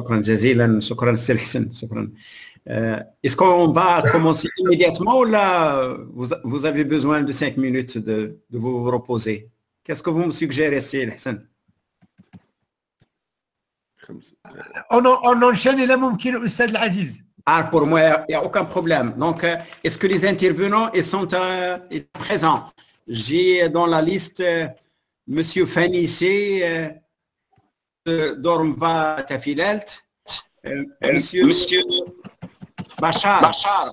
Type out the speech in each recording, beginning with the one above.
شكرا جزيلا. شكرا سي الحسن. شكرا. Est-ce qu'on va commencer immédiatement ou là vous avez besoin de 5 minutes de vous reposer? Qu'est-ce que vous me suggérez, c'est Hassan? On enchaîne إلى ممكن الأستاذ العزيز. Ah, pour moi, il n'y a aucun problème. Donc, est-ce que les intervenants ils sont présents? J'ai dans la liste Monsieur Fanissé, Dormva Tafilelt, Monsieur Bachar,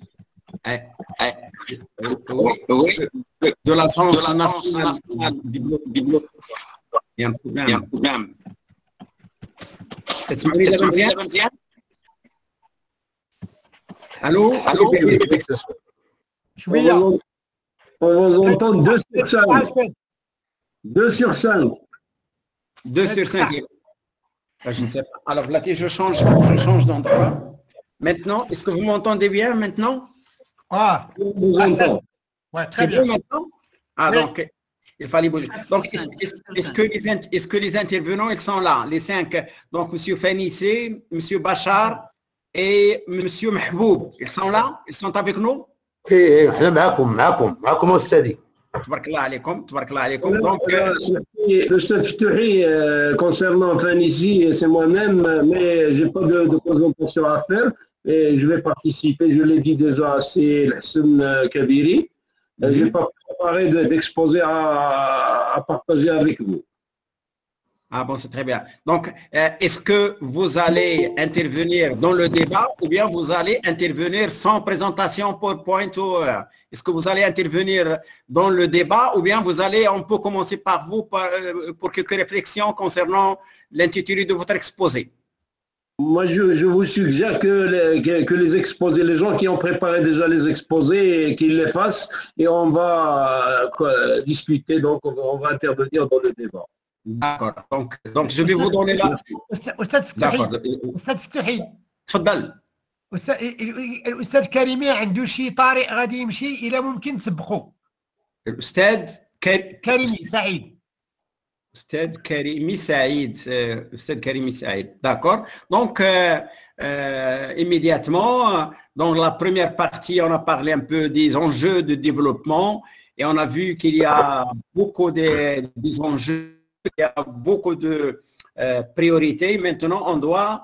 oui, de l'Agence nationale du développement. Il y a un problème. تسمعني دابا مزيان؟ الو شويه. On vous entend 2 sur 5. 2 sur 5. 2 sur 5. Je ne sais pas. Alors là, je change d'endroit. Maintenant, est-ce que vous m'entendez bien maintenant? Ah, vous entend. Ouais, c'est bien. bon maintenant? Ah, oui. Donc, il fallait bouger. Donc, est-ce que les intervenants, ils sont là, les 5? Donc, M. Fanissé, M. Bachar et M. Mahboub, ils sont là? Ils sont avec nous? ايه احنا معكم استاذي. تبارك الله عليكم. Donc, l'Ustad Ftouhi, concernant Fanissy, c'est moi-même, mais j'ai pas de présentation à faire et je vais participer. Je l'ai dit déjà, c'est Hassan Kabiri. Je n'ai pas préparé d'exposer à partager avec vous. Ah bon, c'est très bien. Donc, est-ce que vous allez intervenir dans le débat ou bien vous allez intervenir sans présentation PowerPoint ou est-ce que vous allez intervenir dans le débat ou bien on peut commencer par vous pour quelques réflexions concernant l'intitulé de votre exposé? Moi, je vous suggère que les exposés, les gens qui ont préparé déjà les exposés, qu'ils les fassent et on va discuter, donc on va intervenir dans le débat. D'accord. Donc je vais vous donner la. أستاذ فتوحي. تفضل. الأستاذ كريمي عنده شي طارئ غادي يمشي إلى ممكن تسبقوا. الأستاذ كريمي سعيد. Ustad Karimi Saïd. Ustad Karimi Saïd. D'accord. Donc, immédiatement, dans la première partie, on a parlé un peu des enjeux de développement et on a vu qu'il y a beaucoup des enjeux, il y a beaucoup de priorités. Maintenant, on doit,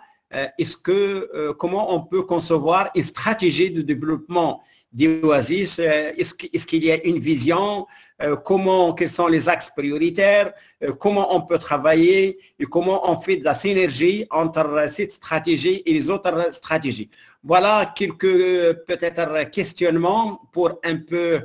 comment on peut concevoir une stratégie de développement d'Oasis? Est-ce qu'il y a une vision? Quels sont les axes prioritaires? Comment on peut travailler? Et comment on fait de la synergie entre cette stratégie et les autres stratégies? Voilà quelques peut-être questionnements pour un peu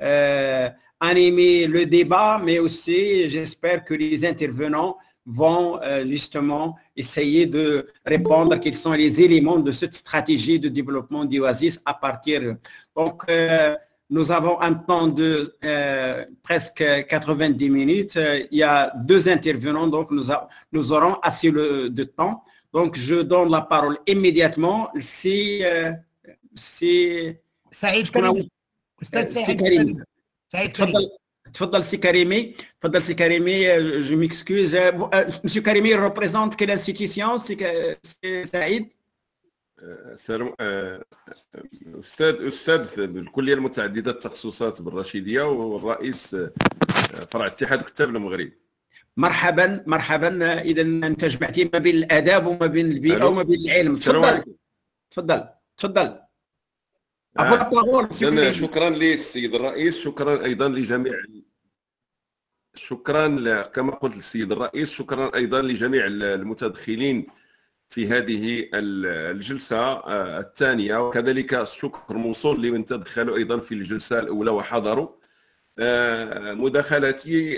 animer le débat, mais aussi j'espère que les intervenants vont justement essayer de répondre à quels sont les éléments de cette stratégie de développement d'Oasis à partir. Donc, nous avons un temps de presque 90 minutes. Il y a 2 intervenants, donc nous aurons assez de temps. Donc, je donne la parole immédiatement. C'est Saïd Karimi. Saïd Karimi. تفضل سي كريمي. Je m'excuse. Monsieur Karimi représente quelle institution? C'est Saïd. استاذ بالكليه المتعدده التخصصات بالرشيديه والرئيس فرع اتحاد كتاب المغرب. مرحبا. اذا انت جمعتي ما بين الاداب وما بين البيئه وما بين العلم. تفضل. شكرا للسيد الرئيس. شكرا ايضا لجميع كما قلت للسيد الرئيس. شكرا ايضا لجميع المتدخلين في هذه الجلسه الثانيه، وكذلك الشكر موصول لمن تدخلوا ايضا في الجلسه الاولى وحضروا. مداخلتي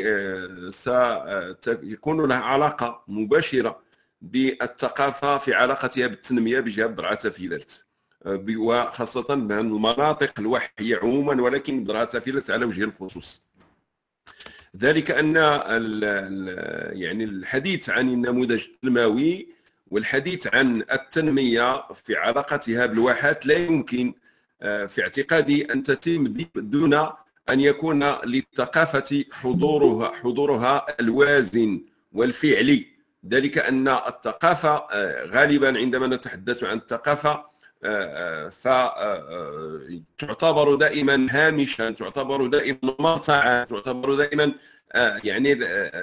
سيكون لها علاقه مباشره بالثقافه في علاقتها بالتنميه بجهه درعا تافيلالت، وخاصه من المناطق الواحيه عموما، ولكن درعا تافيلالت على وجه الخصوص. ذلك ان يعني الحديث عن النموذج التنموي والحديث عن التنميه في علاقتها بالواحات لا يمكن في اعتقادي ان تتم دون ان يكون للثقافه حضورها الوازن والفعلي ذلك أن الثقافة غالبا عندما نتحدث عن الثقافة فتعتبر دائما هامشا، تعتبر دائما مرتعا، تعتبر دائما يعني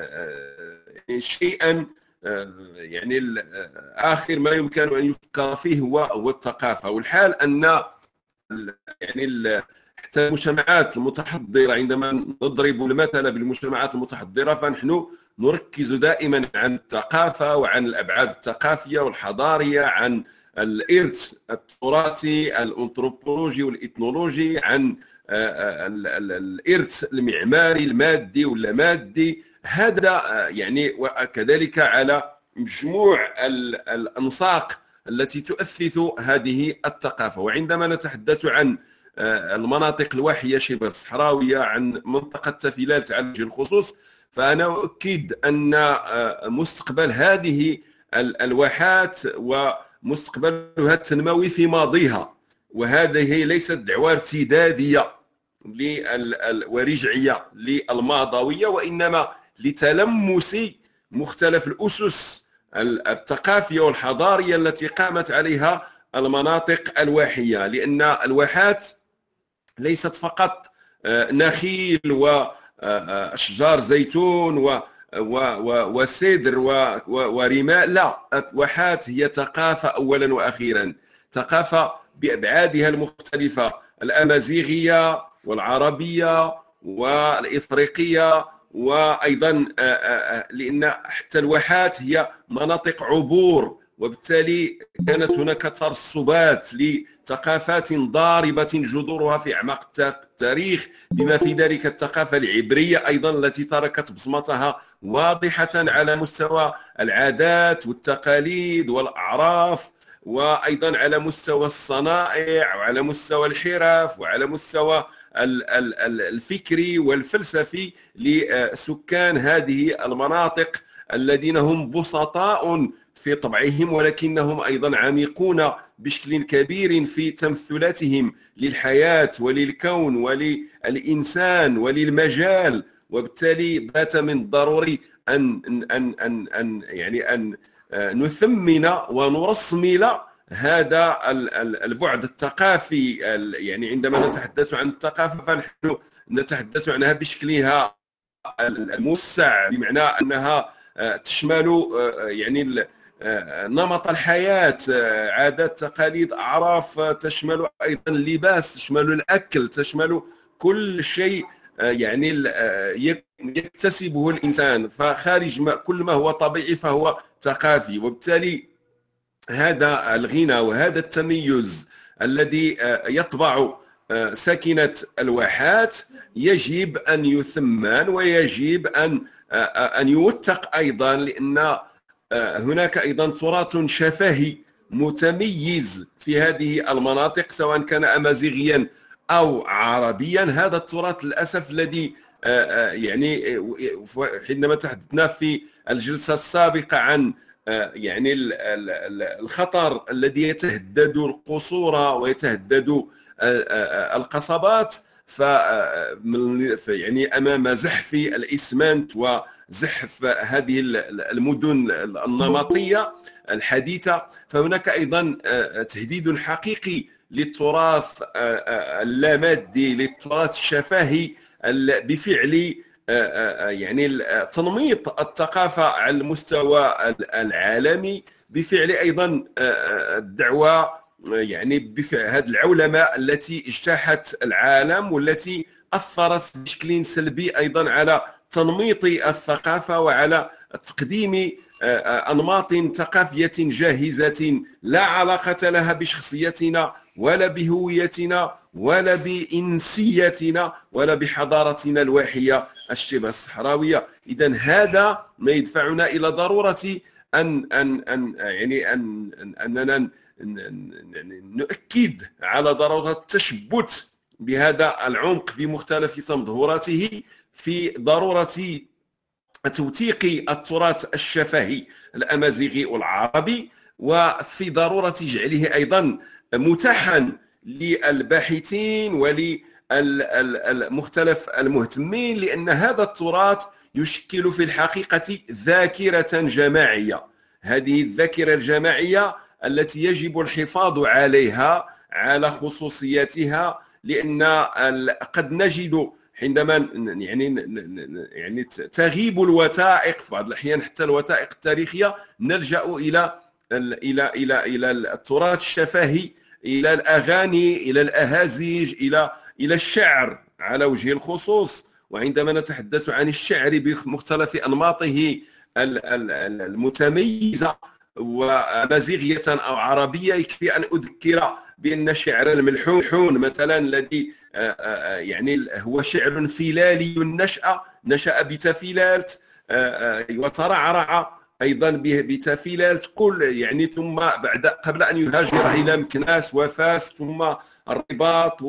شيئا يعني آخر ما يمكن أن يفكر فيه هو الثقافة. والحال أن يعني حتى المجتمعات المتحضرة، عندما نضرب المثل بالمجتمعات المتحضرة فنحن نركز دائما عن الثقافة وعن الأبعاد الثقافية والحضارية، عن الإرث التراثي الأنثروبولوجي والإثنولوجي، عن الإرث المعماري المادي واللامادي. هذا يعني وكذلك على مجموع الأنساق التي تؤثث هذه الثقافة. وعندما نتحدث عن المناطق الواحية شبه الصحراوية، عن منطقة تافيلالت على وجه الخصوص، فأنا أؤكد أن مستقبل هذه الواحات ومستقبلها التنموي في ماضيها، وهذه ليست دعوة ارتدادية ورجعية للماضوية، وإنما لتلمس مختلف الأسس الثقافية والحضارية التي قامت عليها المناطق الواحية. لأن الواحات ليست فقط نخيل وأشجار زيتون وسدر ورمال، لا، الواحات هي ثقافة أولا وأخيرا، ثقافة بأبعادها المختلفة، الأمازيغية والعربية والإفريقية، وأيضا لأن حتى الواحات هي مناطق عبور، وبالتالي كانت هناك ترسبات لثقافات ضاربة جذورها في أعماق التاريخ، بما في ذلك الثقافة العبرية أيضا التي تركت بصمتها واضحة على مستوى العادات والتقاليد والأعراف، وأيضا على مستوى الصنائع وعلى مستوى الحرف وعلى مستوى الفكري والفلسفي لسكان هذه المناطق، الذين هم بسطاء في طبعهم ولكنهم أيضا عميقون بشكل كبير في تمثلاتهم للحياة وللكون وللإنسان وللمجال. وبالتالي بات من الضروري أن نثمن ونرسمل هذا البعد الثقافي. يعني عندما نتحدث عن الثقافة فنحن نتحدث عنها بشكلها الموسع، بمعنى أنها تشمل يعني نمط الحياة، عادات، تقاليد، أعراف، تشمل أيضا اللباس، تشمل الأكل، تشمل كل شيء يعني يكتسبه الإنسان، فخارج كل ما هو طبيعي فهو ثقافي. وبالتالي هذا الغنى وهذا التميز الذي يطبع ساكنة الواحات يجب أن يثمن ويجب أن يوثق أيضا، لأن هناك أيضا تراث شفهي متميز في هذه المناطق سواء كان أمازيغيا أو عربيا. هذا التراث للأسف الذي يعني حينما تحدثنا في الجلسة السابقة عن يعني الخطر الذي يتهدد القصور ويتهدد القصبات، يعني أمام زحف الإسمنت وزحف هذه المدن النمطية الحديثة، فهناك أيضا تهديد حقيقي للتراث اللامادي، للتراث الشفاهي، بفعل يعني تنميط الثقافة على المستوى العالمي، بفعل أيضا الدعوة يعني بفعل هذه العولمة التي اجتاحت العالم والتي أثرت بشكل سلبي أيضا على تنميط الثقافة وعلى تقديم أنماط ثقافية جاهزة لا علاقة لها بشخصيتنا ولا بهويتنا ولا بإنسيتنا ولا بحضارتنا الواحية الشبه الصحراوية. إذن هذا ما يدفعنا إلى ضرورة أننا نؤكد على ضرورة التشبت بهذا العمق في مختلف تمظهراته، في ضرورة توثيق التراث الشفهي الأمازيغي والعربي، وفي ضرورة جعله أيضا متاحا للباحثين ولمختلف المهتمين، لأن هذا التراث يشكل في الحقيقة ذاكرة جماعية. هذه الذاكرة الجماعية التي يجب الحفاظ عليها على خصوصيتها، لأن قد نجد حينما يعني تغيب الوثائق في بعض الأحيان، حتى الوثائق التاريخية، نلجأ إلى التراث الشفهي، إلى الأغاني، إلى الأهازيج، إلى الشعر على وجه الخصوص. وعندما نتحدث عن الشعر بمختلف أنماطه المتميزة وأمازيغية أو عربية، يكفي أن أذكر بأن شعر الملحون مثلا الذي يعني هو شعر فيلالي نشأ بتفيلالت وترعرع أيضا بتفيلالت يعني ثم قبل أن يهاجر إلى مكناس وفاس ثم الرباط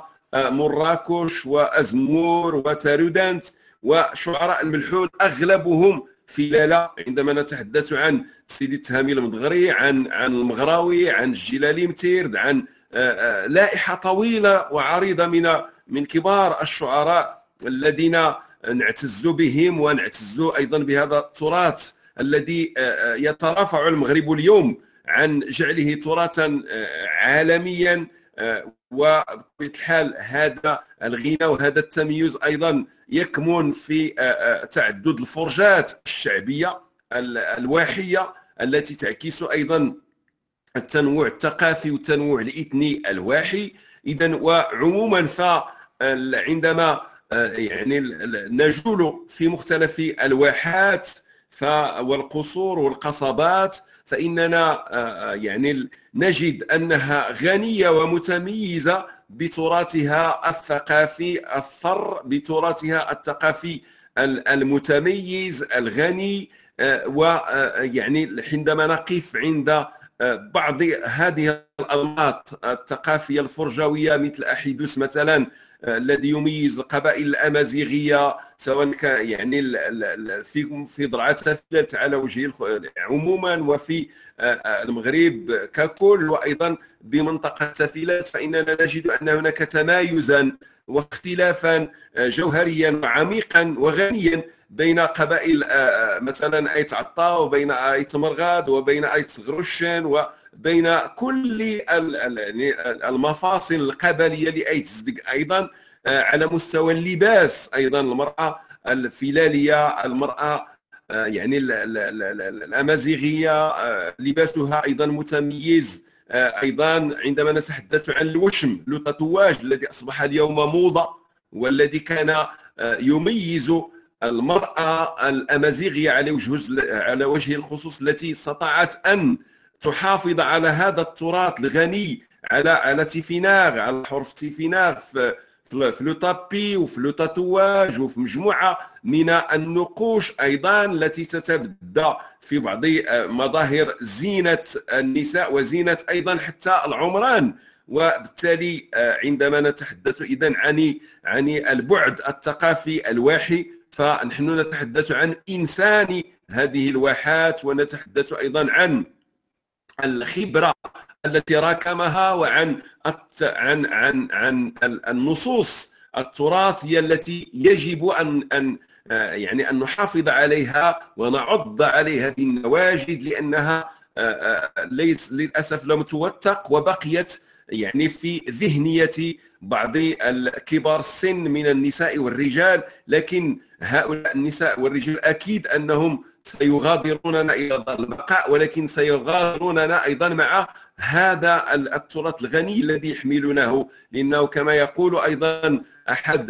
ومراكش وأزمور وتارودانت. وشعراء الملحون أغلبهم فلالة. عندما نتحدث عن سيدي التهامي المدغري، عن المغراوي، عن الجلالي متيرد، عن لائحة طويلة وعريضة من كبار الشعراء الذين نعتز بهم ونعتز أيضا بهذا التراث الذي يترافع المغرب اليوم عن جعله تراثا عالميا. وبطبيعة الحال هذا الغنى وهذا التميز أيضا يكمن في تعدد الفرجات الشعبية الواحية التي تعكس أيضا التنوع الثقافي والتنوع الإثني الواحي. إذن وعموما فعندما يعني نجول في مختلف الواحات والقصور والقصبات، فإننا يعني نجد أنها غنية ومتميزة بتراثها الثقافي الثر، بتراثها الثقافي المتميز الغني. ويعني حينما نقف عند بعض هذه الأنماط الثقافية الفرجوية مثل أحيدوس مثلا الذي يميز القبائل الأمازيغية، سواء كان يعني في ضرعة تفيلالت على وجه عموما وفي المغرب ككل، وأيضا بمنطقة تفيلالت، فإننا نجد أن هناك تمايزا واختلافا جوهريا وعميقا وغنيا بين قبائل مثلا أيت عطا وبين أيت مرغاد وبين أيت غرشن وبين كل المفاصل القبلية لأيت زدق. أيضا على مستوى اللباس أيضا المرأة الفيلالية، المرأة يعني الأمازيغية لباسها أيضا متميز. أيضا عندما نتحدث عن الوشم لو تاتواج الذي أصبح اليوم موضة والذي كان يميز المرأة الأمازيغية على وجه الخصوص، التي استطاعت أن تحافظ على هذا التراث الغني على تيفيناغ، على حرف تيفيناغ في لو تابي وفي لو تاتواج وفي مجموعة من النقوش أيضا التي تتبدى في بعض مظاهر زينة النساء وزينة أيضا حتى العمران. وبالتالي عندما نتحدث إذن عن البعد الثقافي الواحي، فنحن نتحدث عن إنسان هذه الواحات، ونتحدث أيضا عن الخبرة التي راكمها، وعن عن النصوص التراثية التي يجب أن يعني أن نحافظ عليها ونعض عليها بالنواجذ، لأنها للأسف لم توثق وبقيت يعني في ذهنية بعض الكبار السن من النساء والرجال. لكن هؤلاء النساء والرجال أكيد أنهم سيغادروننا إلى دار البقاء، ولكن سيغادروننا أيضا مع هذا التراث الغني الذي يحملونه، لأنه كما يقول أيضا أحد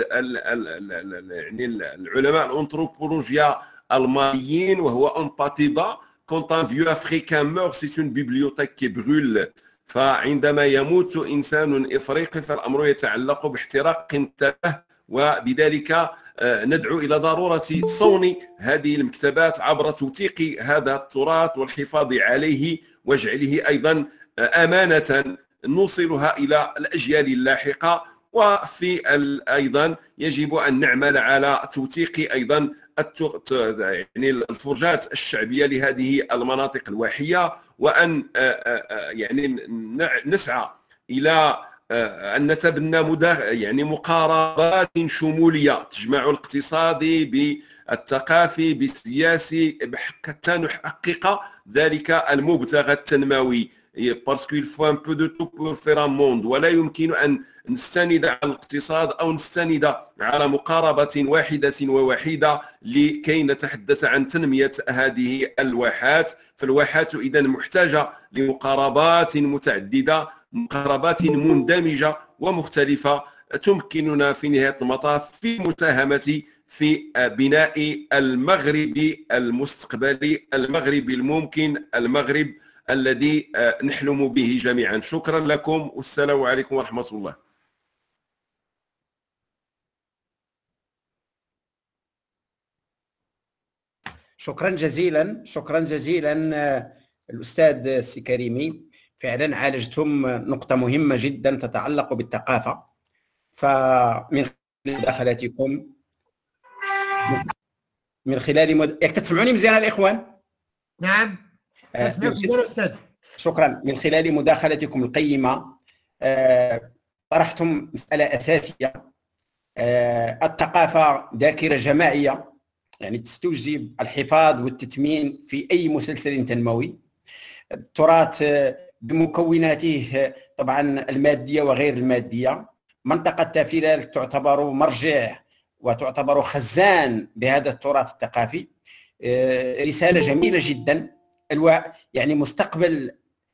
يعني العلماء الأنثروبولوجيا الماليين وهو أمباتيبا: Quand un vieux africain meurt, c'est une bibliothèque qui brûle. فعندما يموت إنسان إفريقي فالأمر يتعلق باحتراق انتبه، وبذلك ندعو إلى ضرورة صون هذه المكتبات عبر توثيق هذا التراث والحفاظ عليه وجعله أيضا أمانة نوصلها إلى الأجيال اللاحقة. وفي أيضا يجب أن نعمل على توثيق أيضا يعني الفرجات الشعبية لهذه المناطق الواحية، وأن يعني نسعى إلى أن نتبنى يعني مقاربات شمولية تجمع الاقتصادي بالثقافي بالسياسي حتى نحقق ذلك المبتغى التنموي. parce qu'il faut un peu de tout pour faire un monde. ولا يمكن أن نستند على الاقتصاد أو نستند على مقاربة واحدة ووحيدة لكي نتحدث عن تنمية هذه الواحات. فالواحات إذا محتاجة لمقاربات متعددة، مقاربات مندمجة ومختلفة تمكننا في نهاية المطاف في مساهمة في بناء المغرب المستقبلي، المغرب الممكن، المغرب الذي نحلم به جميعا. شكرا لكم والسلام عليكم ورحمة الله. شكرا جزيلا، شكرا جزيلا الأستاذ السكريمي. فعلا عالجتم نقطة مهمة جدا تتعلق بالثقافة. فمن مداخلاتكم من خلال تسمعوني مزيان الإخوان؟ نعم أسمعك مزيان أستاذ. شكرا. من خلال مداخلتكم القيمة طرحتم مسألة أساسية. الثقافة ذاكرة جماعية، يعني تستوجب الحفاظ والتثمين في أي مسلسل تنموي. التراث بمكوناته طبعا المادية وغير المادية. منطقة تافيلال تعتبر مرجع وتعتبر خزان بهذا التراث الثقافي. رسالة جميلة جدا. يعني مستقبل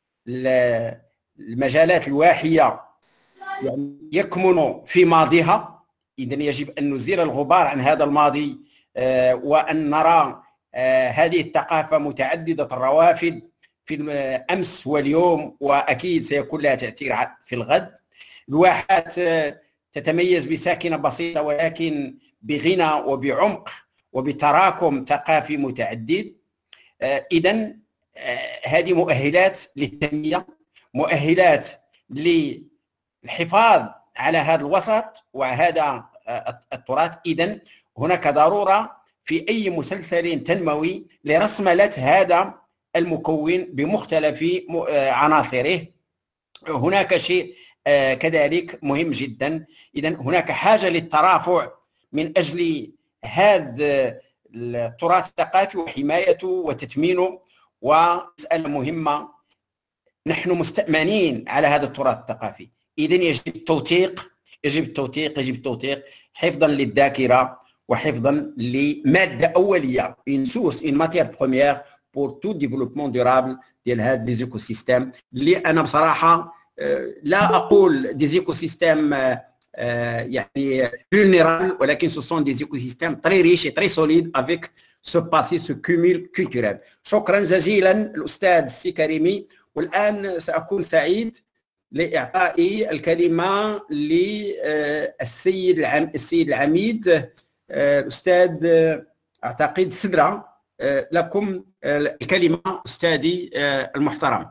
المجالات الواحية يعني يكمن في ماضيها. إذن يجب أن نزيل الغبار عن هذا الماضي وأن نرى هذه الثقافة متعددة الروافد في الأمس واليوم، وأكيد سيكون لها تأثير في الغد. الواحات تتميز بساكنة بسيطة ولكن بغنى وبعمق وبتراكم ثقافي متعدد. إذن هذه مؤهلات للتنمية، مؤهلات للحفاظ على هذا الوسط وهذا التراث. إذن هناك ضرورة في أي مسلسل تنموي لرسملة هذا المكون بمختلف عناصره. هناك شيء كذلك مهم جدا. إذن هناك حاجة للترافع من أجل هذا التراث الثقافي وحمايته وتثمينه. ومسألة مهمة، نحن مستأمنين على هذا التراث الثقافي. إذن يجب التوثيق، يجب التوثيق، يجب التوثيق حفظا للذاكرة وحفظا لمادة أولية، une source, une matière première pour tout développement durable ديال هاد لي زيكو سيستيم. اللي أنا بصراحة لا أقول دي زيكو سيستيم يعني vulnérables، ولكن ce sont des écosystèmes très riches et très solides avec ce passé, ce cumul culturel. شكرا جزيلا الأستاذ السكريمي. والآن سأكون سعيد لإعطاء الكلمة للسيد العميد الأستاذ أعتقد سدرة. لكم الكلمة أستاذي المحترم.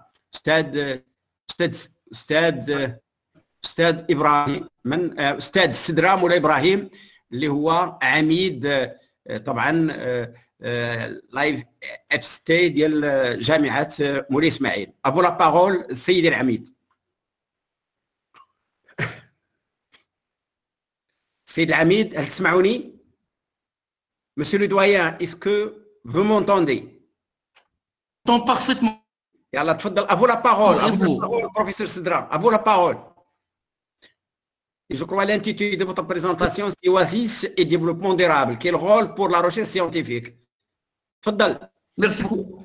أستاذ إبراهيم، من أستاذ سدرة مولاي إبراهيم اللي هو عميد طبعا لايف اف ستي ديال جامعة مولاي إسماعيل. أفو لا بارول السيد العميد. السيد العميد هل تسمعوني؟ Monsieur le doyen, est-ce que vous m'entendez? J'entends parfaitement. يلا تفضل. À vous la parole. À vous la parole, professeur Sidra. À vous la parole. Et je crois l'intitulé de votre présentation, c'est Oasis et développement durable. Quel rôle pour la recherche scientifique? تفضل. Merci beaucoup.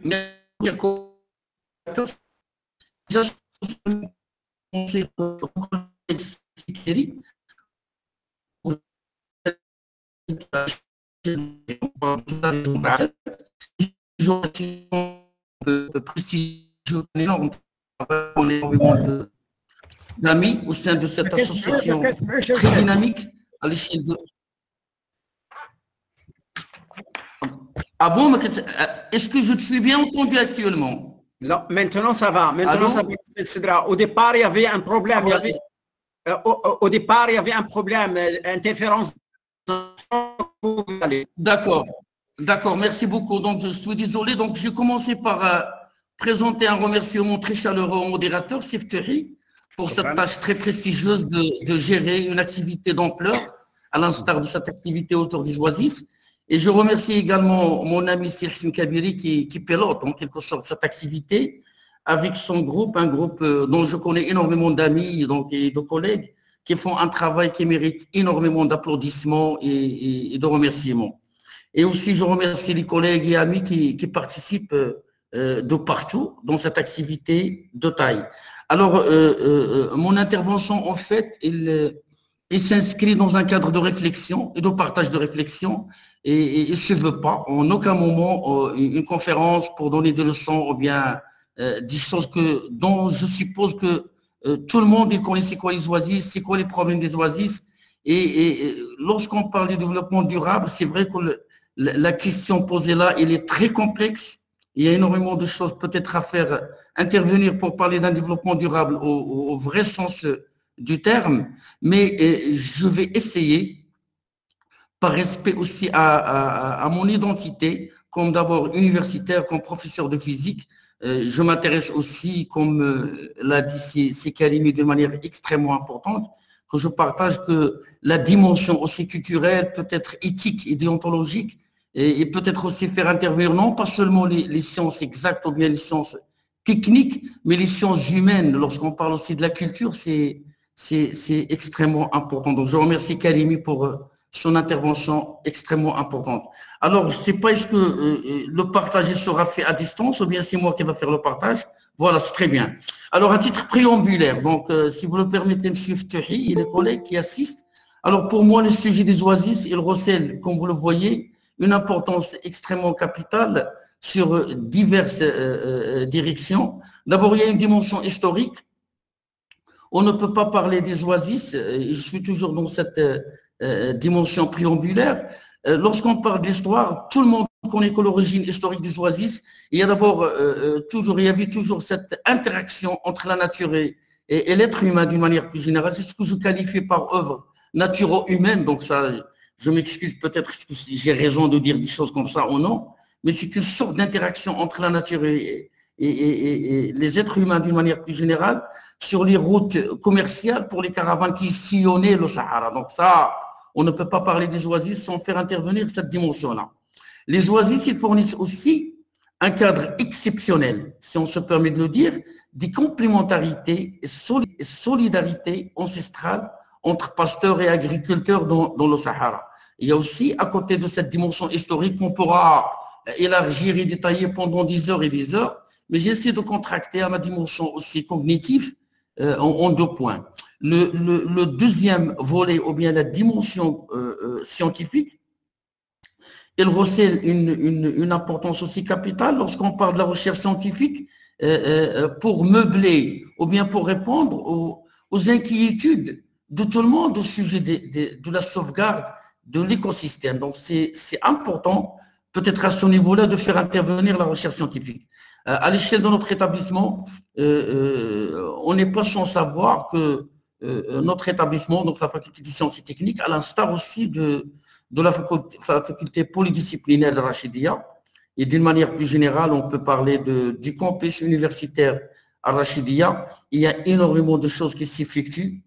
D'amis au sein de cette association très dynamique à l'échelle de... Ah bon, est-ce que je te suis bien entendu actuellement? Non, maintenant ça va. Maintenant ça va. Au départ, il y avait un problème. Au départ, il y avait un problème, interférence. D'accord, d'accord, merci beaucoup. Donc, je suis désolé. Donc, j'ai commencé par présenter un remerciement très chaleureux au modérateur, Seftehi, pour cette tâche très prestigieuse de gérer une activité d'ampleur, à l'instar de cette activité autour des Oasis. Et je remercie également mon ami Sihsin Kabiri qui pilote en quelque sorte cette activité avec son groupe, un groupe dont je connais énormément d'amis et de collègues qui font un travail qui mérite énormément d'applaudissements et de remerciements. Et aussi, je remercie les collègues et amis qui participent de partout dans cette activité de taille. Alors, mon intervention, en fait, il s'inscrit dans un cadre de réflexion et de partage de réflexion et je ne veux pas en aucun moment une conférence pour donner des leçons ou bien des choses dont je suppose que tout le monde il connaît c'est quoi les oasis, c'est quoi les problèmes des oasis et lorsqu'on parle du développement durable, c'est vrai que la question posée là, elle est très complexe. Il y a énormément de choses peut-être à faire intervenir pour parler d'un développement durable au vrai sens du terme, mais je vais essayer, par respect aussi à mon identité, comme d'abord universitaire, comme professeur de physique, je m'intéresse aussi, comme l'a dit Karimi, de manière extrêmement importante, que je partage que la dimension aussi culturelle, peut-être éthique et déontologique, et peut-être aussi faire intervenir non pas seulement les sciences exactes ou bien les sciences techniques, mais les sciences humaines. Lorsqu'on parle aussi de la culture, c'est extrêmement important. Donc, je remercie Karimi pour son intervention extrêmement importante. Alors, je ne sais pas est-ce que le partage sera fait à distance ou bien c'est moi qui va faire le partage. Voilà, c'est très bien. Alors, à titre préambulaire, donc, si vous le permettez, M. Ftouhi et les collègues qui assistent, alors pour moi, le sujet des oasis, il recèle, comme vous le voyez, une importance extrêmement capitale sur diverses directions. D'abord, il y a une dimension historique. On ne peut pas parler des oasis, je suis toujours dans cette dimension préambulaire. Lorsqu'on parle d'histoire, tout le monde connaît que l'origine historique des oasis. Il y a d'abord il y avait toujours cette interaction entre la nature et l'être humain d'une manière plus générale. C'est ce que je qualifie par œuvre naturo-humaine. Donc ça, je m'excuse peut-être si j'ai raison de dire des choses comme ça ou non, mais c'est une sorte d'interaction entre la nature et les êtres humains d'une manière plus générale sur les routes commerciales pour les caravanes qui sillonnaient le Sahara. Donc ça, on ne peut pas parler des oasis sans faire intervenir cette dimension-là. Les oasis, ils fournissent aussi un cadre exceptionnel, si on se permet de le dire, des complémentarités et solidarité ancestrale entre pasteurs et agriculteurs dans le Sahara. Il y a aussi, à côté de cette dimension historique, qu'on pourra élargir et détailler pendant des heures et des heures, mais j'essaie de contracter à ma dimension aussi cognitive en 2 points. Le deuxième volet, ou bien la dimension scientifique, elle recèle une importance aussi capitale lorsqu'on parle de la recherche scientifique pour meubler ou bien pour répondre aux inquiétudes de tout le monde au sujet de la sauvegarde de l'écosystème. Donc, c'est important, peut-être à ce niveau-là, de faire intervenir la recherche scientifique. À l'échelle de notre établissement, on n'est pas sans savoir que notre établissement, donc la faculté des sciences et techniques, à l'instar aussi de la faculté polydisciplinaire de Rachidia, et d'une manière plus générale, on peut parler du campus universitaire à Rachidia, il y a énormément de choses qui s'effectuent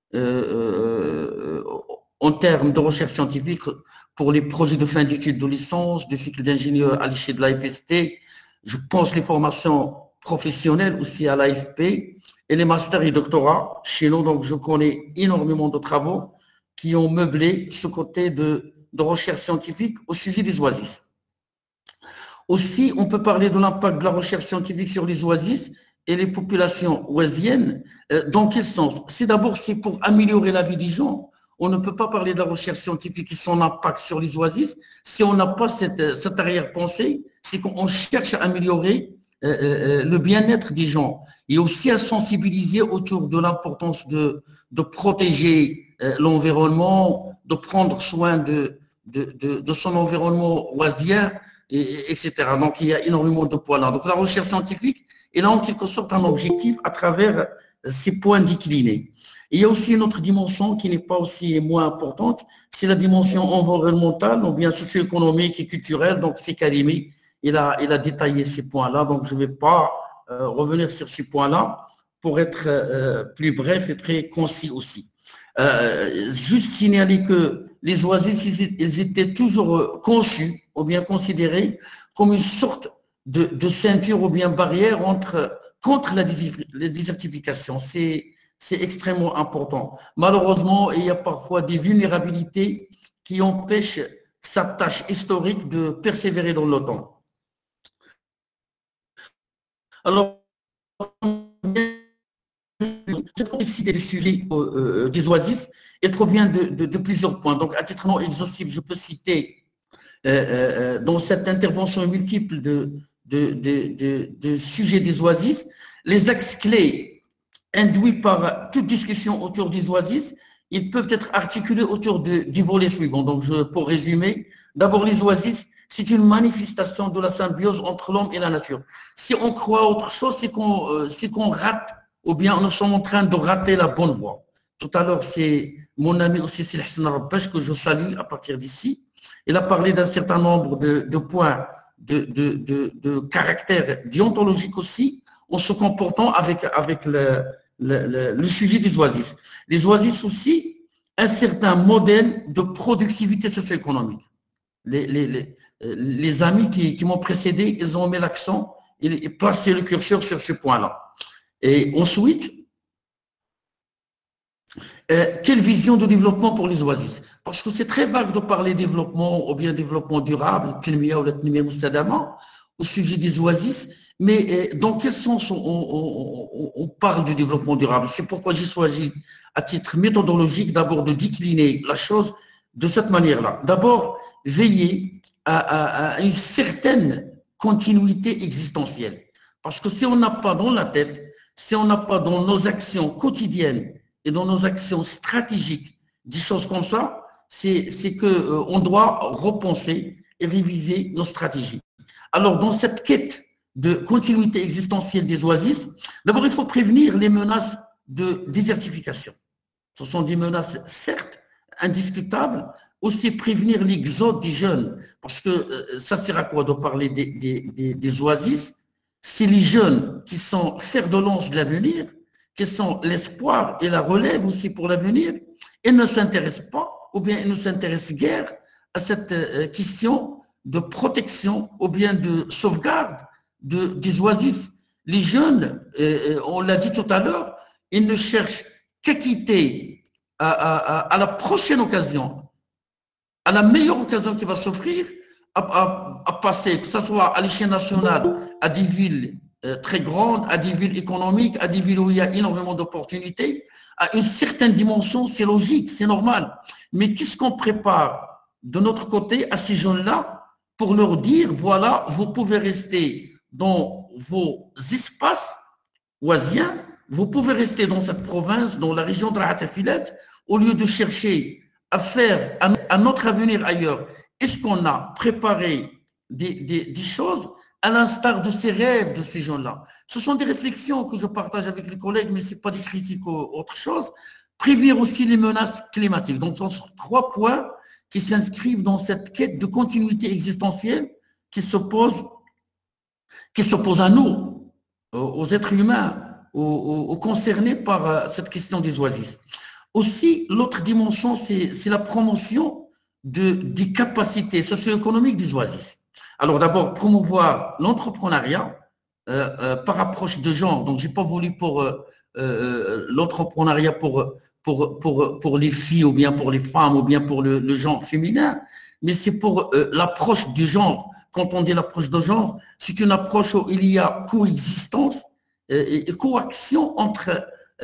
en termes de recherche scientifique pour les projets de fin d'études de licence, de cycle d'ingénieur à l'échelle de l'AFST. Je pense les formations professionnelles aussi à l'AFP et les masters et doctorats chez nous. Donc, je connais énormément de travaux qui ont meublé ce côté de recherche scientifique au sujet des oasis. Aussi, on peut parler de l'impact de la recherche scientifique sur les oasis et les populations oasiennes. Dans quel sens? C'est pour améliorer la vie des gens. On ne peut pas parler de la recherche scientifique et son impact sur les oasis si on n'a pas cette arrière-pensée, c'est qu'on cherche à améliorer le bien-être des gens et aussi à sensibiliser autour de l'importance de protéger l'environnement, de prendre soin de son environnement oasien, etc. Donc, il y a énormément de points là. Donc, la recherche scientifique est là en quelque sorte un objectif à travers ces points déclinés. Il y a aussi une autre dimension qui n'est pas aussi moins importante, c'est la dimension environnementale, ou bien socio-économique et culturelle. Donc, c'est Karimi, il a détaillé ces points-là, donc je ne vais pas revenir sur ces points-là. pour être plus bref et très concis aussi. Juste signaler que les oasis, ils étaient toujours conçus ou bien considérés comme une sorte de ceinture ou bien barrière contre la désertification. C'est extrêmement important. Malheureusement, il y a parfois des vulnérabilités qui empêchent sa tâche historique de persévérer dans le temps. Alors, cette complexité du sujet des oasis, elle provient de plusieurs points. Donc, à titre non exhaustif, je peux citer dans cette intervention multiple de sujets des oasis, les axes clés induits par toute discussion autour des oasis, ils peuvent être articulés autour du volet suivant. Donc, pour résumer, d'abord les oasis, c'est une manifestation de la symbiose entre l'homme et la nature. Si on croit autre chose, c'est qu'on rate, ou bien nous sommes en train de rater la bonne voie. Tout à l'heure, c'est mon ami aussi, c'est Hassan Rabbash, que je salue à partir d'ici. Il a parlé d'un certain nombre de points de caractère déontologique aussi, en se comportant avec le sujet des oasis. Les oasis aussi, un certain modèle de productivité socio-économique. Les amis qui m'ont précédé, ils ont mis l'accent et placé le curseur sur ce point-là. Et ensuite, quelle vision de développement pour les oasis? Parce que c'est très vague de parler développement ou bien développement durable, au sujet des oasis, mais dans quel sens on parle du développement durable? C'est pourquoi j'ai choisi, à titre méthodologique, d'abord de décliner la chose de cette manière-là. D'abord, veiller à une certaine continuité existentielle. Parce que si on n'a pas dans la tête, si on n'a pas dans nos actions quotidiennes et dans nos actions stratégiques des choses comme ça, c'est qu'on doit repenser et réviser nos stratégies. Alors, dans cette quête de continuité existentielle des oasis, d'abord, il faut prévenir les menaces de désertification. Ce sont des menaces, certes, indiscutables, aussi prévenir l'exode des jeunes, parce que ça sert à quoi de parler des oasis? C'est les jeunes qui sont fer de lance de l'avenir, qui sont l'espoir et la relève aussi pour l'avenir, et ne s'intéressent pas, ou bien ils ne s'intéressent guère à cette question de protection ou bien de sauvegarde des oasis. Les jeunes, on l'a dit tout à l'heure, ils ne cherchent qu'à quitter à la prochaine occasion, à la meilleure occasion qui va s'offrir, à passer, que ce soit à l'échelle nationale, à des villes très grandes, à des villes économiques, à des villes où il y a énormément d'opportunités, à une certaine dimension, c'est logique, c'est normal. Mais qu'est-ce qu'on prépare de notre côté à ces jeunes-là pour leur dire, voilà, vous pouvez rester dans vos espaces oasiens, vous pouvez rester dans cette province, dans la région de Rahat Filet, au lieu de chercher à faire un autre avenir ailleurs. Est-ce qu'on a préparé des choses à l'instar de ces rêves de ces gens-là? Ce sont des réflexions que je partage avec les collègues, mais ce n'est pas des critiques ou autre chose. Prévenir aussi les menaces climatiques. Donc, ce sont 3 points qui s'inscrivent dans cette quête de continuité existentielle qui s'oppose à nous, aux êtres humains, aux concernés par cette question des oasis. Aussi, l'autre dimension, c'est la promotion des capacités socio-économiques des oasis. Alors d'abord, promouvoir l'entrepreneuriat par approche de genre. Donc, j'ai pas voulu pour l'entrepreneuriat pour les filles ou bien pour les femmes ou bien pour le genre féminin, mais c'est pour l'approche du genre. Quand on dit l'approche de genre, c'est une approche où il y a coexistence et coaction entre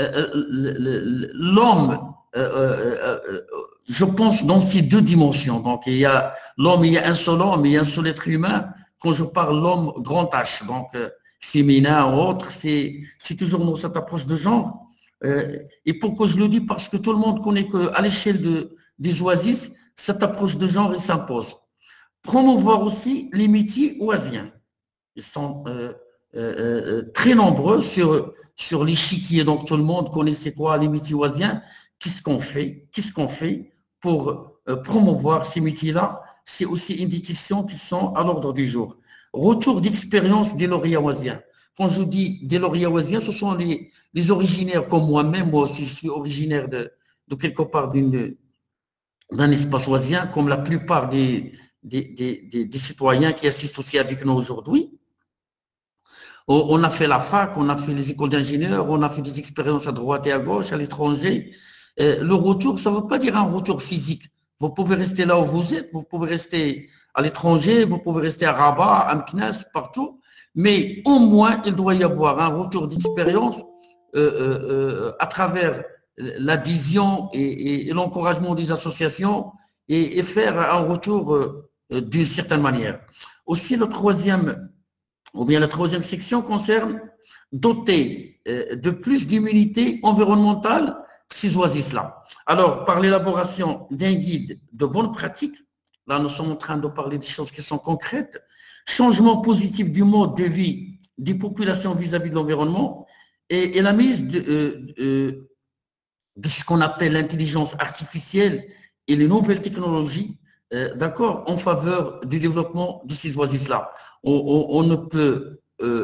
l'homme, je pense, dans ces 2 dimensions. Donc, il y a l'homme, il y a un seul homme, il y a un seul être humain. Quand je parle l'homme, grand H, donc féminin ou autre, c'est toujours dans cette approche de genre. Et pourquoi je le dis? Parce que tout le monde connaît qu'à l'échelle des oasis, cette approche de genre, elle s'impose. Promouvoir aussi les métiers oasiens. Ils sont très nombreux sur l'échiquier, donc tout le monde connaît c'est quoi les métiers oasiens. Qu'est-ce qu'on fait pour promouvoir ces métiers-là? C'est aussi une des questions qui sont à l'ordre du jour. Retour d'expérience des lauréats oasiens. quand je dis des Loriaouasiens, ce sont les originaires comme moi-même. Moi aussi, je suis originaire de quelque part d'un espace oisien, comme la plupart des citoyens qui assistent aussi avec nous aujourd'hui. On a fait la fac, on a fait les écoles d'ingénieurs, on a fait des expériences à droite et à gauche, à l'étranger. Le retour, ça ne veut pas dire un retour physique. Vous pouvez rester là où vous êtes, vous pouvez rester à l'étranger, vous pouvez rester à Rabat, à Meknès, partout, mais au moins, il doit y avoir un retour d'expérience à travers l'adhésion et l'encouragement des associations et faire un retour d'une certaine manière. Aussi, la troisième section concerne doter de plus d'immunité environnementale ces oasis-là. Alors, par l'élaboration d'un guide de bonnes pratiques, là nous sommes en train de parler des choses qui sont concrètes, changement positif du mode de vie des populations vis-à-vis de l'environnement et la mise de ce qu'on appelle l'intelligence artificielle et les nouvelles technologies, d'accord, en faveur du développement de ces oasis-là. On ne peut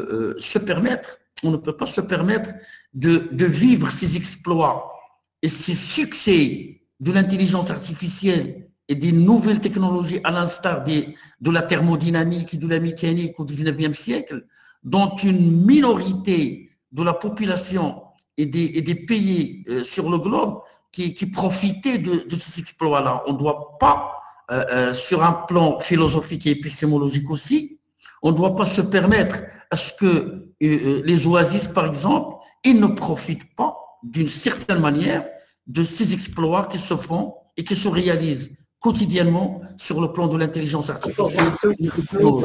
pas se permettre de vivre ces exploits et ces succès de l'intelligence artificielle et des nouvelles technologies à l'instar de la thermodynamique et de la mécanique au XIXe siècle, dont une minorité de la population et des pays sur le globe qui profitaient de ces exploits-là. On ne doit pas, sur un plan philosophique et épistémologique aussi, on ne doit pas se permettre à ce que les oasis, par exemple, ils ne profitent pas d'une certaine manière de ces exploits qui se font et qui se réalisent quotidiennement sur le plan de l'intelligence artificielle. Je ne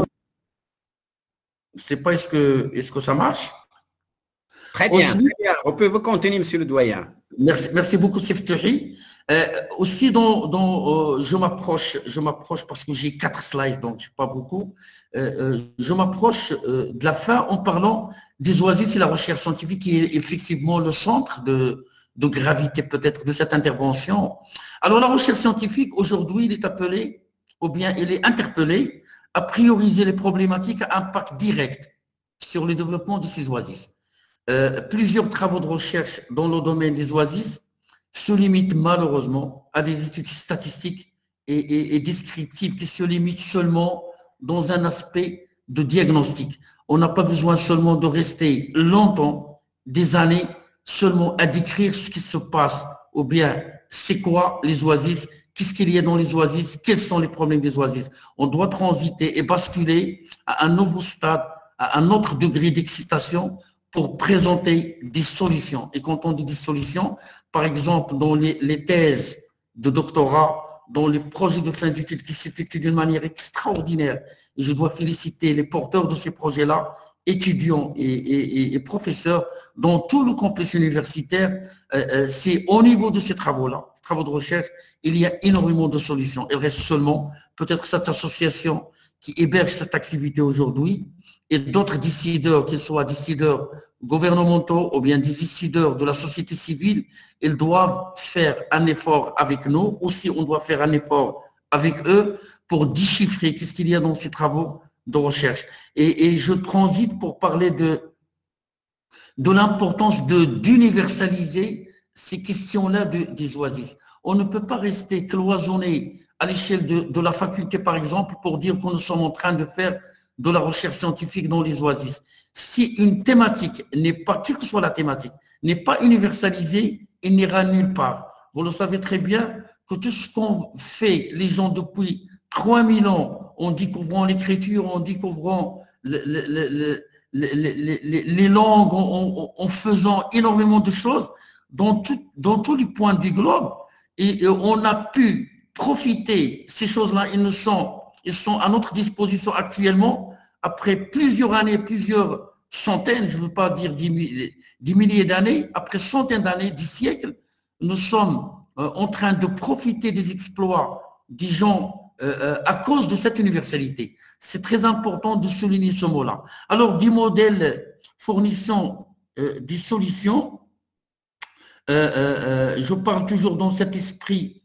sais pas, est-ce que ça marche? Très bien, très bien. On peut vous continuer, monsieur le doyen. Merci beaucoup, Seftouhi. Aussi, je m'approche parce que j'ai 4 slides, donc je pas beaucoup. Je m'approche de la fin en parlant des oasis et la recherche scientifique qui est effectivement le centre de gravité peut-être de cette intervention. Alors, la recherche scientifique, aujourd'hui, il est appelé, ou bien il est interpellé à prioriser les problématiques à impact direct sur le développement de ces oasis. Plusieurs travaux de recherche dans le domaine des oasis se limitent malheureusement à des études statistiques et descriptives qui se limitent seulement dans un aspect de diagnostic. On n'a pas besoin seulement de rester longtemps, des années, seulement à décrire ce qui se passe, ou bien c'est quoi les oasis, qu'est-ce qu'il y a dans les oasis, quels sont les problèmes des oasis. On doit transiter et basculer à un nouveau stade, à un autre degré d'excitation pour présenter des solutions. Et quand on dit des solutions, par exemple, dans les thèses de doctorat, dans les projets de fin d'études qui s'effectuent d'une manière extraordinaire, et je dois féliciter les porteurs de ces projets-là, étudiants et professeurs, dans tout le complexe universitaire, c'est au niveau de ces travaux-là, travaux de recherche, il y a énormément de solutions. Il reste seulement peut-être cette association qui héberge cette activité aujourd'hui et d'autres décideurs, qu'ils soient décideurs gouvernementaux ou bien des décideurs de la société civile, ils doivent faire un effort avec nous. Aussi, on doit faire un effort avec eux pour déchiffrer qu'est-ce qu'il y a dans ces travaux de recherche. Et je transite pour parler de l'importance d'universaliser ces questions-là des oasis. On ne peut pas rester cloisonné à l'échelle de la faculté, par exemple, pour dire que nous sommes en train de faire de la recherche scientifique dans les oasis. Si une thématique n'est pas, quelle que soit la thématique, n'est pas universalisée, il n'ira nulle part. Vous le savez très bien que tout ce qu'ont fait les gens depuis 3000 ans, en découvrant l'écriture, en découvrant les langues, en faisant énormément de choses dans tous les points du globe, et on a pu profiter, ces choses-là, ils sont à notre disposition actuellement, après plusieurs années, plusieurs centaines, je ne veux pas dire 10 milliers d'années, après centaines d'années, 10 siècles, nous sommes en train de profiter des exploits des gens à cause de cette universalité. C'est très important de souligner ce mot-là. Alors, du modèle fournissant des solutions, je parle toujours dans cet esprit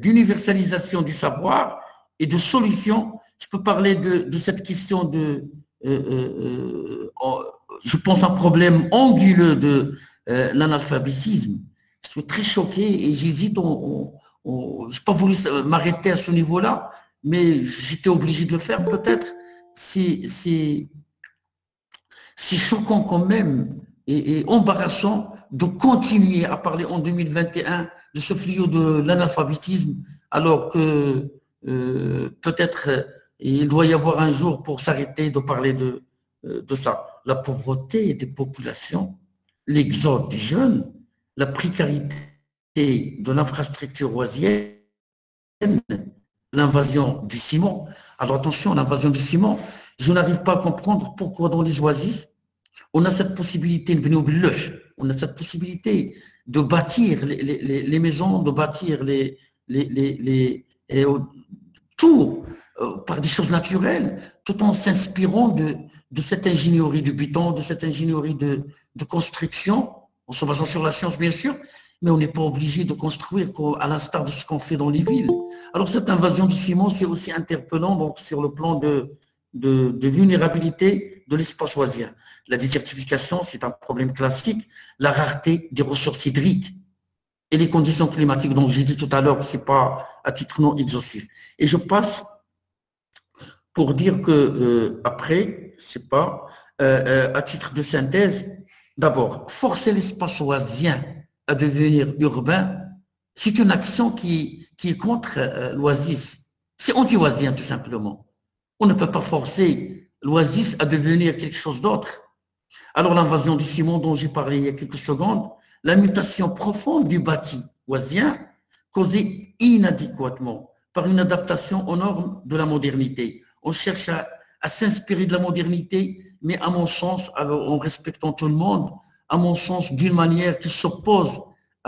d'universalisation du savoir et de solutions. Je peux parler de cette question de je pense, un problème anguleux de l'analphabétisme. Je suis très choqué et j'hésite. Je n'ai pas voulu m'arrêter à ce niveau-là, mais j'étais obligé de le faire peut-être. C'est choquant quand même et embarrassant de continuer à parler en 2021 de ce fléau de l'analphabétisme, alors que peut-être il doit y avoir un jour pour s'arrêter de parler de ça. La pauvreté des populations, l'exode des jeunes, la précarité de l'infrastructure oisienne, l'invasion du ciment. Alors attention, l'invasion du ciment, je n'arrive pas à comprendre pourquoi dans les oasis, on a cette possibilité, on a cette possibilité de bâtir les maisons, de bâtir tout par des choses naturelles, tout en s'inspirant de cette ingénierie du béton, de cette ingénierie de construction, en se basant sur la science bien sûr, mais on n'est pas obligé de construire à l'instar de ce qu'on fait dans les villes. Alors cette invasion du ciment, c'est aussi interpellant donc, sur le plan de vulnérabilité de l'espace oisien. La désertification, c'est un problème classique, la rareté des ressources hydriques et les conditions climatiques dont j'ai dit tout à l'heure, ce n'est pas à titre non exhaustif. Et je passe pour dire que après, c'est pas à titre de synthèse, d'abord, forcer l'espace oisien à devenir urbain, c'est une action qui est contre l'oasis. C'est anti-oisien tout simplement. On ne peut pas forcer l'oasis à devenir quelque chose d'autre. Alors l'invasion du ciment dont j'ai parlé il y a quelques secondes, la mutation profonde du bâti oisien causée inadéquatement par une adaptation aux normes de la modernité. On cherche à s'inspirer de la modernité, mais à mon sens, en respectant tout le monde, à mon sens, d'une manière qui s'oppose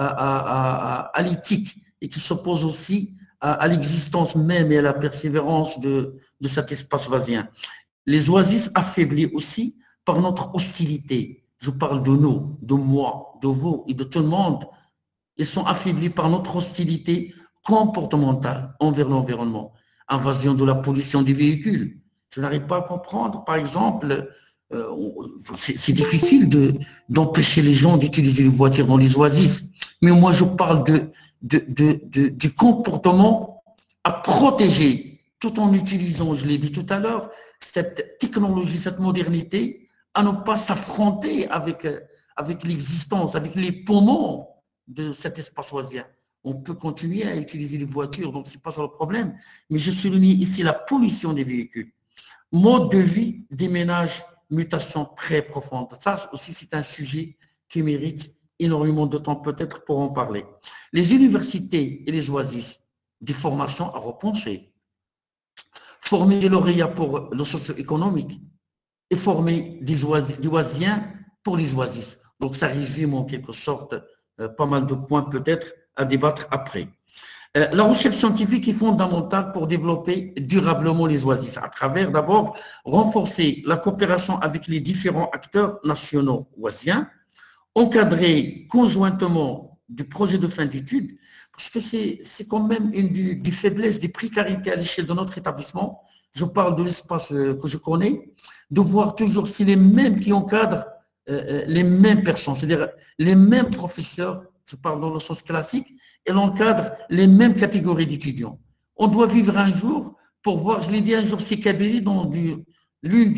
à l'éthique et qui s'oppose aussi à l'existence même et à la persévérance de cet espace oisien. Les oasis affaiblis aussi par notre hostilité. Je parle de nous, de moi, de vous et de tout le monde. Ils sont affaiblis par notre hostilité comportementale envers l'environnement. Invasion de la pollution des véhicules. Je n'arrive pas à comprendre, par exemple, c'est difficile d'empêcher les gens d'utiliser les voitures dans les oasis. Mais moi, je parle du comportement à protéger, tout en utilisant, je l'ai dit tout à l'heure, cette technologie, cette modernité, à ne pas s'affronter avec l'existence, avec les poumons de cet espace oisien. On peut continuer à utiliser les voitures, donc ce n'est pas ça le problème. Mais je souligne ici la pollution des véhicules. Mode de vie des ménages, mutation très profonde. Ça aussi, c'est un sujet qui mérite énormément de temps peut-être pour en parler. Les universités et les oasis, des formations à repenser. Former des lauréats pour le socio-économique et former des oisiens pour les oasis. Donc ça résume en quelque sorte pas mal de points peut-être à débattre après. La recherche scientifique est fondamentale pour développer durablement les oasis, à travers d'abord renforcer la coopération avec les différents acteurs nationaux oisiens, encadrer conjointement du projet de fin d'études, parce que c'est quand même une des faiblesses, des précarités à l'échelle de notre établissement. Je parle de l'espace que je connais, de voir toujours si les mêmes qui encadrent les mêmes personnes, c'est-à-dire les mêmes professeurs, je parle dans le sens classique, et l'encadre les mêmes catégories d'étudiants. On doit vivre un jour pour voir, je l'ai dit un jour, c'est Kabiri, dans l'une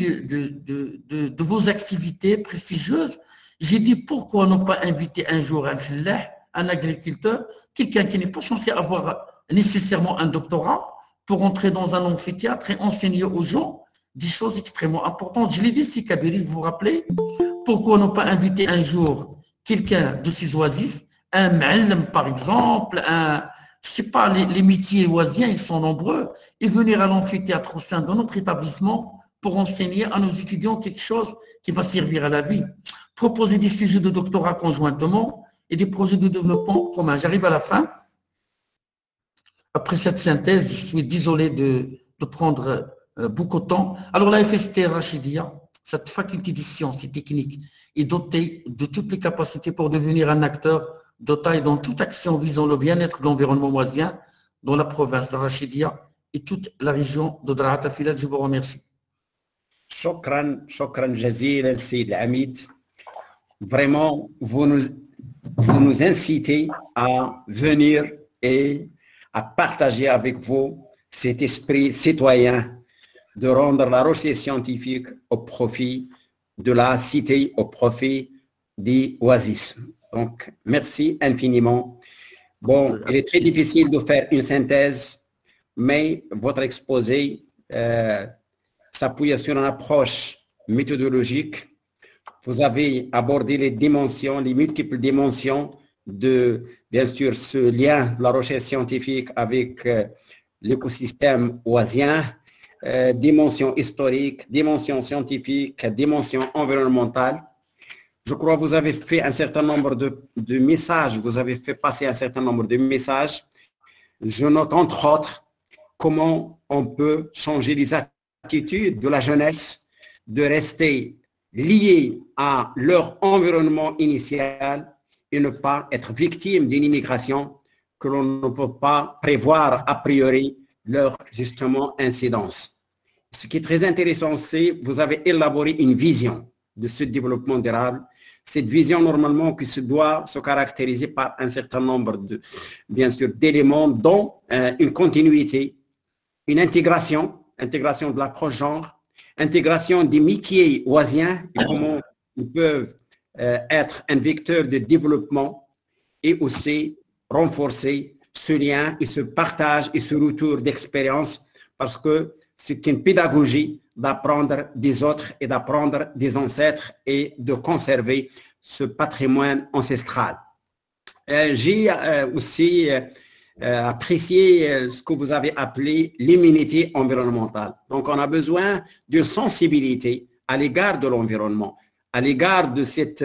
de vos activités prestigieuses, j'ai dit pourquoi ne pas inviter un jour un fellah, un agriculteur, quelqu'un qui n'est pas censé avoir nécessairement un doctorat, pour entrer dans un amphithéâtre et enseigner aux gens des choses extrêmement importantes. Je l'ai dit, c'est Kabiri, vous vous rappelez, pourquoi ne pas inviter un jour quelqu'un de ces oasis, un ma'alem par exemple, je ne sais pas, les métiers oisiens, ils sont nombreux, et venir à l'amphithéâtre au sein de notre établissement pour enseigner à nos étudiants quelque chose qui va servir à la vie. Proposer des sujets de doctorat conjointement et des projets de développement commun. J'arrive à la fin. Après cette synthèse, je suis désolé de prendre beaucoup de temps. Alors la FST Rachidia, cette faculté de sciences et techniques, est dotée de toutes les capacités pour devenir un acteur de taille dans toute action visant le bien-être de l'environnement oisien dans la province de Rachidia et toute la région de Daraata Filat. Je vous remercie. شكرا جزيلا سيد العميد. Vraiment, vous nous incitez à venir et à partager avec vous cet esprit citoyen de rendre la recherche scientifique au profit de la cité, au profit des oasis. Donc, merci infiniment. Bon, il est très difficile de faire une synthèse, mais votre exposé s'appuie sur une approche méthodologique. Vous avez abordé les dimensions, les multiples dimensions de, bien sûr, ce lien de la recherche scientifique avec l'écosystème oasien, dimension historique, dimension scientifique, dimension environnementale. Je crois que vous avez fait un certain nombre de messages, vous avez fait passer un certain nombre de messages. Je note entre autres comment on peut changer les attitudes de la jeunesse, de rester liés à leur environnement initial et ne pas être victime d'une immigration que l'on ne peut pas prévoir a priori leur justement incidence. Ce qui est très intéressant, c'est que vous avez élaboré une vision de ce développement durable. Cette vision, normalement, qui doit se caractériser par un certain nombre de, bien sûr, d'éléments, dont une continuité, une intégration de l'approche genre, intégration des métiers oasiens et comment ils peuvent être un vecteur de développement et aussi renforcer ce lien et ce partage et ce retour d'expérience parce que c'est une pédagogie d'apprendre des autres et d'apprendre des ancêtres et de conserver ce patrimoine ancestral. J'ai aussi apprécié ce que vous avez appelé l'immunité environnementale. Donc, on a besoin d'une sensibilité à l'égard de l'environnement, à l'égard de cette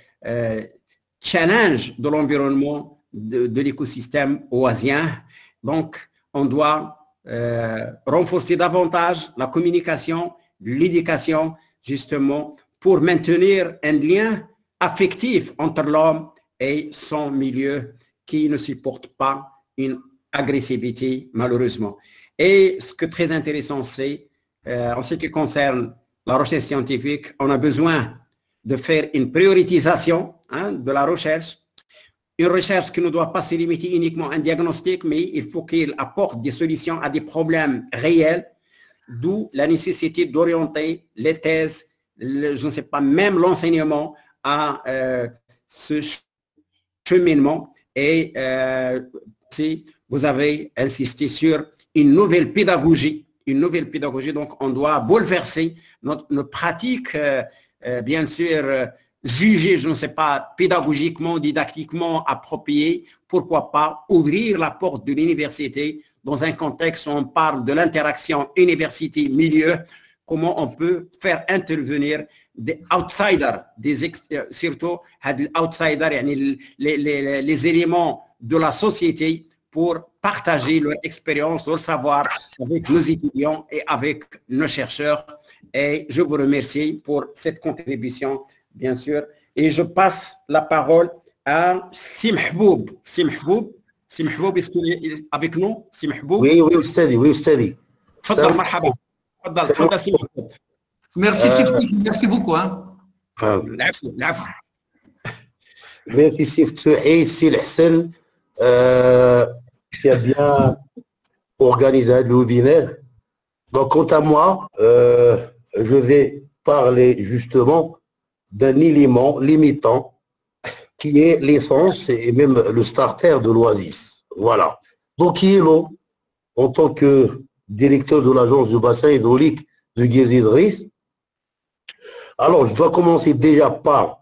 challenge de l'environnement, de l'écosystème oasien. Donc, on doit renforcer davantage la communication, l'éducation, justement, pour maintenir un lien affectif entre l'homme et son milieu qui ne supporte pas une agressivité, malheureusement. Et ce qui est très intéressant, c'est, en ce qui concerne la recherche scientifique, on a besoin de faire une prioritisation de la recherche. Une recherche qui ne doit pas se limiter uniquement à un diagnostic, mais il faut qu'il apporte des solutions à des problèmes réels, d'où la nécessité d'orienter les thèses, je ne sais pas, même l'enseignement à ce cheminement. Et si vous avez insisté sur une nouvelle pédagogie, donc on doit bouleverser notre pratique, bien sûr, juger, je ne sais pas, pédagogiquement, didactiquement approprié, pourquoi pas ouvrir la porte de l'université dans un contexte où on parle de l'interaction université-milieu, comment on peut faire intervenir des outsiders, surtout les outsiders, les éléments de la société pour partager leur expérience, leur savoir avec nos étudiants et avec nos chercheurs. Et je vous remercie pour cette contribution, bien sûr. Et je passe la parole à Simhboub. Simhboub, est-ce qu'il est avec nous? Simhboub? Oui, Oustadi. تفضل مرحبا. تفضل Simhboub. Merci Sifti, merci beaucoup. العفو. Merci Sifti, Sil Hassan, qui a bien organisé le webinaire. Donc, quant à moi, je vais parler justement d'un élément limitant qui est l'essence et même le starter de l'Oasis. Voilà. Donc, qui est l'eau en tant que directeur de l'agence du bassin hydraulique de Guez Idriss. Alors, je dois commencer déjà par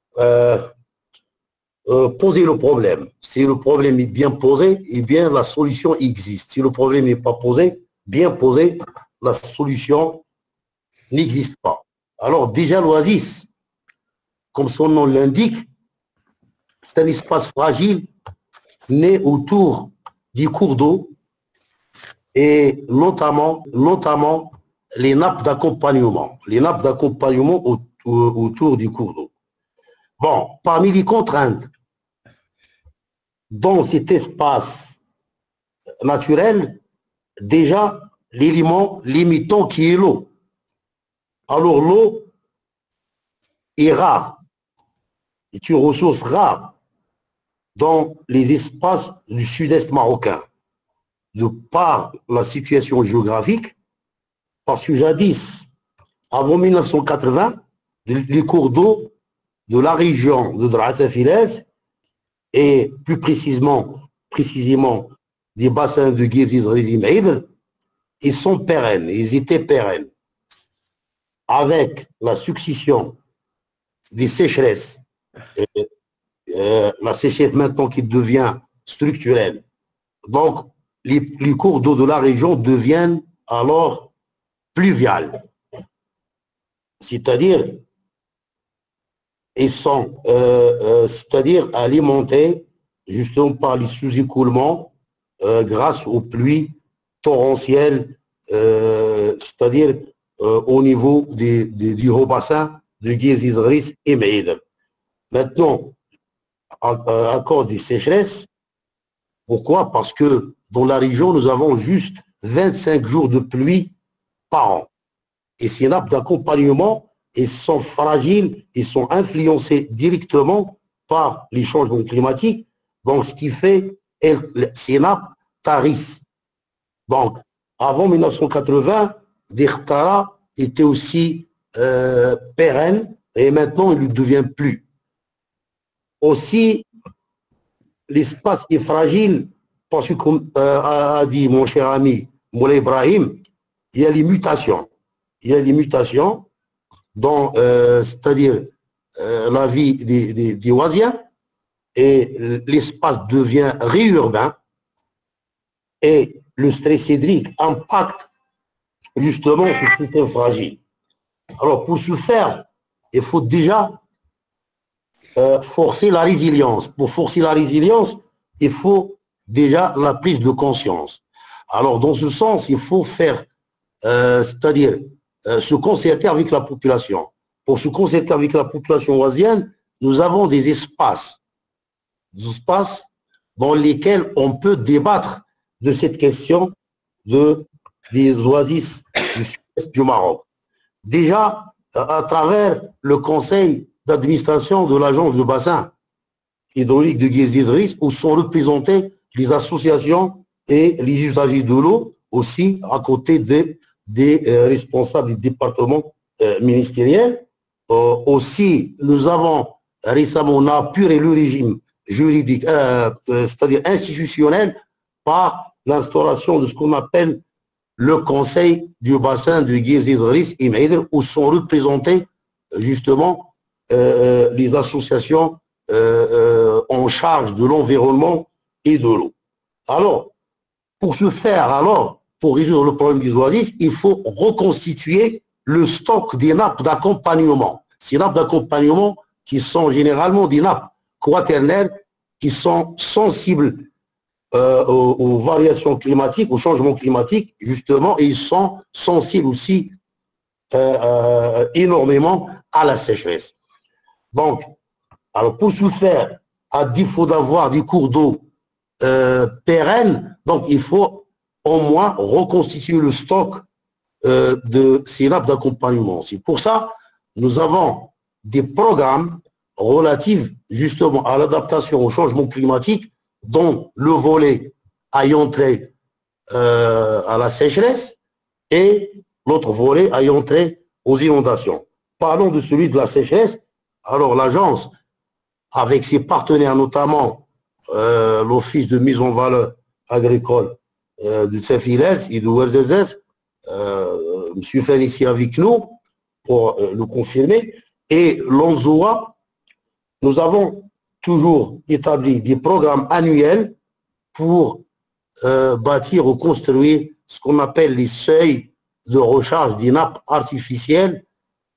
poser le problème. Si le problème est bien posé, eh bien, la solution existe. Si le problème n'est pas posé, bien posé, la solution n'existe pas. Alors, déjà, l'Oasis, comme son nom l'indique, c'est un espace fragile né autour du cours d'eau et notamment les nappes d'accompagnement autour du cours d'eau. Bon, parmi les contraintes dans cet espace naturel, déjà l'élément limitant qui est l'eau. Alors l'eau est rare, est une ressource rare dans les espaces du sud-est marocain, de par la situation géographique, parce que jadis, avant 1980, les cours d'eau de la région de Drassafilès et plus précisément des bassins de Guirziz, Rizim, Maïdr, ils sont pérennes, ils étaient pérennes. Avec la succession des sécheresses, la sécheresse maintenant qui devient structurelle, donc les cours d'eau de la région deviennent alors pluviales, c'est-à-dire ils sont c'est-à-dire alimentés justement par les sous-écoulements grâce aux pluies torrentielles, c'est-à-dire au niveau du haut bassin de Guirziz, Ris et Maïdr. Maintenant, à cause des sécheresses, pourquoi? Parce que dans la région, nous avons juste 25 jours de pluie par an. Et ces nappes d'accompagnement, elles sont fragiles, elles sont influencées directement par les changements climatiques. Donc, ce qui fait, ces nappes tarissent. Donc, avant 1980, des Khtara étaient aussi pérennes et maintenant, il ne le devient plus. Aussi, l'espace est fragile parce que, comme a dit mon cher ami Moulay Ibrahim, il y a les mutations. Il y a les mutations dans, c'est-à-dire la vie des Oisiens, et l'espace devient réurbain et le stress hydrique impacte justement ce système fragile. Alors, pour ce faire, il faut déjà forcer la résilience. Pour forcer la résilience, il faut déjà la prise de conscience. Alors, dans ce sens, il faut faire, c'est-à-dire se concerter avec la population. Pour se concerter avec la population oisienne, nous avons des espaces dans lesquels on peut débattre de cette question des oasis du sud-est du Maroc. Déjà, à travers le conseil d'administration de l'agence de bassin hydraulique de Guirziz, Ris, où sont représentés les associations et les usagers de l'eau, aussi à côté des responsables du département ministériel. Aussi, nous avons récemment apuré le régime juridique, c'est-à-dire institutionnel, par l'instauration de ce qu'on appelle le conseil du bassin de Guirziz, Ris et Maïdr, où sont représentés justement les associations en charge de l'environnement et de l'eau. Alors, pour ce faire, pour résoudre le problème des oasis, il faut reconstituer le stock des nappes d'accompagnement. Ces nappes d'accompagnement qui sont généralement des nappes quaternaires qui sont sensibles aux variations climatiques, au changement climatique, justement, et ils sont sensibles aussi énormément à la sécheresse. Donc, alors pour ce faire, à défaut d'avoir des cours d'eau pérennes, donc il faut au moins reconstituer le stock de ces nappes d'accompagnement. C'est pour ça nous avons des programmes relatifs justement à l'adaptation au changement climatique, dont le volet ayant trait à la sécheresse et l'autre volet ayant trait aux inondations. Parlons de celui de la sécheresse. Alors l'agence, avec ses partenaires, notamment l'Office de mise en valeur agricole de Tsefilès et de Ouerzezès, M. Fen ici avec nous pour le confirmer, et l'ONZOA, nous avons toujours établi des programmes annuels pour bâtir ou construire ce qu'on appelle les seuils de recharge des nappes artificielles,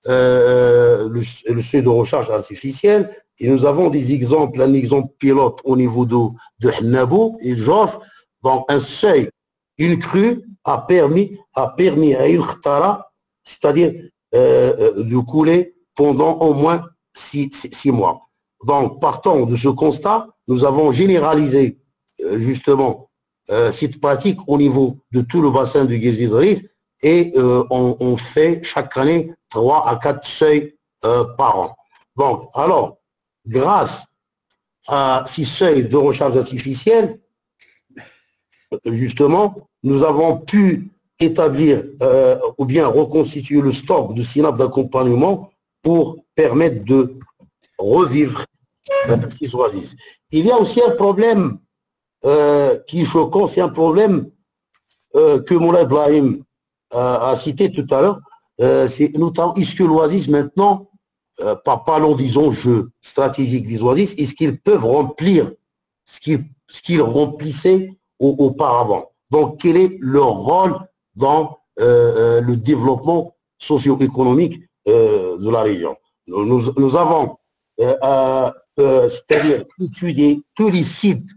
le seuil de recharge artificielle. Et nous avons des exemples, un exemple pilote au niveau de Hennabou et de Joff. Donc un seuil, une crue a permis à une Khtara, c'est-à-dire de couler pendant au moins 6 mois. Donc, partant de ce constat, nous avons généralisé justement cette pratique au niveau de tout le bassin du Guirziz, et on fait chaque année 3 à 4 seuils par an. Donc, alors, grâce à ces seuils de recharge artificielle, justement, nous avons pu établir ou bien reconstituer le stock de synapses d'accompagnement pour permettre de revivre ces oasis. Il y a aussi un problème qui est choquant, c'est un problème que Moulay Ibrahim a cité tout à l'heure, c'est notamment, est-ce que l'oasis maintenant, parlons disons jeu stratégique des oasis, est-ce qu'ils peuvent remplir ce qu'ils remplissaient auparavant? Donc, quel est leur rôle dans le développement socio-économique de la région? Nous avons c'est-à-dire étudier tous les sites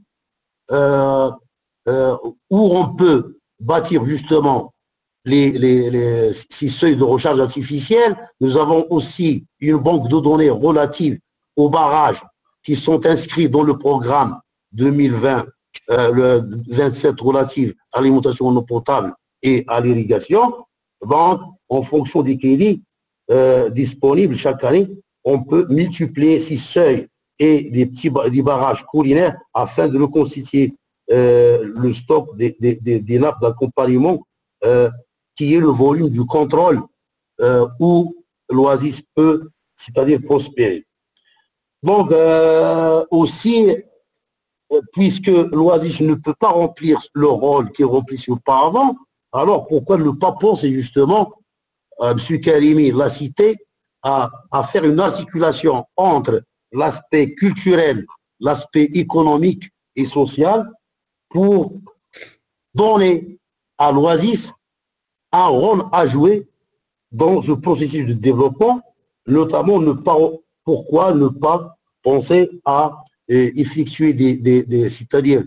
où on peut bâtir justement ces seuils de recharge artificielle. Nous avons aussi une banque de données relative aux barrages qui sont inscrits dans le programme 2020, le 27 relatif à l'alimentation en eau potable et à l'irrigation. Donc, en fonction des crédits disponibles chaque année, on peut multiplier ces seuils et des barrages collinaires afin de reconstituer le stock des nappes d'accompagnement qui est le volume du contrôle où l'oasis peut, c'est-à-dire prospérer. Donc, aussi, puisque l'oasis ne peut pas remplir le rôle qu'il remplissait auparavant, alors pourquoi ne pas penser justement, M. Karimi l'a cité, à faire une articulation entre l'aspect culturel, l'aspect économique et social pour donner à l'oasis un rôle à jouer dans ce processus de développement, notamment pourquoi ne pas penser à effectuer c'est-à-dire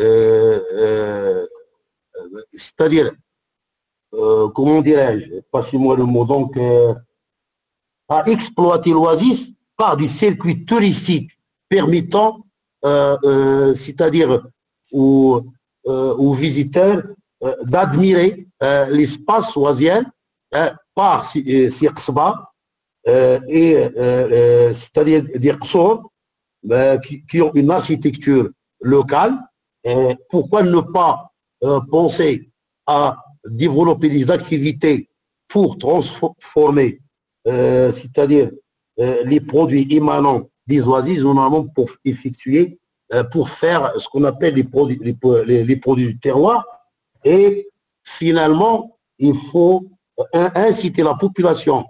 comment dirais-je, passez-moi le mot, donc à exploiter l'oasis par des circuits touristiques permettant, c'est-à-dire aux visiteurs d'admirer l'espace oasien par ces qsba et c'est-à-dire des qsor qui ont une architecture locale. Pourquoi ne pas penser à développer des activités pour transformer, c'est-à-dire les produits émanant des oasis, normalement pour effectuer, pour faire ce qu'on appelle les produits du terroir. Et finalement, il faut inciter la population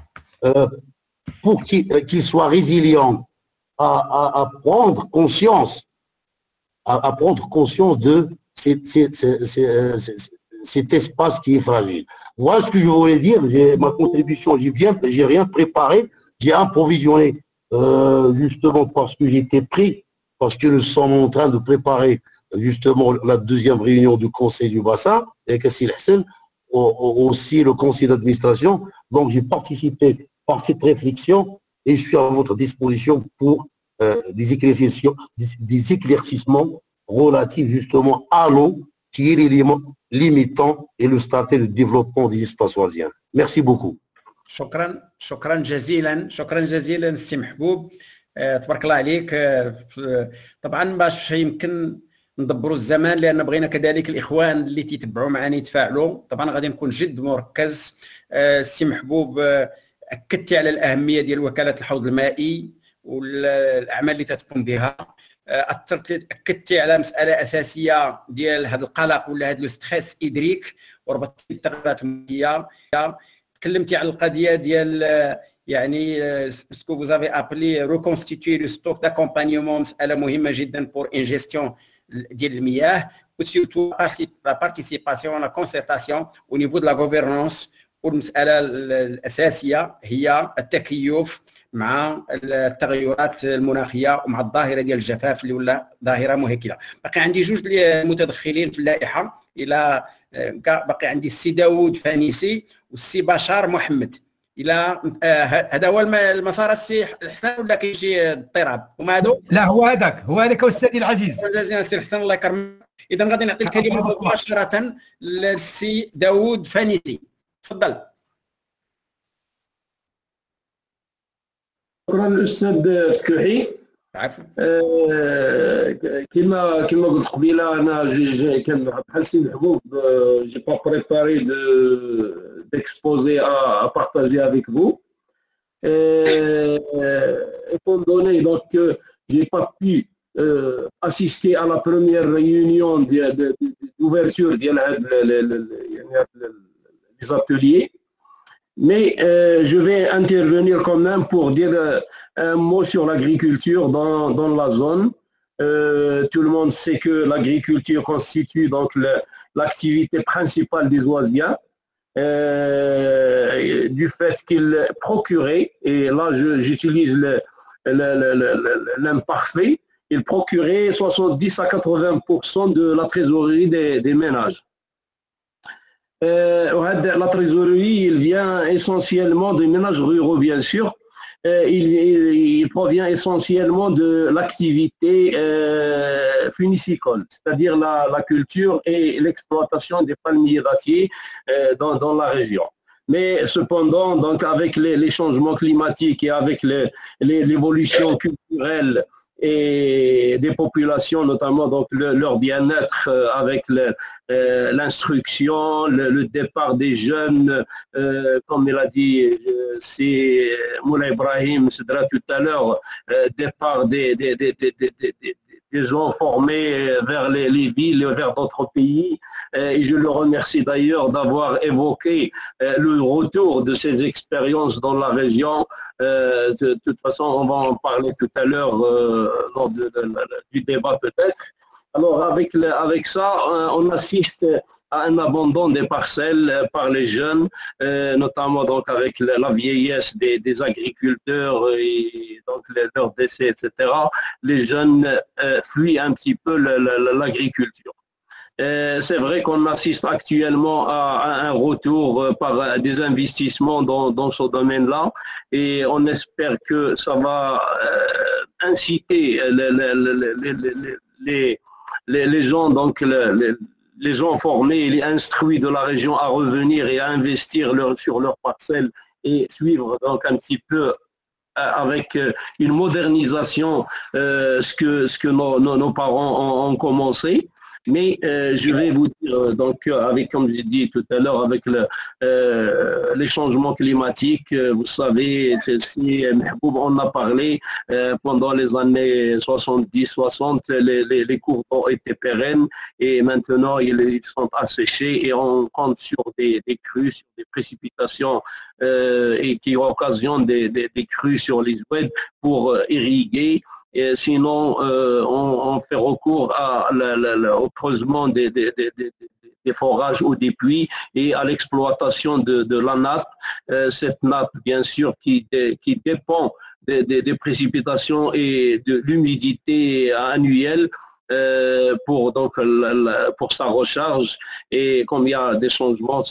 pour qu'ils soient résilients à prendre conscience, de cet espace qui est fragile. Voilà ce que je voulais dire. Ma contribution, j'ai rien préparé, j'ai improvisionné justement parce que j'étais pris, parce que nous sommes en train de préparer justement la deuxième réunion du Conseil du Bassin, avec Kassil Hassan, aussi le Conseil d'administration. Donc j'ai participé par cette réflexion et je suis à votre disposition pour des éclaircissements relatifs justement à l'eau, qui est l'élément limitant et le stratégie de développement des espaces oasiens. Merci beaucoup. شكرا جزيلا سي محبوب. تبارك الله عليك. طبعا باش يمكن ندبروا الزمان، لان بغينا كذلك الاخوان اللي تيتبعوا معنا يتفاعلوا. طبعا غادي نكون جد مركز. سي محبوب، اكدتي على الاهميه ديال وكاله الحوض المائي والاعمال اللي تتقوم بها. اكدتي على مساله اساسيه ديال هذا القلق ولا هذا لو ستريس ادريك وربطتي بالتغيرات المناخيه. تكلمتي على القضيه ديال يعني سكو vous avez appelé reconstituer le stock d'accompagnement، مساله مهمه جدا pour une gestion ديال المياه، وسيرتو la participation la concertation au niveau de la gouvernance. والمساله الاساسيه هي التكيف مع التغيرات المناخيه ومع الظاهره ديال الجفاف اللي ولا ظاهره مهكله. باقي عندي جوج المتدخلين في اللائحه، الى باقي عندي السي داوود فانيسي والسي بشار محمد. الى هذا هو المسار السي حسن ولا كاين شي اضطراب؟ هما هادو؟ لا، هو هذاك استاذي العزيز. جزيلا سي حسن، الله يكرمك. اذا غادي نعطي الكلمه مباشره للسي داوود فانيسي. تفضل. شكرا الاستاذ فتوحي. عفوا. كما قلت قبيله انا كان بحال سي محبوب جي با بريباري d'exposer à partager avec vous. Étant donné donc que j'ai pas pu assister à la première réunion d'ouverture des ateliers, mais je vais intervenir quand même pour dire un mot sur l'agriculture dans la zone. Tout le monde sait que l'agriculture constitue donc l'activité principale des Oisiens. Du fait qu'il procurait, et là j'utilise l'imparfait, il procurait 70 à 80% de la trésorerie des ménages. La trésorerie, il vient essentiellement des ménages ruraux, bien sûr. Il provient essentiellement de l'activité funicicole, c'est-à-dire la culture et l'exploitation des palmiers dattiers dans la région. Mais cependant, donc avec les changements climatiques et avec l'évolution culturelle et des populations, notamment donc leur bien-être avec l'instruction, le départ des jeunes, comme il a dit, c'est Moula Ibrahim Sedra tout à l'heure, départ des gens formés vers les villes, vers d'autres pays. Et je le remercie d'ailleurs d'avoir évoqué le retour de ces expériences dans la région. De toute façon, on va en parler tout à l'heure lors du débat peut-être. Alors avec ça, on assiste à un abandon des parcelles par les jeunes, notamment donc avec la vieillesse des agriculteurs et donc leur décès, etc. Les jeunes fuient un petit peu l'agriculture. C'est vrai qu'on assiste actuellement à un retour par des investissements dans ce domaine-là et on espère que ça va inciter les gens, donc les gens formés et les instruits de la région à revenir et à investir sur leurs parcelles et suivre donc un petit peu avec une modernisation ce que nos parents ont commencé. Mais je vais vous dire, donc, comme j'ai dit tout à l'heure, avec les changements climatiques, vous savez, on a parlé pendant les années 70-60, les cours d'eau étaient pérennes et maintenant ils sont asséchés et on compte sur des crues, sur des précipitations et qui occasionnent des crues sur les oueds pour irriguer. Et sinon, on fait recours au creusement des forages ou des puits et à l'exploitation de la nappe. Cette nappe, bien sûr, qui dépend des précipitations et de l'humidité annuelle pour sa recharge. Et comme il y a des changements,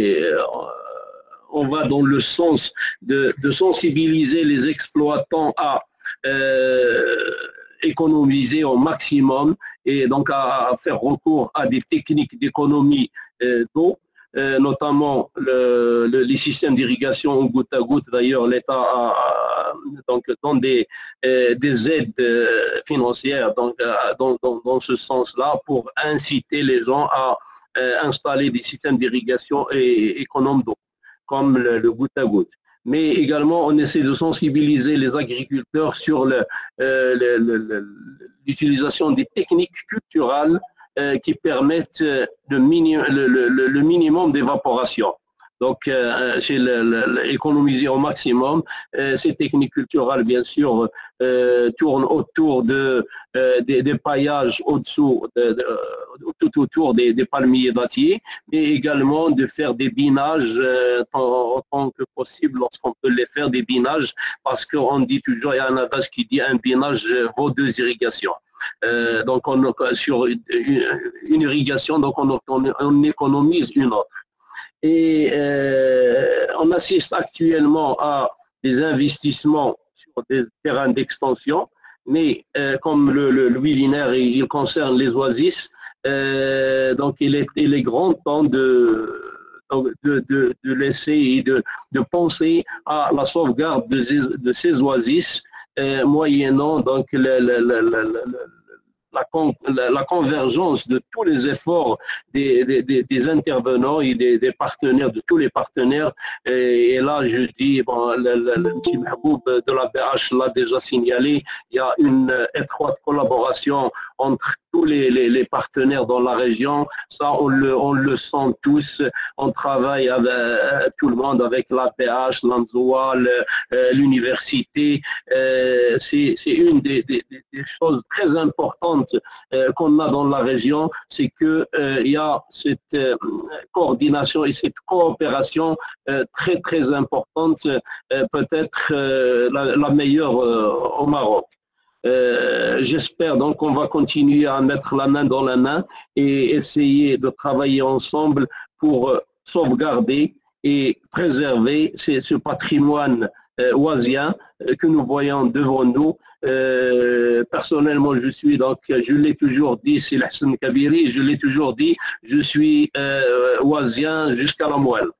on va dans le sens de sensibiliser les exploitants à économiser au maximum et donc à faire recours à des techniques d'économie d'eau, notamment les systèmes d'irrigation au goutte à goutte. D'ailleurs, l'État donne des aides financières dans ce sens-là pour inciter les gens à installer des systèmes d'irrigation économes d'eau, comme le goutte à goutte. Mais également, on essaie de sensibiliser les agriculteurs sur l'utilisation des techniques culturelles qui permettent le minimum d'évaporation. Donc, c'est économiser au maximum. Ces techniques culturelles, bien sûr, tournent autour des paillages au-dessous, tout autour des palmiers dattiers, mais également de faire des binages autant que possible lorsqu'on peut les faire, des binages, parce qu'on dit toujours, il y a un adage qui dit un binage vaut 2 irrigations. Donc, sur une irrigation, donc on économise une autre. Et on assiste actuellement à des investissements sur des terrains d'extension, mais comme le webinaire il concerne les oasis, donc il est grand temps de laisser et de penser à la sauvegarde de ces oasis, moyennant donc la convergence de tous les efforts des intervenants et des partenaires, de tous les partenaires. Et là, je dis, bon, le M. Mahboub de la BH l'a déjà signalé, il y a une étroite collaboration entre tous les partenaires dans la région. Ça, on le sent tous. On travaille avec tout le monde, avec l'APH, l'ANZOA, l'université. C'est une des choses très importantes qu'on a dans la région, c'est que il y a cette coordination et cette coopération très très importante, peut-être la meilleure au Maroc. J'espère donc qu'on va continuer à mettre la main dans la main et essayer de travailler ensemble pour sauvegarder et préserver ce patrimoine oisien que nous voyons devant nous. Personnellement, je l'ai toujours dit, c'est l'Hassan Kabiri, je l'ai toujours dit, je suis oisien jusqu'à la moelle.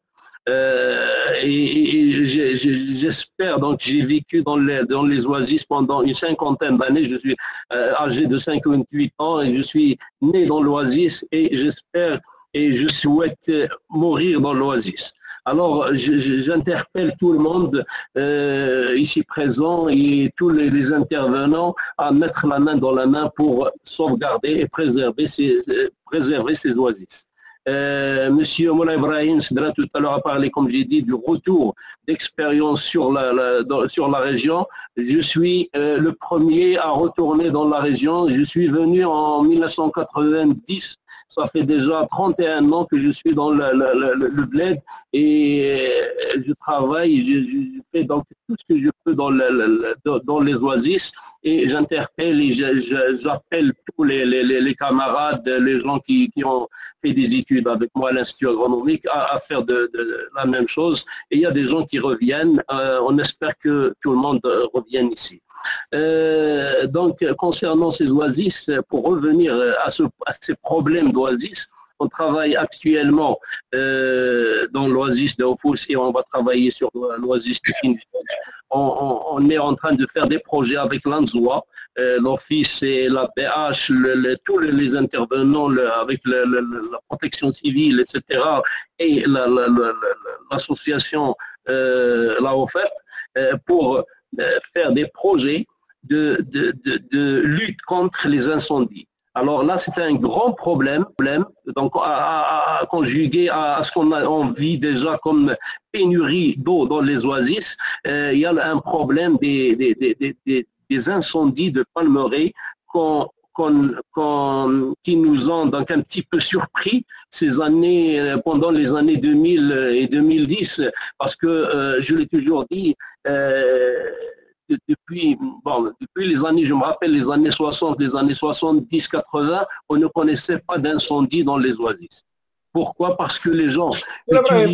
Et j'espère, donc j'ai vécu dans les oasis pendant une cinquantaine d'années, je suis âgé de 58 ans et je suis né dans l'oasis et j'espère et je souhaite mourir dans l'oasis. Alors, j'interpelle tout le monde ici présent et tous les intervenants à mettre la main dans la main pour sauvegarder et préserver ces oasis. Monsieur Moula Ibrahim Sidra tout à l'heure a parlé, comme j'ai dit, du retour d'expérience sur la région. Je suis le premier à retourner dans la région. Je suis venu en 1990. Ça fait déjà 31 ans que je suis dans le bled et je travaille, je fais donc tout ce que je peux dans les oasis et j'interpelle et j'appelle tous les camarades, les gens qui ont fait des études avec moi à l'Institut agronomique à faire de la même chose. Et il y a des gens qui reviennent. On espère que tout le monde revienne ici. Donc, concernant ces oasis, pour revenir à ces problèmes d'oasis, on travaille actuellement dans l'oasis de Oufous et on va travailler sur l'oasis de Kinfej. On est en train de faire des projets avec l'ANZOA, l'Office et la BH, tous les intervenants avec la protection civile, etc. et l'association La OFEP pour faire des projets de lutte contre les incendies. Alors là, c'est un grand problème, donc à conjuguer à ce qu'on vit déjà comme pénurie d'eau dans les oasis. Il y a un problème des incendies de palmeraies qui nous ont donc un petit peu surpris pendant les années 2000 et 2010, parce que je l'ai toujours dit, depuis les années, je me rappelle les années 60, les années 70, 80, on ne connaissait pas d'incendie dans les oasis. Pourquoi? Parce que les gens Ibrahim,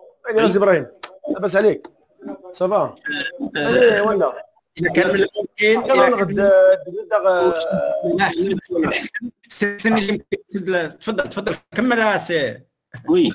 ça va? إذا كان من الممكن تفضل كمل سي. Oui.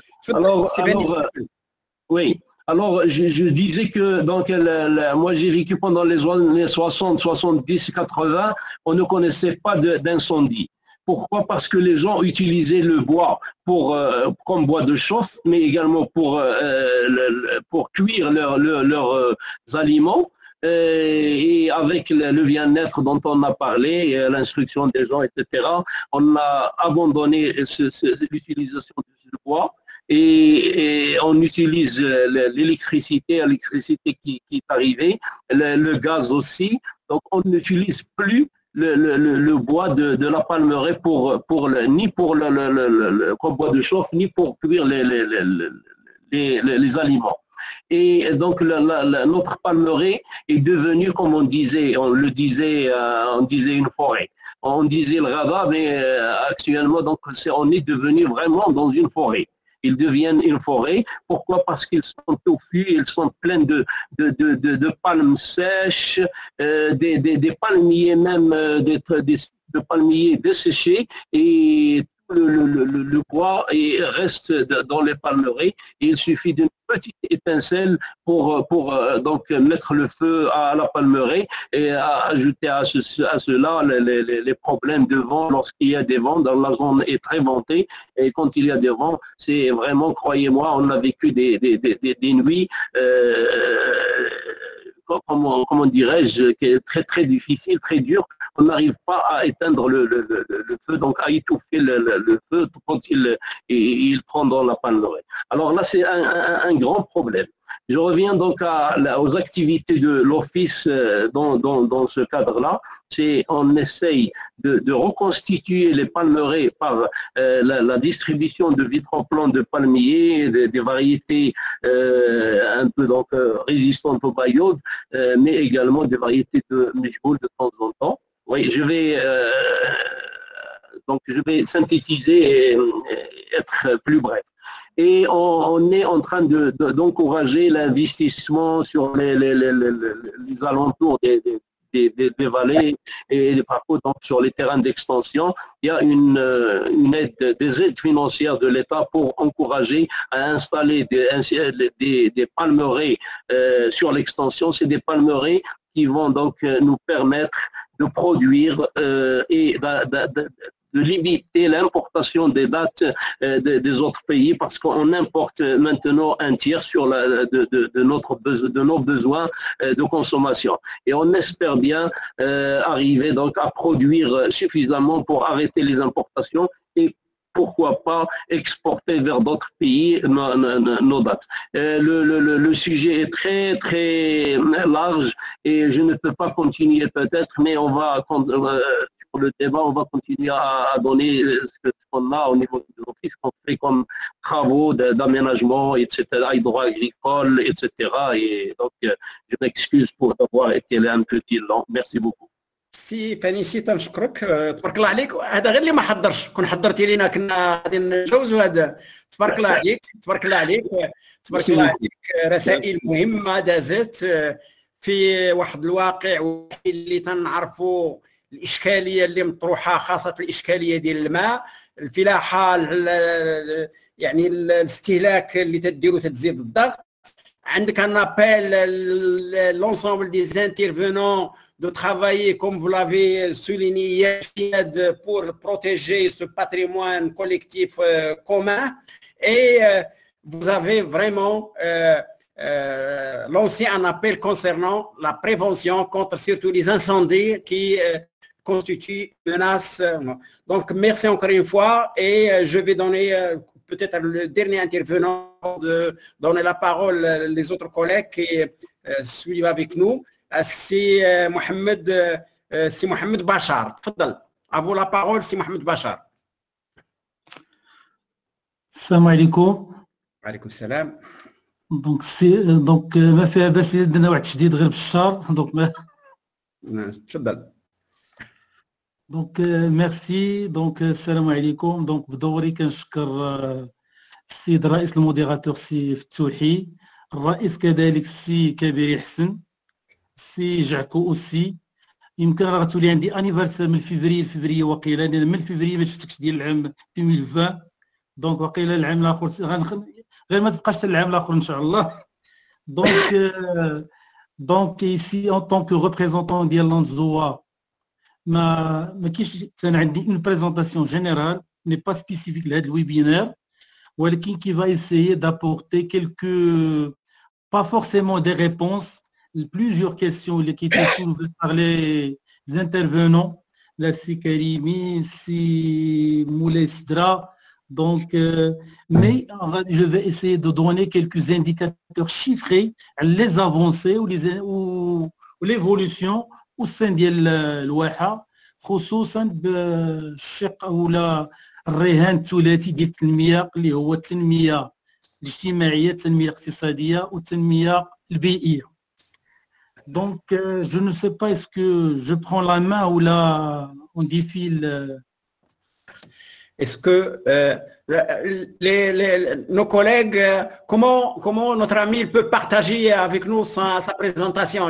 Alors, je disais que donc moi j'ai vécu pendant les années 60, 70, 80, on ne connaissait pas d'incendie. Pourquoi? Parce que les gens utilisaient le bois comme bois de chauffe, mais également pour cuire leurs aliments. Et avec le bien-être dont on a parlé, l'instruction des gens, etc., on a abandonné l'utilisation du bois et on utilise l'électricité qui est arrivée, le gaz aussi. Donc on n'utilise plus le bois de la palmeraie ni pour comme bois de chauffe, ni pour cuire les aliments. Et donc notre palmeraie est devenue, comme on disait une forêt. On disait le Rada, mais actuellement donc on est devenu vraiment dans une forêt. Ils deviennent une forêt. Pourquoi? Parce qu'ils sont touffus, ils sont pleins de palmes sèches, des palmiers même, de palmiers desséchés, et le bois reste dans les palmeraies. Il suffit d'une petite étincelle pour donc mettre le feu à la palmeraie et ajouter à cela les problèmes de vent. Lorsqu'il y a des vents, dans la zone est très ventée, et quand il y a des vents, c'est vraiment, croyez-moi, on a vécu des nuits comment dirais-je, très très difficile, très dur. On n'arrive pas à éteindre le feu, donc à étouffer le feu quand il prend dans la palmeraie. Alors là, c'est un grand problème. Je reviens donc aux activités de l'Office dans ce cadre-là. On essaye de reconstituer les palmeraies par la distribution de vitroplans de palmiers, des variétés un peu donc résistantes aux baillots, mais également des variétés de mejhoul de temps en temps. Oui, je vais synthétiser et être plus bref. Et on est en train d'encourager l'investissement sur les alentours des vallées et parcours donc sur les terrains d'extension. Il y a des aides financières de l'État pour encourager à installer des palmeraies sur l'extension. C'est des palmeraies qui vont donc nous permettre de produire et de limiter l'importation des dattes des autres pays, parce qu'on importe maintenant un tiers de nos besoins de consommation. Et on espère bien arriver donc à produire suffisamment pour arrêter les importations et pourquoi pas exporter vers d'autres pays nos dates. Le sujet est très très large et je ne peux pas continuer peut-être, mais on va pour le débat, on va continuer à donner ce qu'on a au niveau de l'Office, qu'on fait comme travaux d'aménagement, etc., hydro-agricole, etc. Et donc, je m'excuse pour avoir été un petit long. Merci beaucoup. سي فانيسي تنشكرك تبارك الله عليك. هذا غير اللي ما حضرش، كون حضرتي لينا كنا غادي نجوزوا هذا. تبارك الله عليك، تبارك الله عليك، تبارك الله عليك. رسائل مهمه دازت في واحد الواقع اللي تنعرفوا الاشكاليه اللي مطروحه، خاصه الاشكاليه ديال الماء، الفلاحه، يعني الاستهلاك اللي تديروا تزيد الضغط. عندك un appel l'ensemble des intervenants de travailler comme vous l'avez souligné pour protéger ce patrimoine collectif commun, et vous avez vraiment lancé un appel concernant la prévention contre surtout les incendies qui constituent une menace. Donc merci encore une fois, et je vais donner peut-être le dernier intervenant de donner la parole les autres collègues qui suivent avec nous. C'est Mohamed Bachar. تفضل. À vous la parole, c'est Mohamed Bachar. السلام عليكم. وعليكم السلام. دونك ما فيها باس عندنا واحد التشديد غير بالشهر دونك ما تفضل. دونك ميرسي. دونك السلام عليكم. دونك بدوري كنشكر السيد رئيس الموديراتور سي فتوحي، الرئيس كذلك السي كبير حسن، سي جعكو اوسي. يمكن راه تولي عندي انيفرسير من فيفري وقيله، لان من فيفري ما شفتكش ديال العام 2020. دونك وقيله العام الاخر غير ما تبقاش حتى العام الاخر ان شاء الله. دونك ici en tant que représentant ديال لانزوا ما كاينش. انا عندي une présentation générale n'est pas spécifique لهذا الويبينار، ولكن qui va essayer d'apporter quelques, pas forcément des réponses, plusieurs questions qui étaient soulevées par les intervenants, la si Karimi, si Moulay Sidra. Donc, mais je vais essayer de donner quelques indicateurs chiffrés, les avancées ou l'évolution au sein de الواحة، خصوصا بالشق أولى الرهان الثلاثي ديال التنمية اللي هو التنمية الاجتماعية، التنمية الاقتصادية والتنمية البيئية. Donc, je ne sais pas, est-ce que je prends la main ou là on défile. Est-ce que nos collègues, comment notre ami peut partager avec nous sa présentation,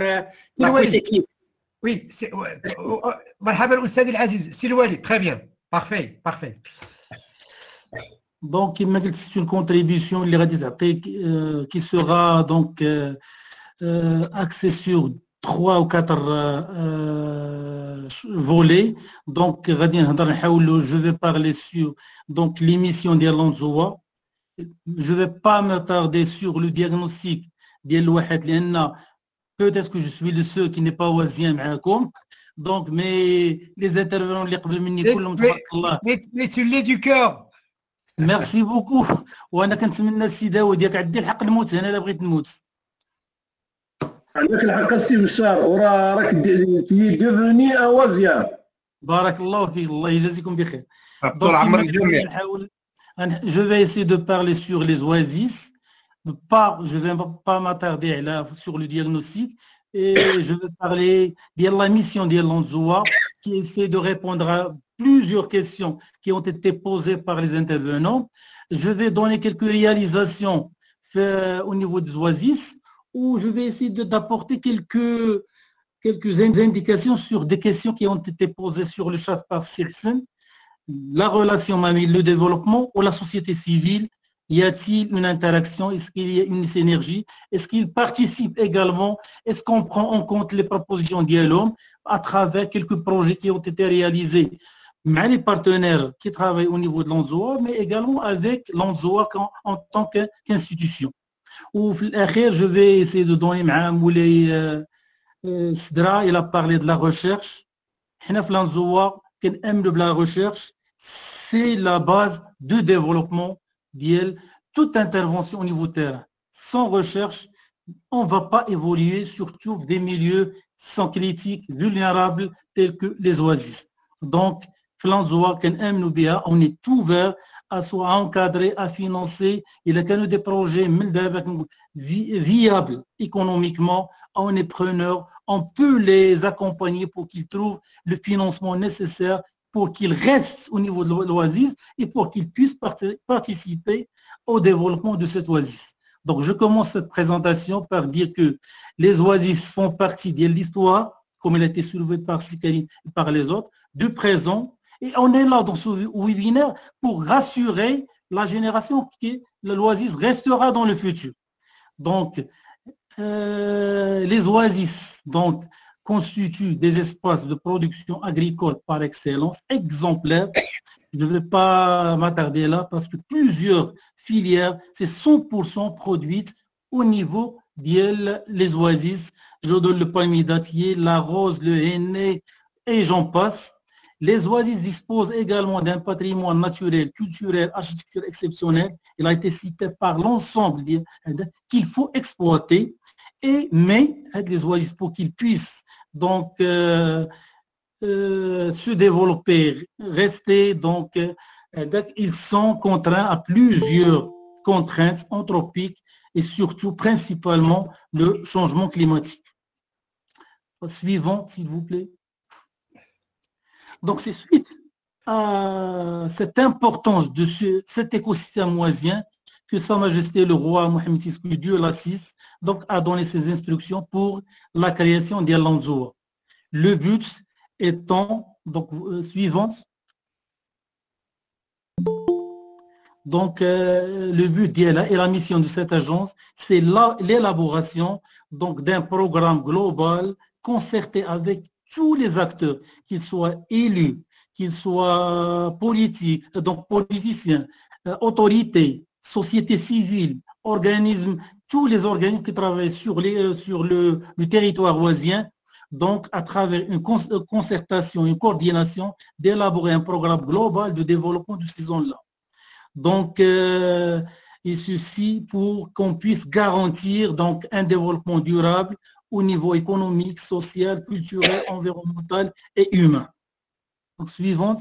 la technique? Oui, مرحبا الأستاذ العزيز سي الوالي. Très bien. Parfait, parfait. Donc, c'est une contribution qui sera donc axée sur 3 ou 4 volets. Donc, je vais parler sur donc l'émission de l'Anzoua. Je ne vais pas m'attarder sur le diagnostic de l'Ouahad, peut-être que je suis le seul qui n'est pas oisien معاكم. Donc, mais les intervenants اللي قبل مني كلهم تبارك الله. Mais tu l'es du cœur. ميرسي بوكو. وانا كنتمنى السي داود ياك عندي الحق نموت هنا الا بغيت نموت. عندك الحق السي بشار وراك ديفوني اوازيان. بارك الله فيك الله يجازيكم بخير. طول عمر الجميع. Je vais essayer de parler sur les oasis. Je ne vais pas m'attarder sur le diagnostic et je vais parler de la mission de l'Anzoua qui essaie de répondre à plusieurs questions qui ont été posées par les intervenants. Je vais donner quelques réalisations au niveau des oasis où je vais essayer d'apporter quelques indications sur des questions qui ont été posées sur le chat par Silsen. La relation avec le développement ou la société civile, y a-t-il une interaction? Est-ce qu'il y a une synergie? Est-ce qu'il participe également? Est-ce qu'on prend en compte les propositions de l'homme à travers quelques projets qui ont été réalisés avec les partenaires qui travaillent au niveau de l'Anzoua, mais également avec l'Anzoua en tant qu'institution? Ou je vais essayer de donner Moulay Sidra, il a parlé de la recherche. L'Anzoua, qu'on aime de la recherche, c'est la base de développement d'IEL, toute intervention au niveau terrain. Sans recherche, on ne va pas évoluer, surtout des milieux sans critiques, vulnérables, tels que les oasis. Donc, on est ouvert à soit encadrer, à financer. Il y a des projets viables économiquement. On est preneur. On peut les accompagner pour qu'ils trouvent le financement nécessaire pour qu'ils restent au niveau de l'oasis et pour qu'ils puissent participer au développement de cette oasis. Donc, je commence cette présentation par dire que les oasis font partie de l'histoire, comme il a été soulevé par Sikari et par les autres, du présent. Et on est là dans ce webinaire pour rassurer la génération que l'oasis restera dans le futur. Donc, les oasis constituent des espaces de production agricole par excellence, exemplaires. Je ne vais pas m'attarder là parce que plusieurs filières, c'est 100% produites au niveau des oasis. Je donne le palmier dattier, la rose, le henné et j'en passe. Les oasis disposent également d'un patrimoine naturel, culturel, architecturel exceptionnel. Il a été cité par l'ensemble qu'il faut exploiter. Mais les oasis, pour qu'ils puissent donc se développer, rester, donc ils sont contraints à plusieurs contraintes anthropiques et surtout principalement le changement climatique. Suivant, s'il vous plaît. Donc, c'est suite à cette importance de cet écosystème oisien que Sa Majesté le roi Mohamed VI, que Dieu l'assiste, donc a donné ses instructions pour la création de l'Anzoua. Le but étant, donc suivante. Donc, le but et la mission de cette agence, c'est l'élaboration donc d'un programme global concerté avec tous les acteurs, qu'ils soient élus, qu'ils soient politiques, donc politiciens, autorités, société civile, organismes, tous les organismes qui travaillent sur le territoire oisien, donc à travers une concertation, une coordination, d'élaborer un programme global de développement de ces zones-là. Donc, et ceci pour qu'on puisse garantir donc un développement durable au niveau économique, social, culturel, environnemental et humain. Donc, suivante.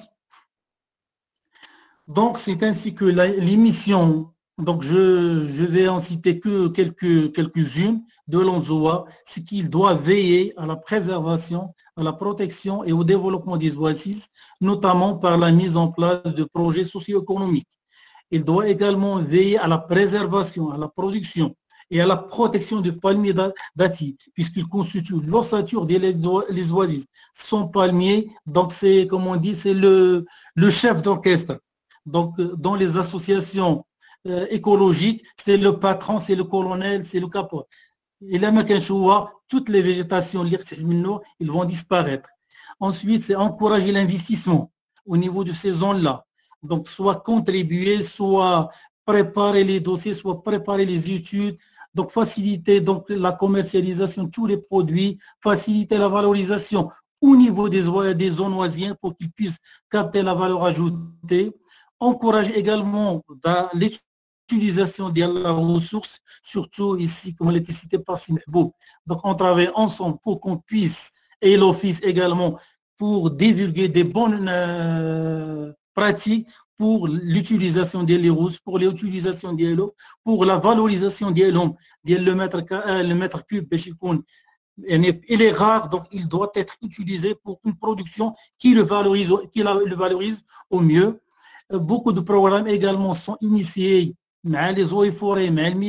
Donc, c'est ainsi que l'émission, donc je vais en citer que quelques-unes de l'Anzoua, c'est qu'il doit veiller à la préservation, à la protection et au développement des oasis, notamment par la mise en place de projets socio-économiques. Il doit également veiller à la préservation, à la production et à la protection du palmier dattier, puisqu'il constitue l'ossature des oasis. Son palmier, donc c'est, comme on dit, c'est le chef d'orchestre. Donc, dans les associations écologiques, c'est le patron, c'est le colonel, c'est le capot. Et là, toutes les végétations, ils vont disparaître. Ensuite, c'est encourager l'investissement au niveau de ces zones-là. Donc, soit contribuer, soit préparer les dossiers, soit préparer les études, donc faciliter donc, la commercialisation de tous les produits, faciliter la valorisation au niveau des zones oisiennes pour qu'ils puissent capter la valeur ajoutée, encourager également l'utilisation de la ressource, surtout ici, comme elle a été citée par Simehbou. Donc, on travaille ensemble pour qu'on puisse, et l'Office également, pour divulguer des bonnes pratiques pour l'utilisation des ressources, pour l'utilisation des l'eau, pour la valorisation des l'homme, le mètre cube, il est rare, donc il doit être utilisé pour une production qui le valorise au mieux. Beaucoup de programmes également sont initiés les eaux et forêts,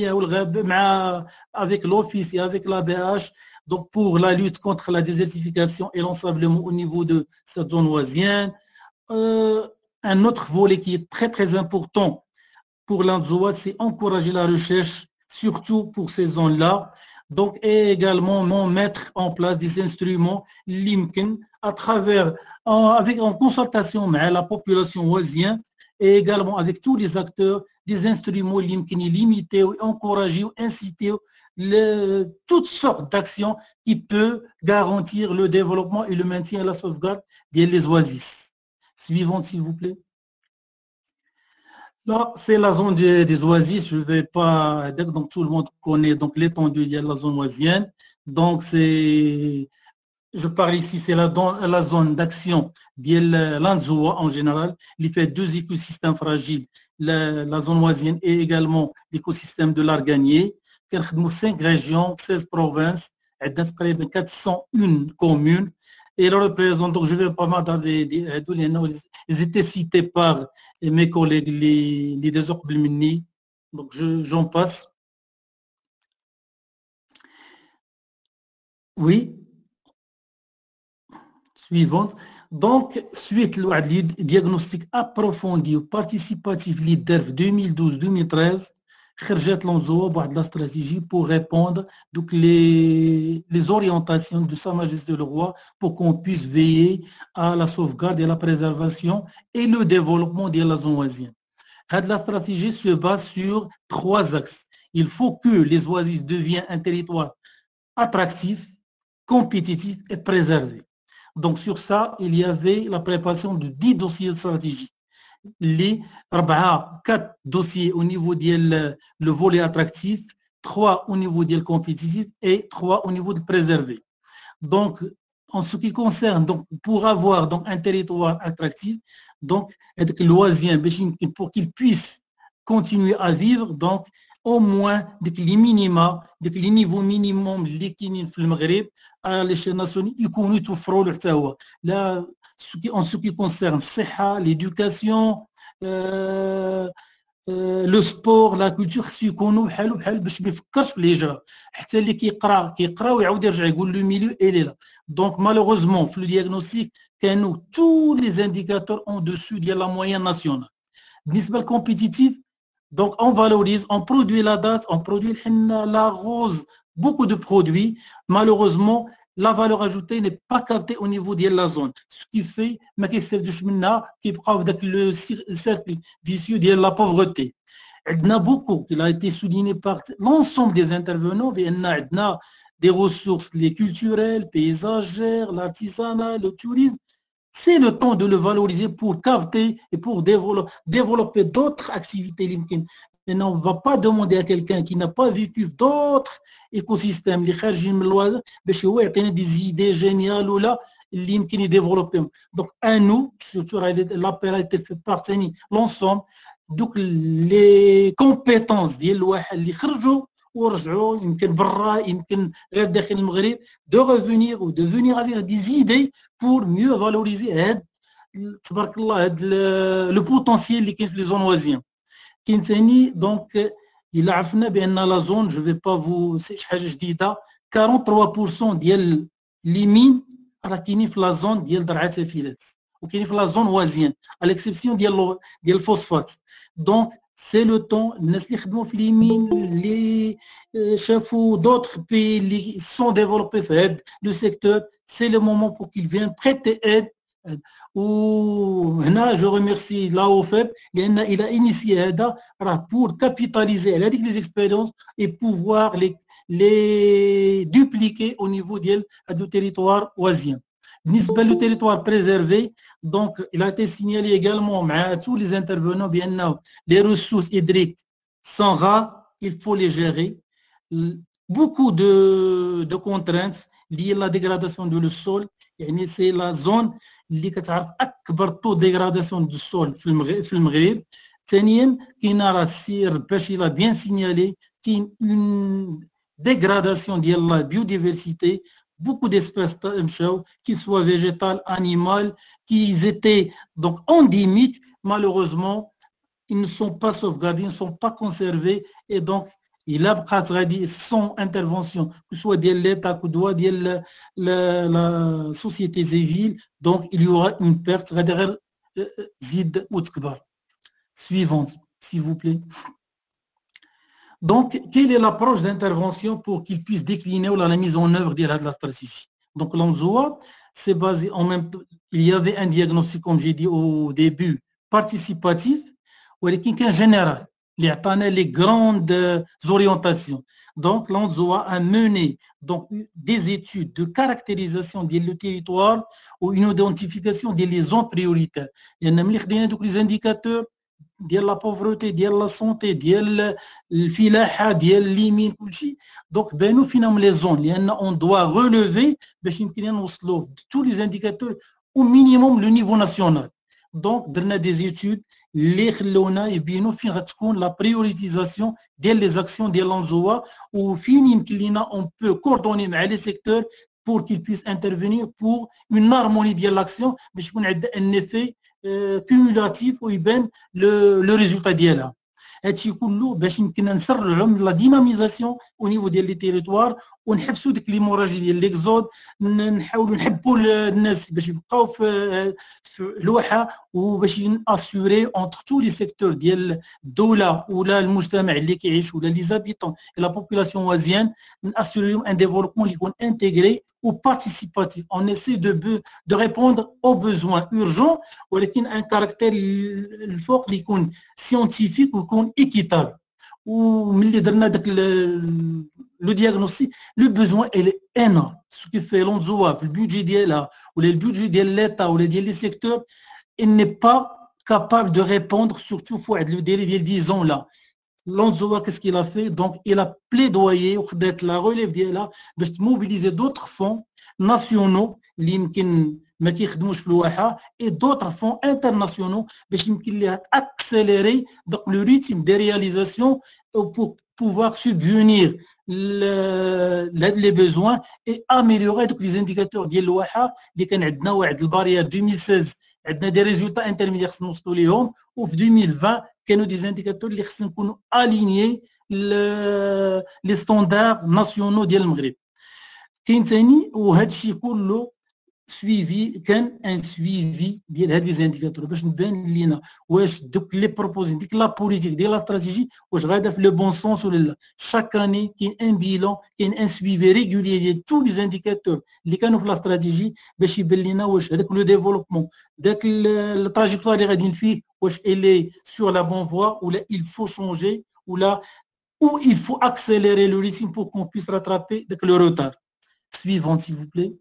avec l'Office et avec l'ABH, donc pour la lutte contre la désertification et l'ensablement au niveau de cette zone oisienne. Un autre volet qui est très très important pour l'Anzoa, c'est encourager la recherche, surtout pour ces zones-là. Donc, et également mettre en place des instruments LIMKIN à travers, en consultation avec la population oisienne et également avec tous les acteurs, des instruments LIMKIN limités, encourager, inciter toutes sortes d'actions qui peuvent garantir le développement et le maintien et la sauvegarde des oasis. Suivante, s'il vous plaît. Là, c'est la zone des oasis. Je ne vais pas. Donc, tout le monde connaît donc l'étendue de la zone oisienne. Donc, je parle ici, c'est la zone d'action de l'Anzoa en général. Il fait deux écosystèmes fragiles, la zone oisienne et également l'écosystème de l'Arganier. Il y a 5 régions, 16 provinces, 401 communes. Et le représentant, donc je ne vais pas m'attarder, ils étaient cités par mes collègues, les désormais, donc j'en passe. Oui. Suivante. Donc, suite au diagnostic approfondi ou participatif LEADER 2012-2013, خرجت l'Anzoa بواحد la stratégie pour répondre donc les orientations de Sa Majesté le Roi pour qu'on puisse veiller à la sauvegarde et la préservation et le développement de la zone oisienne. La stratégie se base sur 3 axes. Il faut que les oasis deviennent un territoire attractif, compétitif et préservé. Donc sur ça, il y avait la préparation de 10 dossiers de stratégie. Les 4 dossiers au niveau le volet attractif, 3 au niveau du compétitif et 3 au niveau de préservé. Donc, en ce qui concerne, donc, pour avoir donc, un territoire attractif, donc, l'oisien, pour qu'il puisse continuer à vivre, donc, au moins les minima, les niveaux minimum qui في المغرب à l'échelle nationale, يكونوا يتوفروا له حتى هو. Là, en ce qui concerne l'éducation, le sport, la culture, يكونوا بحال باش ما يفكرش في الهجرة. حتى اللي كيقرا ويعاود يرجع يقول le milieu elle est là. Donc malheureusement, في le diagnostic, كانوا tous les indicateurs en dessus de la moyenne nationale. بالنسبة للcompétitif, donc, on valorise, on produit la date, on produit la rose, beaucoup de produits. Malheureusement, la valeur ajoutée n'est pas captée au niveau de la zone. Ce qui fait qu'il le cercle vicieux de la pauvreté. Il y a beaucoup, il a été souligné par l'ensemble des intervenants, il y a des ressources les culturelles, paysagères, l'artisanat, le tourisme. C'est le temps de le valoriser pour capter et pour développer d'autres activités. Et on ne va pas demander à quelqu'un qui n'a pas vécu d'autres écosystèmes, des idées géniales ou là, qui développent. Donc, à nous, surtout l'appel a été fait par l'ensemble, donc les compétences ديال الواحد اللي خرجوا ورجعوا يمكن برا يمكن غير داخل المغرب de revenir ou de venir avec des idées pour mieux valoriser تبارك الله le potentiel اللي كاين في les zones oisiennes. كاين ثاني donc Il a عرفنا بأن la zone, je vais pas vous, c'est حاجة جديدة, 43% ديال les mines راه كاينين في لا زون ديال درعا تافيلات وكاينين في لا زون وازيان à l'exception ديال الفوسفات. دونك سي لو طون الناس اللي خدموا في لي مين اللي شافوا d'autres pays اللي sont développés في هذا لو سيكتور, c'est le moment pour qu'ils viennent prêter aide. وهنا جو ريميرسي لا اوفيب لان الى انيسيي هذا راه بور كابيتاليزي على هذيك لي زيكسبيريونس اي بوفوار لي دوبليكي او نيفو ديال هادو تيريتوار وازيان. بالنسبه لو تيريتوار بريزيرفي دونك الى تي سينيالي également مع tous les intervenants بانه les ressources hydriques sont rares, il faut les gérer. Beaucoup de contraintes liées à la dégradation du sol. يعني سي لا زون اللي كتعرف اكبر طو ديغراداسيون دو سول في المغرب. ثانيا كاينه راه السير باش لا بيان سينيالي كاين اون ديغراداسيون ديال لا بيوديفرسيتي. beaucoup d'espèces مشاو qu'ils soient végétales, animales, qui étaient donc endémiques, malheureusement ils ne sont pas sauvegardés, ils ne sont pas conservés et donc il a بقات غادي sans intervention que soit ديال l'État ou ديال la société civile, donc il y aura une perte غادي غير تزيد وتكبر. Suivante s'il vous plaît. Donc quelle est l'approche d'intervention pour qu'il puisse décliner ou la mise en œuvre de la stratégie? Donc l'ANZOA c'est basé en même temps, il y avait un diagnostic comme j'ai dit au début participatif ولكن كان général اللي عطانا les grandes orientations. Donc l'ANZOA a mené donc des études de caractérisation du territoire ou une identification des zones prioritaires. لأن ملي خدينا دوك les indicateurs ديال لا بوفرتي ديال لا سونتي ديال الفلاحه ديال ليمين كلشي دونك بانوا فينا من لي زون لان اون دوا ريليفي باش يمكن نوصلوا تو لي زانديكاتور او مينيموم لو نيفو ناسيونال. دونك درنا دي زيتود اللي خلونا يبينوا فين غتكون لا بريوريتيزاسيون ديال لي زاكسيون ديال لانزوا وفين يمكن لينا اون بو كوردوني مع لي سيكتور pour qu'ils puissent intervenir pour une harmonie de l'action باش يكون عندنا un effet cumulatif ويبان le résultat ديالها. هادشي كله باش يمكن نسرعوا من لا ديناميزاسيون او نيفو ديال لي تيريتوار ونحبسوا ديك ليموراجي ديال ليكزود, نحاولوا نحبوا الناس باش يبقاو في الواحه وباش ناسيوري اونتر تو لي سيكتور ديال الدوله ولا المجتمع اللي كيعيش ولا لي زابيتون لا بوبولاسيون وازيان ناسيوريهم ان ديفلوبمون اللي يكون انتيغري ou participatif. On essaie de répondre aux besoins urgents ولكن un caractère الفوق اللي يكون scientifique ويكون équitable. وملي درنا داك لو دياغنوستيك لو بوزوان elle est énorme. Ce qui fait l'ANZOA في البيدجي ديالها ولا البيدجي ديال ليتا ولا ديال لي سيكتور il n'est pas capable de répondre surtout في واحد لو ديلي ديال 10 ans là. L'ANZOA, qu'est-ce qu'il a fait? Donc, il a plaidoyé ou la relève d'elle باش mobiliser d'autres fonds nationaux اللي يمكن ما كيخدموش في الواحه et d'autres fonds internationaux باش يمكن لها accélérer donc le rythme de réalisation pour pouvoir subvenir les besoins et améliorer donc les indicateurs ديال الواحه اللي كان عندنا واحد البارير 2016 عندنا دي ريزولتا انترميديير خصنا نوصلوا ليهم وفي 2020 كانوا دي زانديكاتور اللي خصنا نكونوا الينيي لي ستاندار ناسيونال ديال المغرب. كاين ثاني وهذا الشيء كله سويفي كان ان سويفي ديال هاد لي زانديكاتور باش نبان لينا واش دوك لي بروبوزين ديك لا بوليتيك ديال لا استراتيجي واش غادا في لو بون سونس ولا لا. شاك اني كاين ان بيلون كاين ان سويفي ريغولير ديال تو لي زانديكاتور اللي كانوا في لا استراتيجي باش يبان لينا واش هذاك لو ديفلوبمون داك التراجيكتوار اللي غاديين فيه واش الي سور لا بون فوا ولا il faut changer ولا ou il faut accélérer le rythme pour qu'on puisse rattraper le retard. Suivante s'il vous plaît.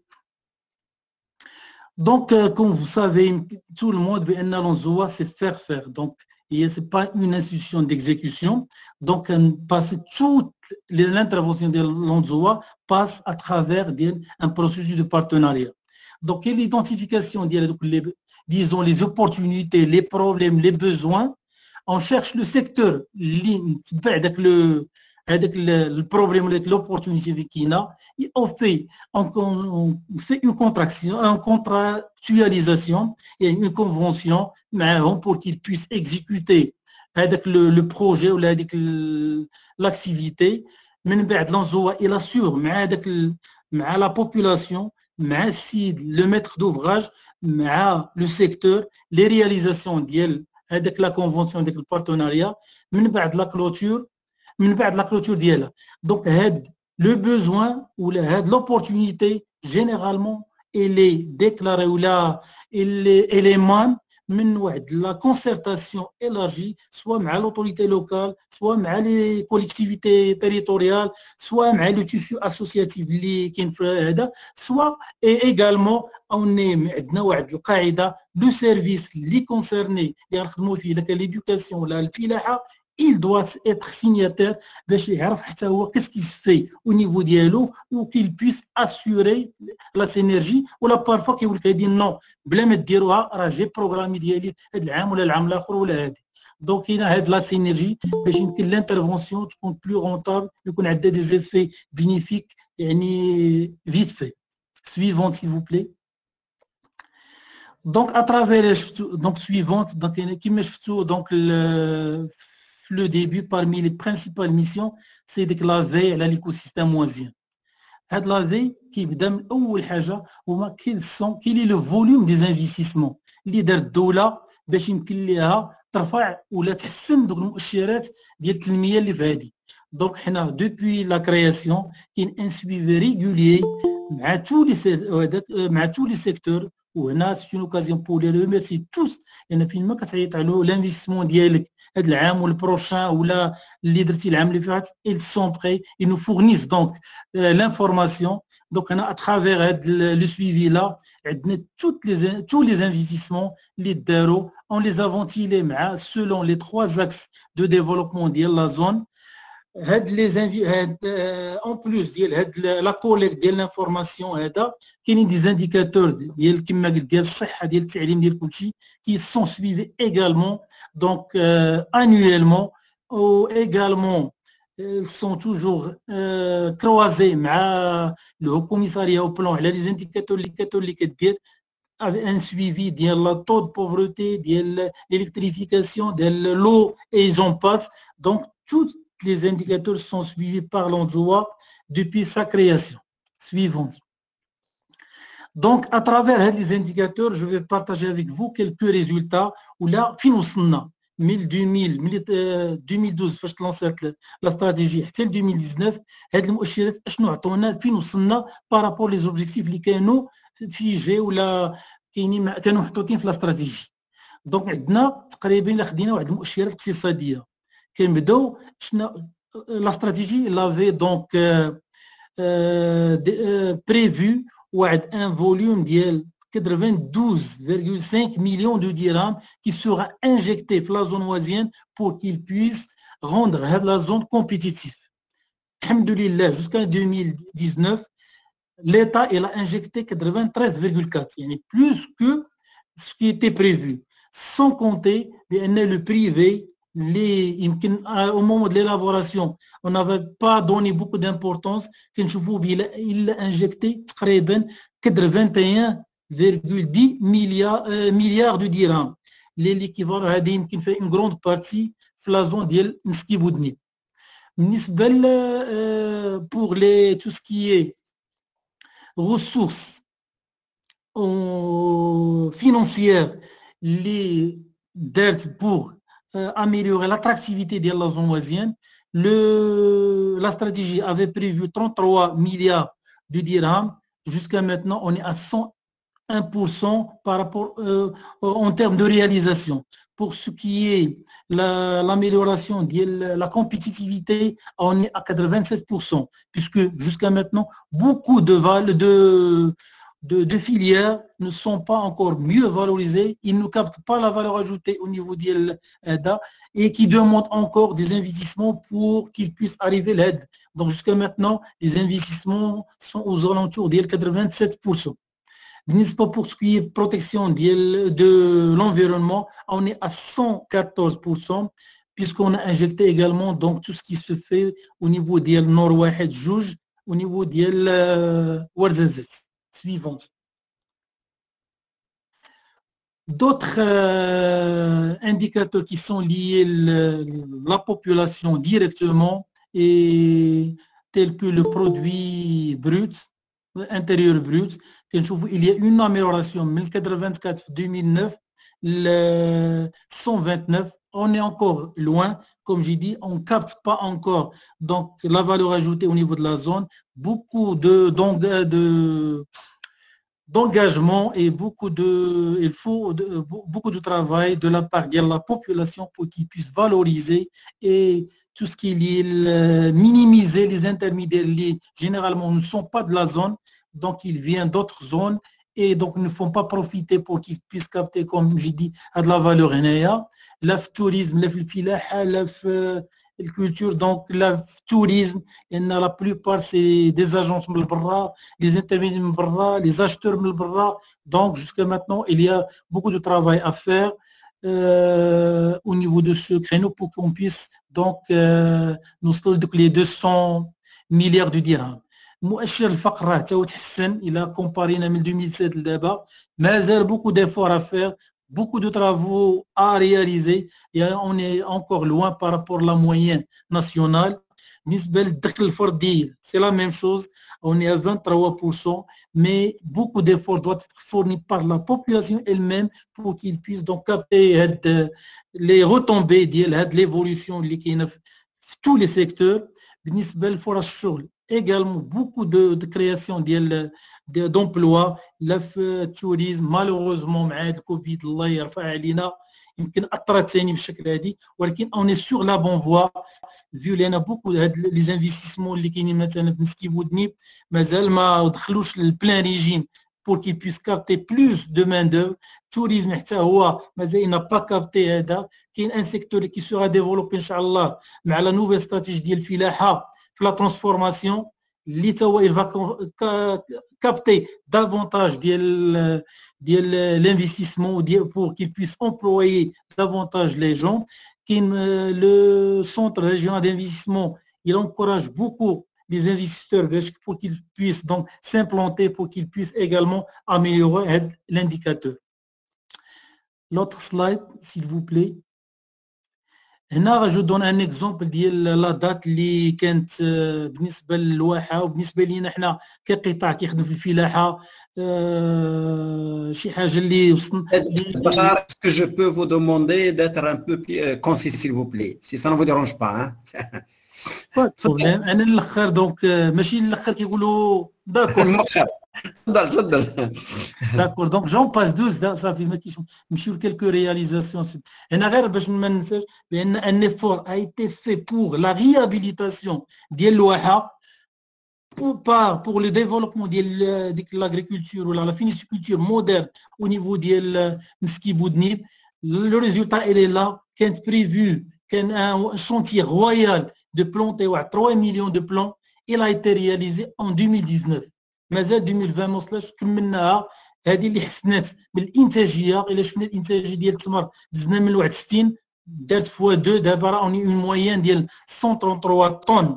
Donc, comme vous savez, tout le monde, l'ANZOA, c'est faire. Donc, ce n'est pas une institution d'exécution. Donc, toute l'intervention de l'ANZOA passe à travers un processus de partenariat. Donc, l'identification, disons, les opportunités, les problèmes, les besoins, on cherche le secteur, avec le problème, avec l'opportunité qu'il a, et on fait une contractualisation et une convention pour qu'il puisse exécuter avec le projet ou avec l'activité. من بعد l'envoi il assure مع la population, مع السيد le maître d'ouvrage, مع le secteur, les réalisations ديال هذاك la convention, ديك البارtenariat من بعد la clôture ديالها. Donc هاد le besoin ou هاد l'opportunité généralement elle est déclarée ou là elle émane من واحد la concertation élargie, soit مع l'autorité locale, soit مع les collectivités territoriales, soit مع le tissu associatif اللي كاين في هذا, soit et également on est عندنا واحد القاعده le service اللي concerné اللي غنخدموا فيه الا كان l'éducation ولا الفلاحه, il doit être signataire باش يعرف حتى هو qu'est-ce qui se fait au niveau ديالو ou qu'il puisse assurer la synergie. ولا بارفوا كيقول لك هادي نو بلا ما ديروها راه جي بروغرامي ديالي هاد العام ولا العام الاخر ولا هادي. دونك هنا هاد لا سينرجي باش يمكن لانترفونسيون تكون بلو رونطابل, يكون عندها دي زيفي بينيفيك يعني فيت في. suivante s'il vous plaît. Donc à travers donc suivante, donc كيما شفتوا donc le début, parmi les principales missions, c'est de la veille à l'écosystème moisien. هاد la veille كيبدا من أول حاجة هما quel est le volume des investissements اللي دار الدولة باش يمكن لها ترفع ولا تحسن دوك المؤشرات ديال التنمية اللي في هادي. دونك حنا depuis la création كاين ان suivi régulier مع tous les secteurs. وهنا c'est une occasion pour les remercier tous, لأن فين ما كتعيط على l'investissement ديالك هذا العام والبروشان ولا اللي درتي العام اللي فات, ils sont prêts, ils nous fournissent donc l'information. Donc هنا à travers le suivi là عندنا tous les investissements اللي داروا, on les a ventilés مع selon les 3 axes de développement ديال la zone. هاد en plus ديال هاد لا كوليكت ديال لانفورماسيون هذا كاينين دي زانديكاتور ديال كما قلت ديال الصحه ديال التعليم ديال كلشي qui sont suivis également donc annuellement, ou également ils sont toujours croisés مع le haut commissariat au plan على les indicateurs اللي كدير avec un suivi ديال la taux de pauvreté ديال l'électrification ديال l'eau et ils en passent. Donc tout les indicateurs sont suivis par l'Onzoa depuis sa création. Suivante. Donc, à travers les indicateurs, je vais partager avec vous quelques résultats. Où là, financement, 2012, فاش lancé la stratégie, حتى 2019, هاد المؤشرات اشنو عطونا فين وصلنا بارابور لي زوبجيكتيف اللي كانوا فيجي ولا كانوا محطوطين في لا استراتيجي. دونك عندنا تقريبا الا خدينا واحد المؤشرات اقتصاديه. كنبداو شنو لا استراتيجي لافي دونك بريفو واحد ان فوليوم ديال 92,5 millions de dirhams qui sera injecté dans la zone moisienne pour qu'il puisse rendre la zone compétitive. Alhamdoulilah, jusqu'en 2019, l'État il a injecté 93,4, yani plus que ce qui était prévu, sans compter le privé. Au moment de l'élaboration, on n'avait pas donné beaucoup d'importance. Il a injecté 81,10 milliards de dirhams. L'équivalent a fait une grande partie de la zone de Nskiboudni. Pour tout ce qui est ressources financières, les dettes pour améliorer l'attractivité de la zone moisienne, la stratégie avait prévu 33 milliards de dirhams. Jusqu'à maintenant, on est à 101% par rapport en termes de réalisation. Pour ce qui est l'amélioration de la compétitivité, on est à 87%, puisque jusqu'à maintenant, beaucoup de filières ne sont pas encore mieux valorisées, ils ne captent pas la valeur ajoutée au niveau de l'AIDA et qui demandent encore des investissements pour qu'ils puissent arriver à l'aide. Donc jusqu'à maintenant, les investissements sont aux alentours de 87%. Pour ce qui est protection de l'environnement, on est à 114%. puisqu'on a injecté également donc tout ce qui se fait au niveau de Nord Wahed Jouj, au niveau de Ouarzazate. Suivante. D'autres indicateurs qui sont liés à la population directement, et tels que le produit brut, intérieur brut, il y a une amélioration, 1084 2009, le 129, on est encore loin, comme j'ai dit, on ne capte pas encore donc la valeur ajoutée au niveau de la zone, beaucoup d'engagement et il faut beaucoup de travail de la part de la population pour qu'ils puissent valoriser et tout ce qui est minimiser les intermédiaires qui généralement ne sont pas de la zone, donc ils viennent d'autres zones et donc ne font pas profiter pour qu'ils puissent capter, comme j'ai dit, à de la valeur réelle. Le tourisme, le filaha, la culture, donc le tourisme, la plupart c'est des agences les intermédiaires, les acheteurs, donc jusqu'à maintenant il y a beaucoup de travail à faire au niveau de ce créneau pour qu'on puisse donc nous solder les 200 milliards de dirhams. مؤشر الفقر راه تا هو تحسن الى كومبارينا من 2007 لدابا مازال beaucoup d'efforts à faire, beaucoup de travaux à réaliser et on est encore loin par rapport à la moyenne nationale. بالنسبه للدخل الفردي c'est la même chose, on est à 23%, mais beaucoup d'efforts doivent être fournis par la population elle-même pour qu'ils puissent donc capter les retombées de l'évolution اللي كاينه في tous les secteurs. بالنسبه لفرص الشغل également beaucoup de création d'emplois. Le tourisme malheureusement مع الكوفيد الله يرفع علينا يمكن اثرت ثاني بالشكل هذه, ولكن on est sur la bonne voie vu لنا beaucoup les investissements اللي كاينين مثلا في مسكي بودنيب مازال ما دخلوش للبلان ريجيم pour qu'ils puissent capter plus de main d'œuvre. Tourisme حتى هو مازال n'a pas capté هذا. كاين un secteur qui sera développé ان شاء الله مع la nouvelle stratégie ديال الفلاحه في la transformation اللي تا هو il va capter davantage l'investissement pour qu'ils puissent employer davantage les gens. Le centre régional d'investissement, il encourage beaucoup les investisseurs pour qu'ils puissent donc s'implanter, pour qu'ils puissent également améliorer l'indicateur. L'autre slide, s'il vous plaît. هنا جو دون ان اكزومبل ديال لا دات اللي كانت بالنسبه للواحه وبالنسبه لينا حنا كقطاع كيخدم في الفلاحه شي حاجه اللي وصلنا. Est-ce que je peux vous demander d'être un peu plus concis s'il vous plaît, si ça ne vous dérange pas, hein? Pas de problème. انا الاخر دونك ماشي الاخر كيقولوا داكور. تفضل. D'accord, donc j'en passe 12, ça fait quelques réalisations. Un effort a été fait pour la réhabilitation de l'Ouaha, pour le développement de l'agriculture ou la finiculture moderne au niveau de Mski Boudnib. Le résultat, il est là, qui est prévu, un chantier royal de planter 3 millions de plants. Il a été réalisé en 2019. مازال 2020 ما وصلش كملناها. هذه اللي حسنات بالانتاجيه. الا شفنا الانتاجيه ديال التمر دزنا من 61 دارت فوا 2, دابا راه اوني اون موين ديال 133 طن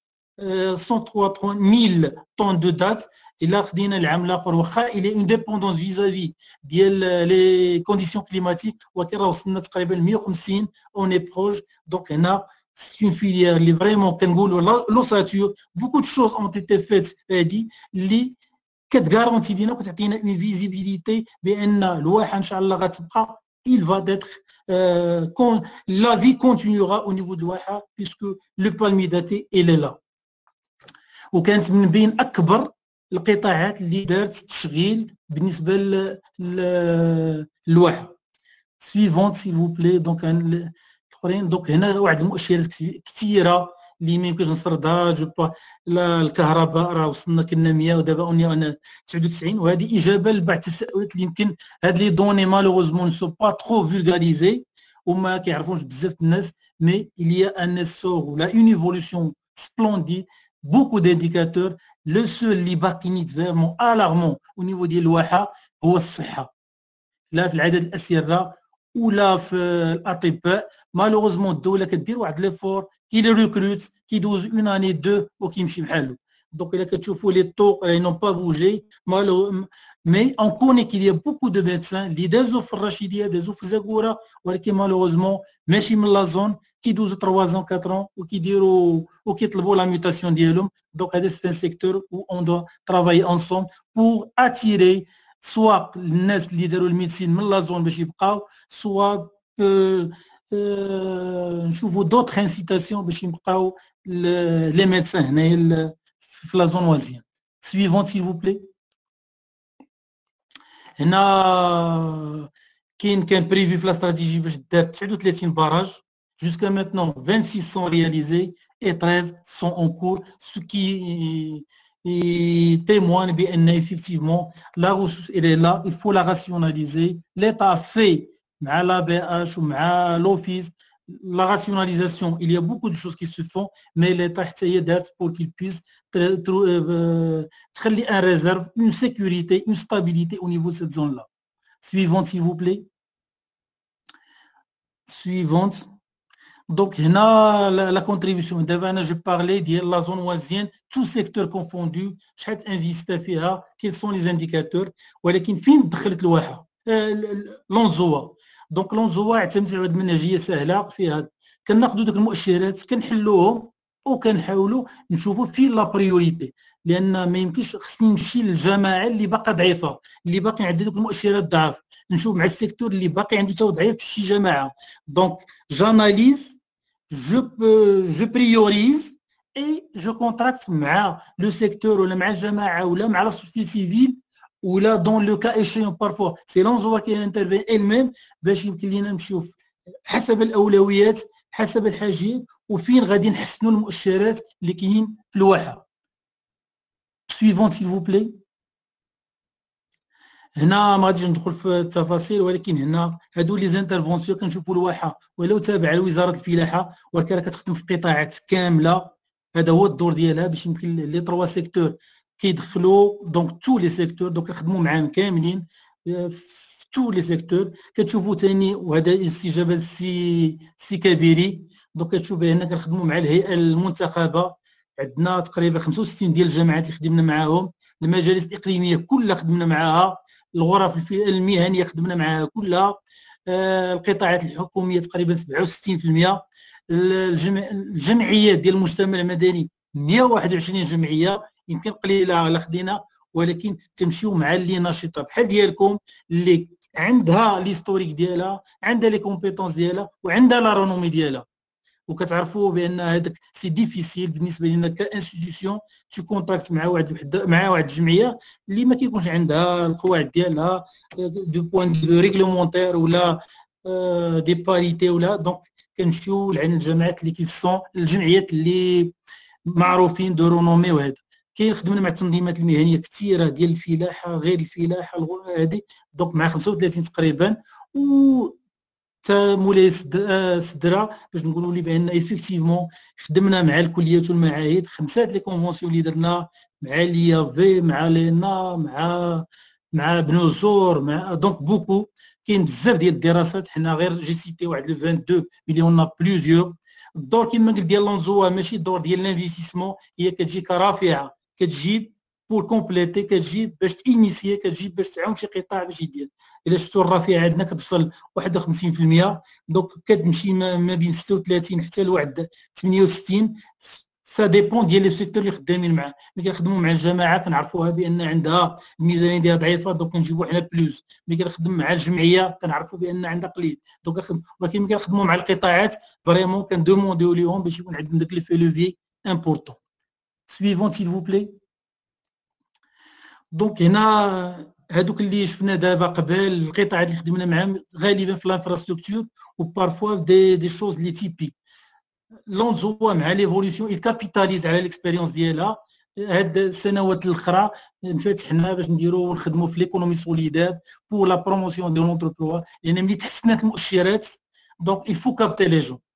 133 000 طن دو دات. الا خدينا العام الاخر واخا الى اون ديبوندونس فيزافي ديال لي كونديسيون كليماتيك ولكن راه وصلنا تقريبا 150 اوني بروج. دونك هنا c'est une filière qui vraiment l'ossature. Beaucoup de choses ont été faites اللي كتغارونتي لينا وكتعطينا une visibilité بان الواحه ان شاء الله غتبقى. Il va être la vie continuera au niveau de الواحه puisque le palmier daté il est là. وكانت من بين اكبر القطاعات اللي دارت التشغيل بالنسبه للواحه. Suivante s'il vous plaît. Donc دونك هنا واحد المؤشرات كثيره اللي ما يمكنش نسردها. الكهرباء راه وصلنا كنا 100 ودابا انا 99, وهذه اجابه لبعض التساؤلات اللي يمكن هاد لي دوني مالوغوزمون نو سو با ترو فولغاريزي وما كيعرفوش بزاف الناس. مي il y a un essor ou une évolution splendide, beaucoup d'indicateurs. Le seul اللي باقي نيت فيرمون الارمون au niveau ديال الواحه هو الصحه. لا في العدد الاسيره ولا في الاطباء مالوغوزمون الدوله كدير واحد ليفور كي لي ريكروت كيدوز اون اني دو وكيمشي بحالو. دونك الا كتشوفوا لي طو ils n'ont pas bougé mais on connaît qu'il y a beaucoup de médecins اللي دازوا في الرشيديه دازوا في زاكوره ولكن مالوغوزمون ماشي من لا زون كيدوزوا 3 ans 4 ans وكيديروا وكيطلبوا لا ميوتاسيون ديالهم. دونك هذا سي ان سيكتور où on doit travailler ensemble pour attirer soit الناس اللي داروا الميديسين من لا زون باش يبقاو soit نشوفوا d'autres incitations باش يبقاو les médecins هنايا في لا زون وازيان. suivante s'il vous plaît. هنا كان بريفي في لا استراتيجي باش دار 39 باراج. Jusqu'à maintenant, 26 sont réalisés et 13 sont en cours, ce qui témoigne bien effectivement la ressource elle est là, il faut la rationaliser. L'État fait, à l'ABH ou à l'Office, la rationalisation, il y a beaucoup de choses qui se font, mais l'État essaye d'être pour qu'il puisse créer un réserve, une sécurité, une stabilité au niveau de cette zone-là. Suivante, s'il vous plaît. Suivante. Donc, la contribution. D'abord, je parlais de la zone oisienne, tout secteur confondu, chaque investi فيها, quels sont les indicateurs, ولكن فين دخلت الواحة؟ لونزوا. دونك لونزوا اعتمدت على منهجية سهلة فيها كناخذوا دوك المؤشرات كنحلوهم وكنحاولوا نشوفوا فين لا بريوريتي، لان ما يمكنش خصني نمشي للجماعه اللي باقا ضعيفه، اللي باقي عندها دوك المؤشرات ضعاف، نشوف مع السيكتور اللي باقي عنده تو ضعيف في شي جماعه. دونك جاناليز je priorise et je contracte مع لو سيكتور ولا مع الجماعه ولا مع لا سوسيتي سيفيل ولا دون لو كا ايشيون بارفوا سي لونزوا كي انترفين الميم باش يمكن لينا نشوف حسب الاولويات حسب الحاجيات وفين غادي نحسنوا المؤشرات اللي كاينين في الواحه. سويفونت سيل فو بلاي. هنا ما غاديش ندخل في التفاصيل، ولكن هنا هادو لي زانترفونسيون كنشوفوا الواحه ولو تابع لوزاره الفلاحه ولكن راه كتخدم في القطاعات كامله. هذا هو الدور ديالها باش يمكن لي 3 سيكتور كيدخلوا دونك تو لي سيكتور، دونك كنخدموا معاهم كاملين في تو لي سيكتور. كتشوفوا ثاني وهذا استجابه سي كبيري، دونك كتشوفوا هنا كنخدموا مع الهيئه المنتخبه، عندنا تقريبا 65 ديال الجامعات اللي خدمنا معاهم، المجالس الاقليميه كلها خدمنا معاها، الغرف المهنيه خدمنا معاها كلها، القطاعات الحكوميه تقريبا 67%، الجمعيات ديال المجتمع المدني 121 جمعيه، يمكن قليله على خدينا ولكن تمشيو مع اللي نشيطه بحال ديالكم اللي عندها ليستوريك ديالها، عندها لي كومبيتونس ديالها وعندها لا رونومي ديالها. وكتعرفوا بان هذاك سي ديفيسيل بالنسبه لنا كانستيتيسيون تو كونتاكت مع واحد الجمعيه اللي ما كيكونش عندها القواعد ديالها دو بوين دو ريغلومونتير ولا دي باريتي ولا. دونك كنمشيو لعند الجماعات اللي كيسون الجمعيات اللي معروفين دو رونومي. وهذا كاين خدمنا مع التنظيمات المهنيه كثيره ديال الفلاحه غير الفلاحه هذه، دونك مع 35 تقريبا، و تا مولاي سدرا باش نقولوا لي بان ايفيكتيفمون خدمنا مع الكليات والمعاهد 5 لي كونفونسيون اللي درنا مع ليافي مع لينا مع بنوزور مع دونك بوكو. كاين بزاف ديال الدراسات، حنا غير جي سيتي واحد لو 22 ملي اون بليزيور. الدور كما قلت ديال لونزوا ماشي الدور ديال الانفستيسمون، هي كتجي كرافعه، كتجي بور كومبليتي، كتجي باش تانيسيي، كتجي باش تعاون شي قطاع باش يدير. الا شفتوا الرافعه عندنا كتوصل 51%، دونك كتمشي ما بين 36 حتى لواحد 68. سا ديبون ديال لي سيكتور اللي خدامين معاه. ملي كنخدموا مع الجماعه كنعرفوها بان عندها الميزانيه ديالها ضعيفه، دونك كنجيبوا حنا بلوس. ملي كنخدم مع الجمعيه كنعرفوا بان عندها قليل، دونك كنخدم. ولكن ملي كنخدموا مع القطاعات فريمون كندومونديو ليهم باش يكون عندهم داك لي في لوفي امبورطون. سويفون سيل فو بلاي. دونك هنا هادوك اللي شفنا دابا قبل القطاعات اللي خدمنا معاهم غالبا في الانفراستركتور وبارفوا دي شوز لي تيبيك. لونزوا مع ليفوليسيون يكابيتاليز على ليكسبيريونس ديالها. هاد السنوات الاخرى انفتحنا باش نديرو ونخدموا في ليكونومي سوليدار بور لا بروموسيون دو لونتربروا، لان ملي تحسنات المؤشرات دونك il faut capter les gens.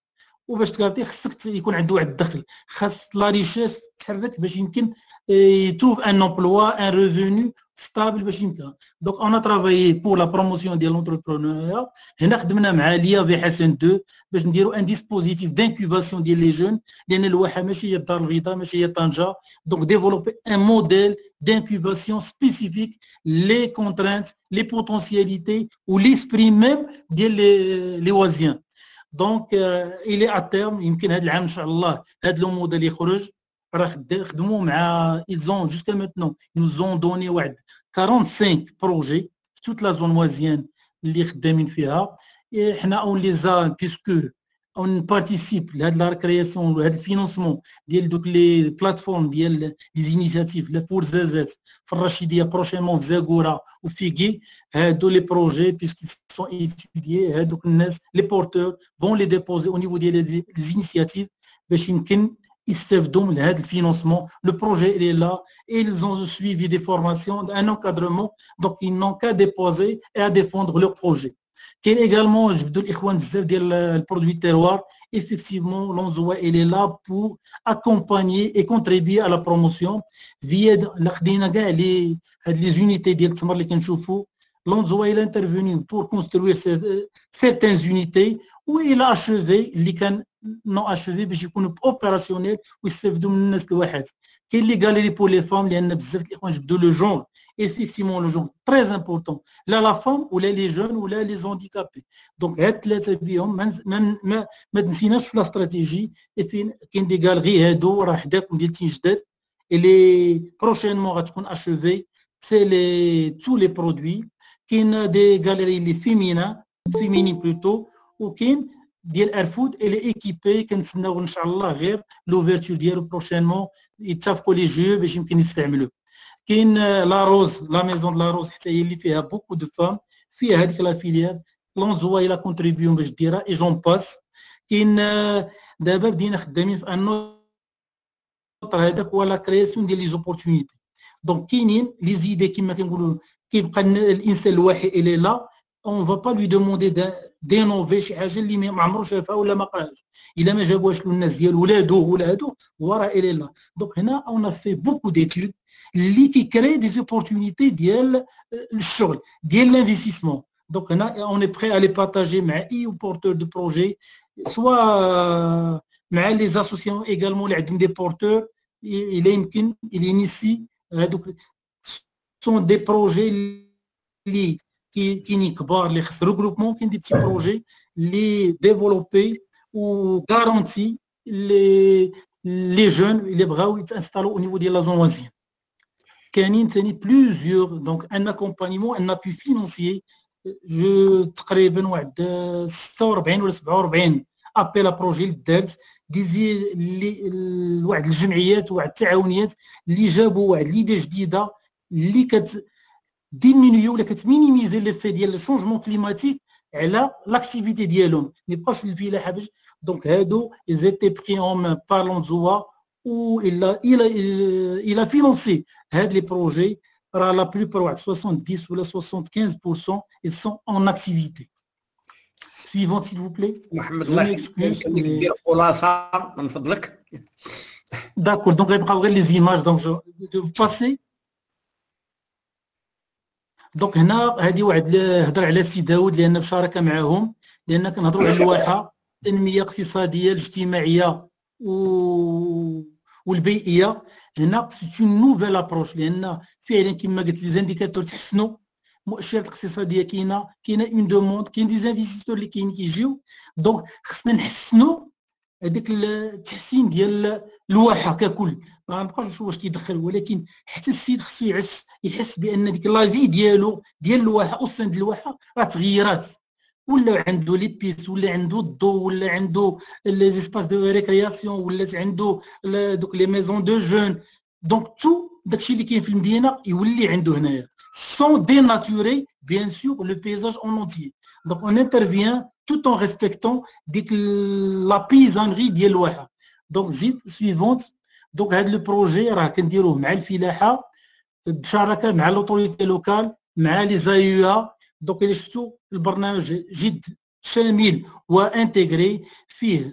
وباش تكارتي خصك يكون عنده واحد الدخل، خاص لا ريشيس تحرك باش يمكن يتروف ان امبلوا ان ريفوني ستابل باش يمكن. دونك اون ترافايي بور لا بروموسيون ديال لونتربرونيا. هنا خدمنا مع ليا في حسن 2 باش نديروا ان ديسبوزيتيف دانكوباسيون ديال لي جون، لان الواحه ماشي هي الدار البيضاء ماشي هي طنجه. دونك ديفلوبي ان موديل d'incubation spécifique, les contraintes, les potentialités ou l'esprit même des Oisiens. Donc, il est à terme, يمكن هذا العام إن شاء الله هذا لو موديل يخرج. راه خدموا مع ils ont jusqu'à maintenant ils nous ont donné واحد 45 projets في toute la zone oisienne اللي خدامين فيها. حنا اون لي زا بيسكو on participe à la création, à le financement de les plateformes, des initiatives, les Fourzazet, Farrachidia prochainement, Zagora ou Figui, les projets, puisqu'ils sont étudiés, les porteurs vont les déposer au niveau des initiatives, ils savent donc le financement, le projet il est là, et ils ont suivi des formations, un encadrement, donc ils n'ont qu'à déposer et à défendre leur projet. كاين également جبدوا الاخوان بزاف ديال البرودوي تيروار. effectivement l'Onzoua il est là pour accompagner et contribuer à la promotion via خدينا كاع لي هاد لي زونيتي ديال التمر اللي كنشوفوا. l'Onzoua il est intervenu pour construire certaines unités où il a achevé اللي كان non achevé باش يكونوا opérationnels ويستافدوا من الناس الواحات. كاين لي غاليري بور لي فام لان بزاف الاخوان جبدوا لو جونغ. Effectivement, le genre très important. Là, la femme, ou là, les jeunes, ou là, les handicapés. Donc, la stratégie, et des galeries, et les prochainement, achevées, c'est tous les produits. Il y a des galeries féminines plutôt, ou qui ديال ايرفود اللي ايكيبي كنتسناو ان شاء الله غير لوفيرتور ديالو بروشينمون يتفقوا لي جو باش يمكن يستعملوه. كاين لا روز لا ميزون دو لا روز حتى هي اللي فيها بوكو دو فام فيها هذيك لا فيليير لونزوا الى كونتريبيون باش ديرها اي جون باس. كاين دابا بدينا خدامين في ان نوتر هذاك هو لا كرياسيون ديال لي زوبورتونيتي. دونك كاينين لي زيدي كما كنقولوا كيبقى الانسان الواحد الى لا on va pas lui demander d'innover شي حاجه اللي ما عمرو شافها ولا ما قراش الا ما جابوهاش الناس ديال ولادو ولا هادو وراه الى لا. دونك هنا on a fait beaucoup d'études اللي كيكري دي زوبورتونيتي ديال الشغل ديال l'investissement. دونك هنا on est prêt à les partager مع اي porteur de projet soit مع les associations également اللي عندهم des porteurs il يمكن il initie هادوك sont des projets اللي كاينين كبار اللي خص ريغروبمون كاين دي بتي بروجي اللي ديفلوبي و غارونتي لي جون اللي بغاو يتانستالو او نيفو ديال لا زون وازيان. كاينين ثاني بلوزيور دونك ان اكومبانيمون ان ابي فينونسيي جو تقريبا واحد 46 ولا 47 ابيل بروجي اللي دارت ديزي واحد الجمعيات وواحد التعاونيات اللي جابوا واحد ليدي جديده اللي ديمينيو ولا كتمينيميزي ليفي ديال الشونجمون كليماتيك على لاكتيفيتي ديالهم ما يبقاوش في الفلاحه باش. دونك هادو ايزيتي بري اون بار لونزوا و الى فينونسي هاد لي بروجي راه لا بلوبار واحد 70 ولا 75% ils sont en activité. Suivante s'il vous plaît. محمد الله يحفظك ندير خلاصه من فضلك. داكور دونك غيبقاو غير لي زيماج دونك جو باسي. دونك هنا هذه واحد هضر على سي داود لان بشاركه معاهم لان كنهضروا على الواحه التنميه الاقتصاديه الاجتماعيه والبيئيه. هنا سي اون نوفيل ابروش لان فعلا كما قلت لي زانديكاتور تحسنوا المؤشرات الاقتصاديه كاينه اون دوموند كاين دي انفيستور اللي كيجيو. دونك خصنا نحسنوا هذاك التحسين ديال الواحه ككل. ما نبقاوش نشوفوا واش كيدخل ولكن حتى السيد خصو يحس بان ديك لا في ديالو ديال الواحه اوسن ديال الواحه راه تغيرات ولا عنده لي بيست ولا عنده الضو ولا عنده لي زيسباس دو ريكرياسيون ولا عنده دوك لي ميزون دو جون. دونك تو داكشي اللي كاين في المدينه يولي عنده هنايا سون ديناتوري بيان سور لو بيزاج اون اونتيي. دونك اون انترفيان tout en respectant la paysannerie ديال الواحه. دونك زيد سويفونت. دونك هذا لو بروجي راه كنديروه مع الفلاحه بشراكه مع لوطوريتي لوكال مع لي زايوا. دونك اللي شفتوا البرنامج جد شامل وانتغري فيه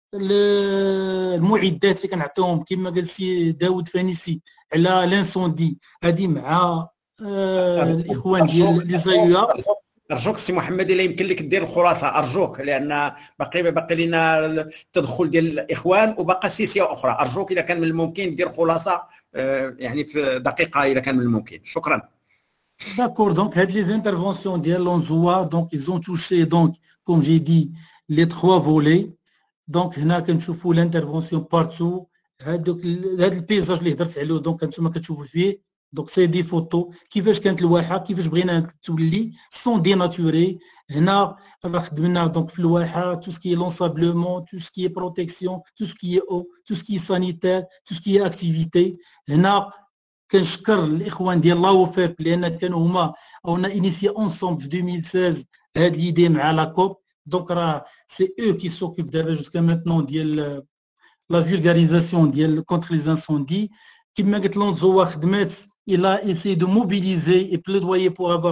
المعدات اللي كنعطيوهم كما قال سي داود فانيسي على لانسوندي هذه مع الاخوان ديال لي زايويا. ارجوك سي محمد الا يمكن لك دير الخلاصه ارجوك، لان باقي لنا التدخل ديال الاخوان وبقى سيسيه اخرى. ارجوك اذا كان من الممكن دير خلاصه يعني في دقيقه اذا كان من الممكن. شكرا. D'accord, donc les interventions de Lonzoua, donc ils ont touché donc comme j'ai dit les 3 volets. Donc هنا كنشوفوا l'intervention partout. هذا البيزاج اللي هضرت عليه دونك انتم كتشوفوا فيه دونك سي دي فوتو كيفاش كانت الواحه كيفاش بغينا تولي سون دي ناتوري. هنا راه خدمنا دونك في الواحه تو سكي لونسابلومون تو سكي بروتيكسيون تو سكي او تو سكي سانيتير تو سكي اكتيفيتي. هنا كنشكر الاخوان ديال لاوفيب لان كانوا هما اون انيسيي اونسومبل في 2016 هاد ليدي مع لا كوب. دونك راه سي او كي سوكيب دابا جوسكا ميتنون ديال لا فولغاريزاسيون ديال كونتر لي انسوندي. كما قلت لونزوا خدمات il a essayé de mobiliser et plaidoyer pour avoir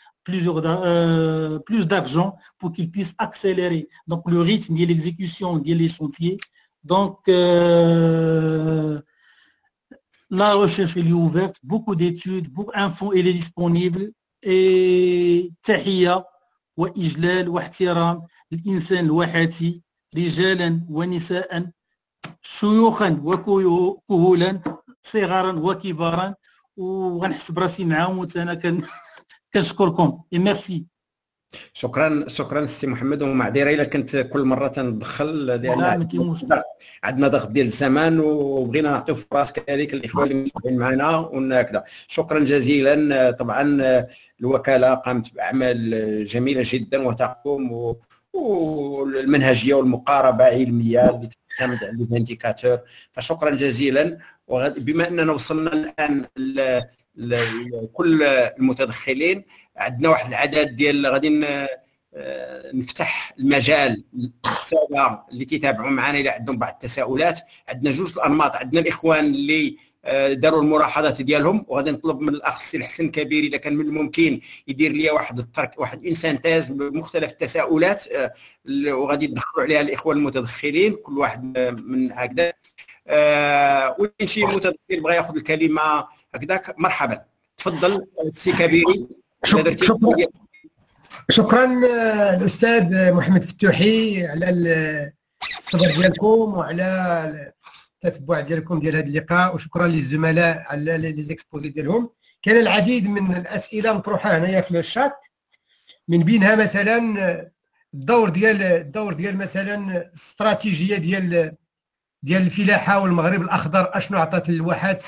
plus d'argent pour qu'il puisse accélérer donc le rythme de l'exécution des chantiers. Donc la recherche elle est ouverte, beaucoup d'études, beaucoup d'infos elle est disponible. Et تحية وإجلال واحترام للإنسان الواحاتي رجالا ونساء شيوخا وكهولا صغارا وكبارا. وغنحس براسي معاهم وانا كنشكركم. ميرسي. شكرا سي محمد، ومعذره الا كنت كل مره تندخل لان عندنا ضغط ديال الزمان وبغينا نعطيو فرص كذلك الاخوان اللي متابعين معنا وهكذا. شكرا جزيلا. طبعا الوكاله قامت باعمال جميله جدا وتقوم والمنهجيه والمقاربه علميه اللي تعتمد على الانديكاتور، فشكرا جزيلا. وبما اننا وصلنا الان لكل المتدخلين، عندنا واحد العدد ديال غادي نفتح المجال للساده اللي تيتابعوا معنا الى عندهم بعض التساؤلات. عندنا 2 الانماط، عندنا الاخوان اللي داروا الملاحظات ديالهم، وغادي نطلب من الاخ سي الحسن كبيري اذا كان من الممكن يدير لي واحد انسانتاز بمختلف التساؤلات وغادي يدخلوا عليها الاخوان المتدخلين كل واحد من هكذا. وين شي متدخل بغى ياخذ الكلمه هكذاك مرحبا. تفضل سي كبيري. شكرا الاستاذ محمد فتوحي على الصبر ديالكم وعلى التتبع ديالكم ديال هذا اللقاء، وشكرا للزملاء على لي زيكسبوزي ديالهم. كان العديد من الاسئله مطروحه هنايا في الشات، من بينها مثلا الدور ديال مثلا الاستراتيجيه ديال الفلاحه والمغرب الاخضر اشنو عطات الواحات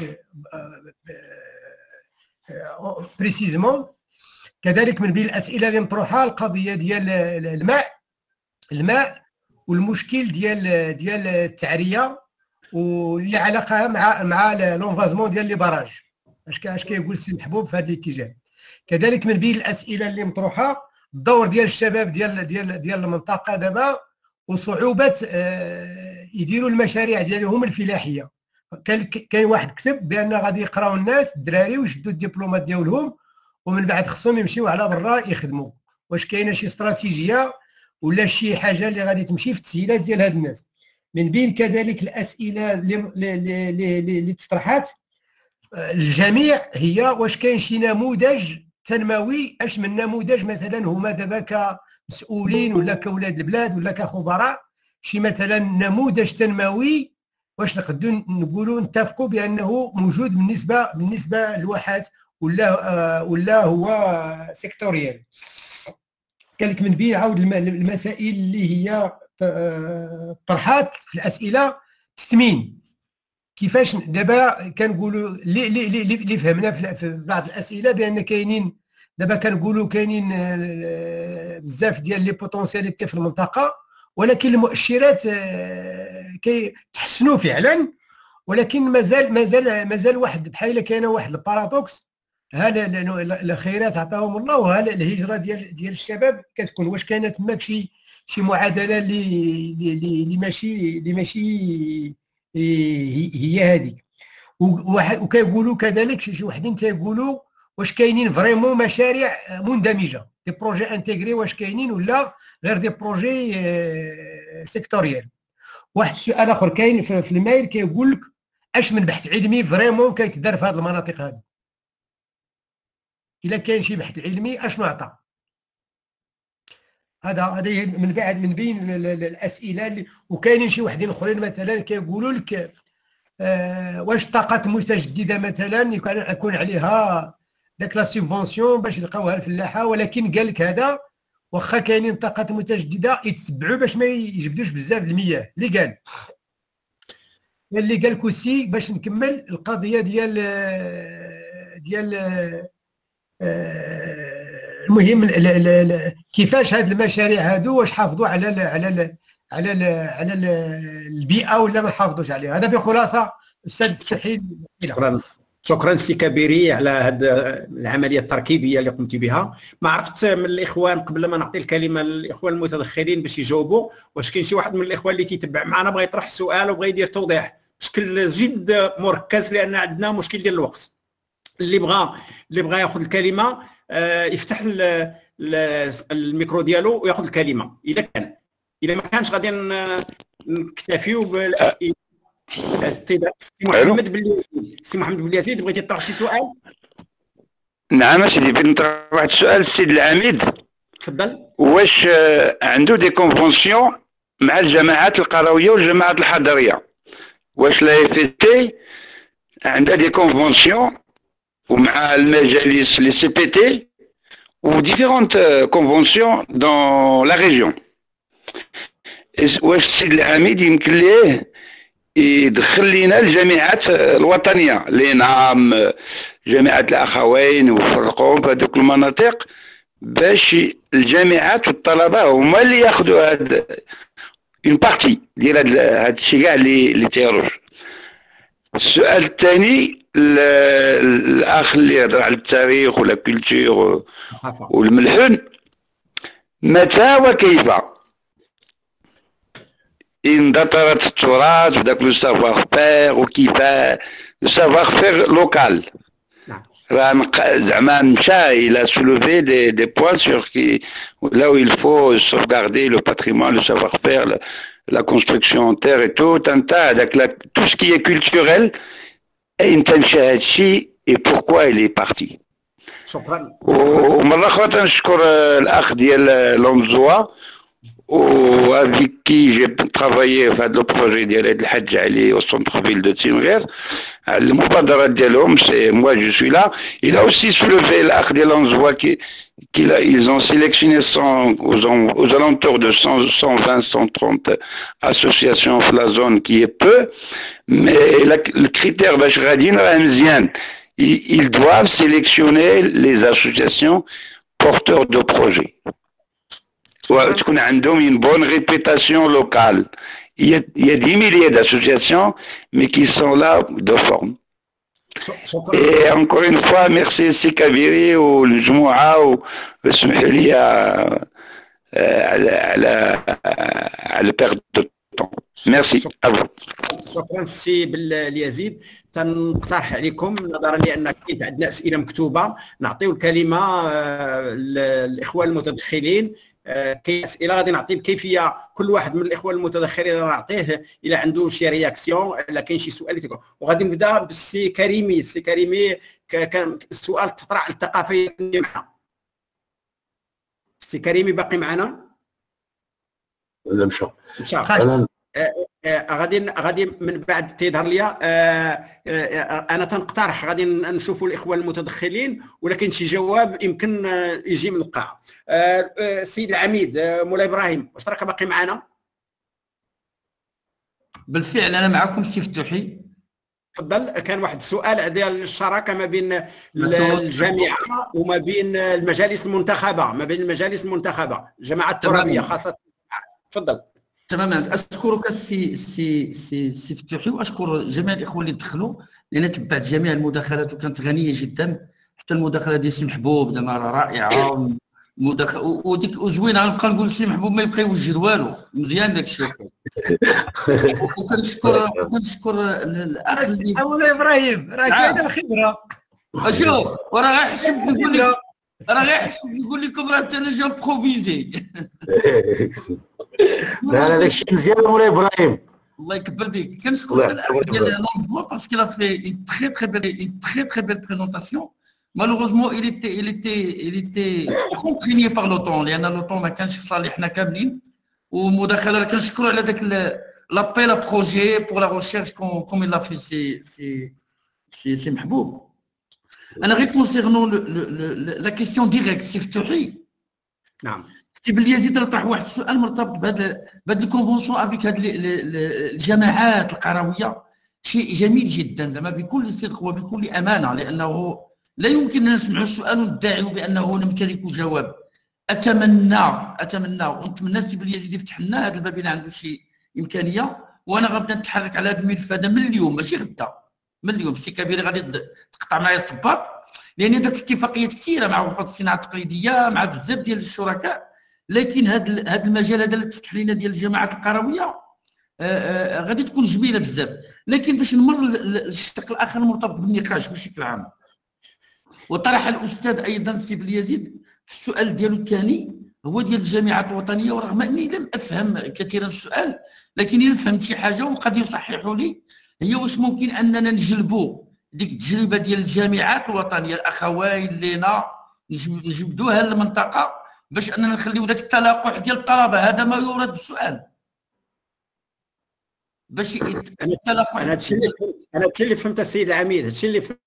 بريسيزمون. كذلك من بين الاسئله اللي مطروحه القضيه ديال الماء والمشكل ديال التعريه واللي علاقه مع لونفازمون ديال لي باراج، اش كيقول السي محبوب في هذا الاتجاه. كذلك من بين الاسئله اللي مطروحه الدور ديال الشباب ديال المنطقه دابا وصعوبه يديروا المشاريع ديالهم الفلاحيه. كاين واحد كتب بان غادي يقراو الناس الدراري ويشدوا الدبلومات ديالهم ومن بعد خصهم يمشيو على برا يخدموا. واش كاينه شي استراتيجيه ولا شي حاجه اللي غادي تمشي في التسهيلات ديال هاد الناس؟ من بين كذلك الاسئله اللي تطرحات الجميع هي واش كاين شي نموذج تنموي، اش من نموذج مثلا هما دابا كمسؤولين ولا كاولاد البلاد ولا كخبراء شي مثلا نموذج تنموي واش نقدروا نقولوا نتفقوا بانه موجود بالنسبه للواحات ولا هو سيكتوريال. كذلك من بين عاود المسائل اللي هي طرحات في الاسئله التثمين. كيفاش دابا كنقولوا اللي فهمنا في بعض الاسئله بان كاينين دابا كنقولوا كاينين بزاف ديال لي بوتونسياليتي في المنطقه، ولكن المؤشرات كيتحسنوا فعلا، ولكن مازال واحد بحال كاينه واحد البارادوكس. ها الخيرات عطاهم الله وها الهجره ديال الشباب كتكون. واش كاينه تماك شي معادله اللي ماشي هي هذه؟ وكيقولوا كذلك شي وحدين تيقولوا واش كاينين فريمون مشاريع مندمجه دي بروجي انتيغري، واش كاينين ولا غير دي بروجي سيكتوريال؟ واحد السؤال اخر كاين في المايل كيقول لك اش من بحث علمي فريمون كيتدار في هذه المناطق هذه؟ الا كاين شي بحث علمي اشنو عطى؟ هذا من بين الاسئله وكاينين شي وحدين اخرين مثلا كيقولوا لك واش الطاقات المتجدده مثلا يكون عليها داك لا سوبفونسيون باش يلقاوها الفلاحه، ولكن قال لك هذا واخا كاينين طاقات متجدده يتبعوا باش ما يجبدوش بزاف المياه. اللي قال كوسي باش نكمل القضيه ديال المهم كيفاش هاد المشاريع هادو واش حافظوا على البيئه ولا ما حافظوش عليها. هذا بخلاصه استاذ فتحي. شكرا سي كبيري على هذه العمليه التركيبيه اللي قمت بها. ما عرفت من الاخوان قبل ما نعطي الكلمه للاخوان المتدخلين باش يجاوبوا، واش كاين شي واحد من الاخوان اللي تيتبع معنا بغى يطرح سؤال وبغى يدير توضيح بشكل جد مركز، لان عندنا مشكل ديال الوقت. اللي بغى ياخذ الكلمه يفتح الميكرو ديالو وياخذ الكلمه. اذا ما كانش غادي نكتفيو بالاسئله. سي محمد بن يزيد بغيتي تطرح شي سؤال؟ نعم سيدي، بغيت نطرح واحد السؤال السيد العميد. تفضل. واش عنده دي كونفونسيون مع الجماعات القرويه والجماعات الحضريه؟ واش لا FST عندها دي كونفونسيون ومع المجالس لي CPT ou différentes conventions dans la région. واش السيد العميد يمكن ليه يدخل لنا الجامعات الوطنيه لينام جامعات الاخوين وفرقهم في هذوك المناطق باش الجامعات والطلبه هما اللي ياخذوا هاد اون بارتي ديال هاد الشيء كاع اللي تيروج. السؤال الثاني الاخ اللي هضر على التاريخ ولا كولتور والملحون، متى وكيف اندثرت التراث وداك لو سافوار فير وكيف لو سافوار فير لوكال؟ زعما مشى il a soulevé des points sur qui là où il faut sauvegarder le patrimoine, le savoir-faire, la construction en terre et tout tout ce qui est culturel. انت مشى هذا الشيء et pourquoi il est parti. شكرا. ومره اخرى تنشكر الاخ ديال لونزوا avec qui j'ai travaillé في هذا البروجي ديال هذا الحج علي والسونتر فيل دو تيمغير. المبادرات ديالهم سي moi je suis là. Il a aussi soulevé الاخ ديال لونزوا ils ont sélectionné aux alentours de 120-130 associations في la zone qui est peu, mais le critère باش غاديين راه مزيان. Ils doivent sélectionner les associations porteurs de projets. وتكون عندهم une bonne réputation locale. Il y a des milliers d'associations, mais qui sont là de forme. Et encore une fois, merci سي كبيري والمجموعة واسمحوا لي على perte de temps. Merci à vous. شكرا سي باليزيد. تنقترح عليكم نظرا لان كاين عندنا اسئله مكتوبه نعطيو الكلمه للاخوان المتدخلين. كاين اسئله غادي نعطي الكيفيه كل واحد من الاخوان المتدخلين نعطيه الى عنده شي رياكسيون الا كاين شي سؤال اللي وغادي نبدا بالسي كريمي. سي كريمي كان السؤال تطرح الثقافيه معنا. سي كريمي باقي معنا؟ لا مشى. غادي من بعد تيظهر لي انا تنقترح غادي نشوفوا الاخوان المتدخلين ولكن شي جواب يمكن يجي من القاعه. السيد العميد مولاي ابراهيم واش راك باقي معنا؟ بالفعل انا معكم سي فتوحي. تفضل. كان واحد السؤال ديال الشراكه ما بين الجامعه وما بين المجالس المنتخبه، الجماعات الترابيه خاصه. تفضل. تماما. اشكرك سي فتوحي واشكر جميع الاخوه اللي دخلوا، لان تبعت جميع المداخلات وكانت غنيه جدا. حتى المداخله ديال سي محبوب زعما رائعه وديك وزوينه. غنبقى نقول سي محبوب ما يبقى يوجد والو، مزيان داك الشيء. وكنشكر الاخ مولاي ابراهيم راه كاينه الخبره. شوف وراه غيحسب نقول لك نقول لكم راه انا جامبروفيزي. لا داك الشيء مزيان مولاي ابراهيم. الله يكبر بك. كنشكر الاخ ديال لونجوا باسكو في une très très belle présentation. Malheureusement il était contraigné par le temps لان لو طون ما كانش في صالحنا كاملين. ومداخله كنشكروا على داك لابيل ا بروجي بور لا ريشيرش كوم il l'a fait سي محبوب. انا غير كونسيرنون لا كيستيون ديريكت سي فتوحي. نعم سي بلي يزيد طرح واحد السؤال مرتبط بهذا الكونفونسيون افيك هاد الجماعات القرويه. شيء جميل جدا زعما بكل صدق وبكل امانه، لانه لا يمكن ان نسمعوا السؤال وندعيوا بانه نمتلك جواب. اتمنى ونتمنى سي بلي يزيد يفتح لنا هذا الباب الا عنده شي امكانيه. وانا غنبدا نتحرك على هذا الملف هذا من اليوم ماشي غدا، من اليوم. سي كبير غادي تقطع معايا الصباط، لان درت اتفاقيات كثيره مع غرفه الصناعه التقليديه مع بزاف ديال الشركاء. لكن هذا المجال هذا اللي تفتح لنا ديال الجماعات القرويه غادي تكون جميله بزاف. لكن باش نمر للشق الاخر المرتبط بالنقاش بشكل عام، وطرح الاستاذ ايضا سي بلي يزيد في السؤال ديالو الثاني هو ديال الجامعات الوطنيه. ورغم اني لم افهم كثيرا السؤال، لكن الا فهمت شي حاجه وقد يصححوا لي، هي واش ممكن اننا نجلبوا ديك التجربه ديال الجامعات الوطنيه الاخوين لينا نجبدوها للمنطقه باش اننا نخليو داك التلاقح ديال الطلبه. هذا ما يورد بالسؤال باش التلاقح. انا هادشي اللي فهمت السيد العميد، هادشي اللي فهمت.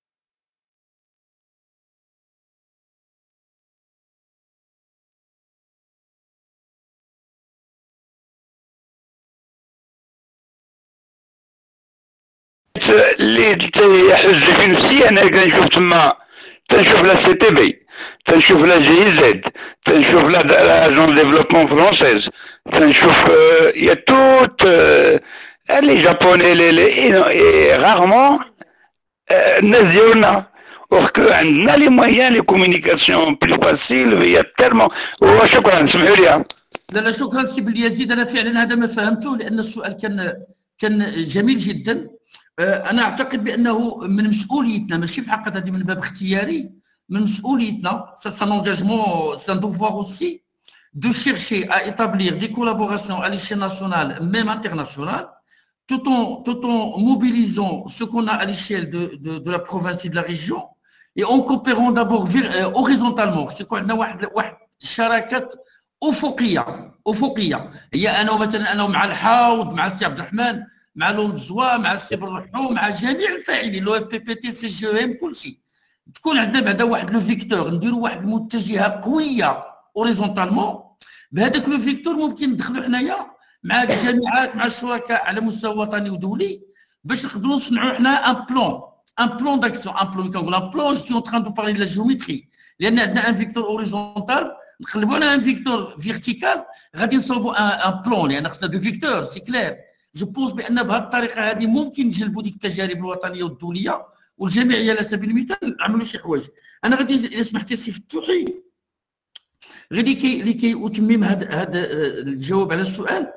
اللي يحز في نفسي انا كنشوف تما، تنشوف لا سي تي بي، تنشوف لا جي زد، تنشوف لا اجون ديفلوبمون فرونسيز، تنشوف يا توت لي جابوني لي رارمون الناس ديالنا. عندنا لي مويان لي كومونيكاسيون بلو فاسيل هي تيرمون. وشكرا سمحوا لي. لا شكرا سي بلي يزيد. انا فعلا هذا ما فهمته، لان السؤال كان جميل جدا. انا اعتقد بانه من مسؤوليتنا، ماشي في حق هذه من باب اختياري، من مسؤوليتنا c'est un engagement, c'est un devoir aussi de chercher à établir des collaborations à l'échelle nationale, même internationale, tout en mobilisant ce qu'on a à l'échelle de la province et de la région, et en coopérant d'abord horizontalement. c'est qu'on a واحد شراكات افقيه هي انا مثلا انا مع الحوض، مع السي عبد الرحمن، مع لونزوا، مع السي بالرحوم، مع جميع الفاعلين لو بي بي تي سي جي ام كل شيء. تكون عندنا بعدا واحد لو فيكتور، نديروا واحد المتجهه قويه اوريزونتالمون. بهذاك لو فيكتور ممكن ندخلوا حنايا مع الجامعات مع الشركاء على مستوى وطني ودولي باش نقدروا نصنعوا حنا ان بلان داكسيون. ان بلان كنقول ان بلان جو اون تران دو بارلي دو لا جيومتري، لان عندنا ان فيكتور اوريزونتال نقلبوا على ان فيكتور فيرتيكال غادي نصوبوا ان بلان، لان خصنا دو فيكتور سي كلير. جو بونس بان بهذه الطريقه هذه ممكن نجلبوا ديك التجارب الوطنيه والدوليه والجمعيه على سبيل المثال نعملوا شي حوايج. انا غادي اذا سمحتي سي فتوحي غير لكي اتمم هذا الجواب على السؤال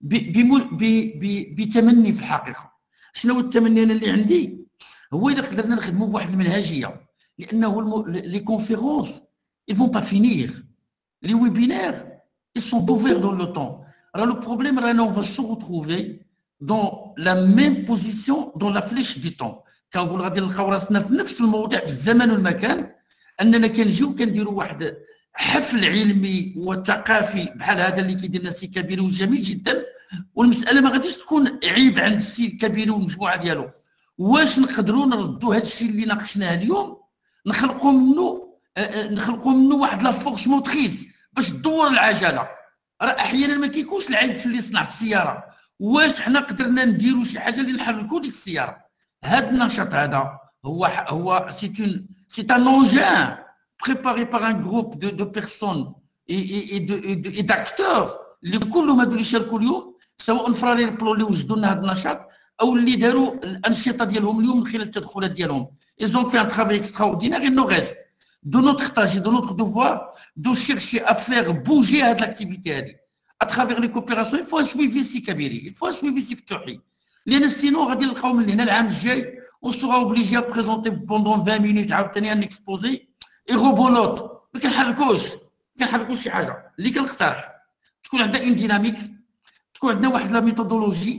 بتمني. في الحقيقه شنو هو التمني انا اللي عندي؟ هو اذا قدرنا نخدموا بواحد المنهجيه، لانه لي كونفيرونس ils vont pas finir, les webinaires ils sont ouverts dans le temps. Alors le problème là on va se retrouver dans la même position dans la flèche du temps. كنقول غادي نلقاو راسنا في نفس الموضع في الزمن والمكان، اننا كنجيو كنديروا واحد حفل علمي وثقافي بحال هذا اللي كيدير لنا السي كبير وجميل جدا. والمساله ما غاديش تكون عيب عند السي كبير والمجموعه ديالو. واش نقدروا نردوا هذا الشيء اللي ناقشناه اليوم نخلقوا منه واحد لا فورس موتريس باش تدور العجله. راه احيانا ما كيكونش العيب في اللي صنع في السياره، واش حنا قدرنا نديروا شي حاجه اللي نحركوا ديك السياره. هذا النشاط هذا هو c'est un engin préparé par un groupe de personnes et d'acteurs اللي كلهم هادو اللي شاركوا اليوم، سواء فراري البلو اللي وجدوا لنا هذا النشاط او اللي داروا الانشطه ديالهم اليوم من خلال التدخلات ديالهم. ils ont fait un travail extraordinaire. Il nous reste de notre tâche et de notre devoir de chercher à faire bouger l'activité à travers les coopérations. Il faut un suivi si Kabiri, il faut un suivi si Ftouhi. لأن sinon غادي نلقاو من هنا العام الجاي on sera obligé à présenter pendant 20 minutes عاوتاني ان اكسبوزي اي روبولوت ما كنحركوش شي حاجه. اللي كنقترح تكون عندنا ان ديناميك، تكون عندنا واحد لا ميثودولوجي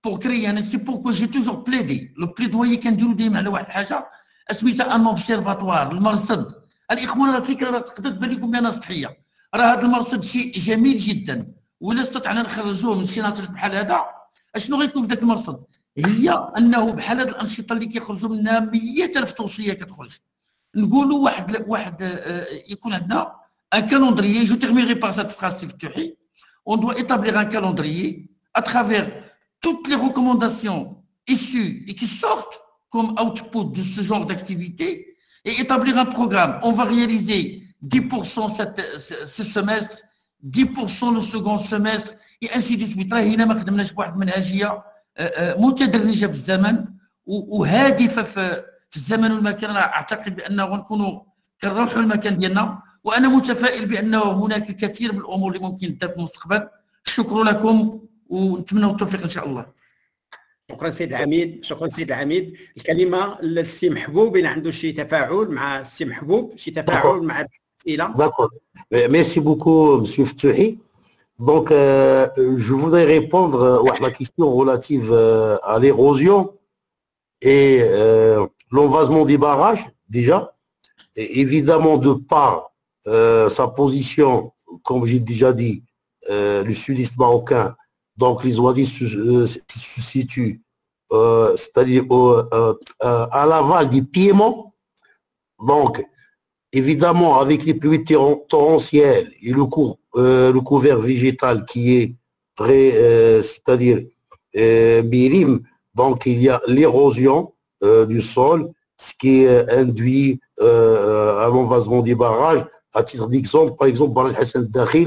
pour créer un. C'est pourquoi j'ai toujours plaidé. Le plaidoyer كنديرو ديما على واحد الحاجه سميتها ان اوبسيرفاتوار المرصد. الاخوان راه الفكره راه تقدر تبان لكم بها سطحيه. راه هذا المرصد شيء جميل جدا، ولا استطعنا نخرجوه من شي ناطق بحال هذا اشنو غيكون في ذاك المرصد؟ هي انه بحال هذه الانشطه اللي كيخرجوا منها 100,000 توصيه كتخرج. نقولوا واحد يكون عندنا ان كالندريي. جو تيرميني بار سيت فراس سي فتوحي. On doit établir un calendrier à travers toutes les recommandations issues et qui sortent comme output de ce genre d'activité et établir un programme. On va réaliser 10% ce semestre, 10% le second semestre et ainsi de suite. راه هنا ما خدمناش بواحد المنهجيه متدرجه في الزمن وهادفه في الزمن والمكان. انا اعتقد بانه غنكونوا كنروحوا المكان ديالنا، وانا متفائل بانه هناك الكثير من الامور اللي ممكن تدار في المستقبل. شكرا لكم ونتمنى التوفيق ان شاء الله. شكرا سيد العميد. شكرا سيد العميد. الكلمه للسي محبوب ان عنده شي تفاعل مع السي محبوب، شي تفاعل مع الاسئله. D'accord. Merci beaucoup, M. Ftouhi. Donc, je voudrais répondre à la question relative à l'érosion et l'envasement des barrages, déjà. Et évidemment, de par sa position, comme j'ai déjà dit, le sud-est marocain, donc les oasis se situent, c'est-à-dire à l'aval du Piémont. Donc, évidemment, avec les pluies torrentielles et le couvert végétal qui est très, c'est-à-dire minime, donc il y a l'érosion du sol, ce qui induit un envasement des barrages. À titre d'exemple, par exemple, Barrage Hassan Dakhil,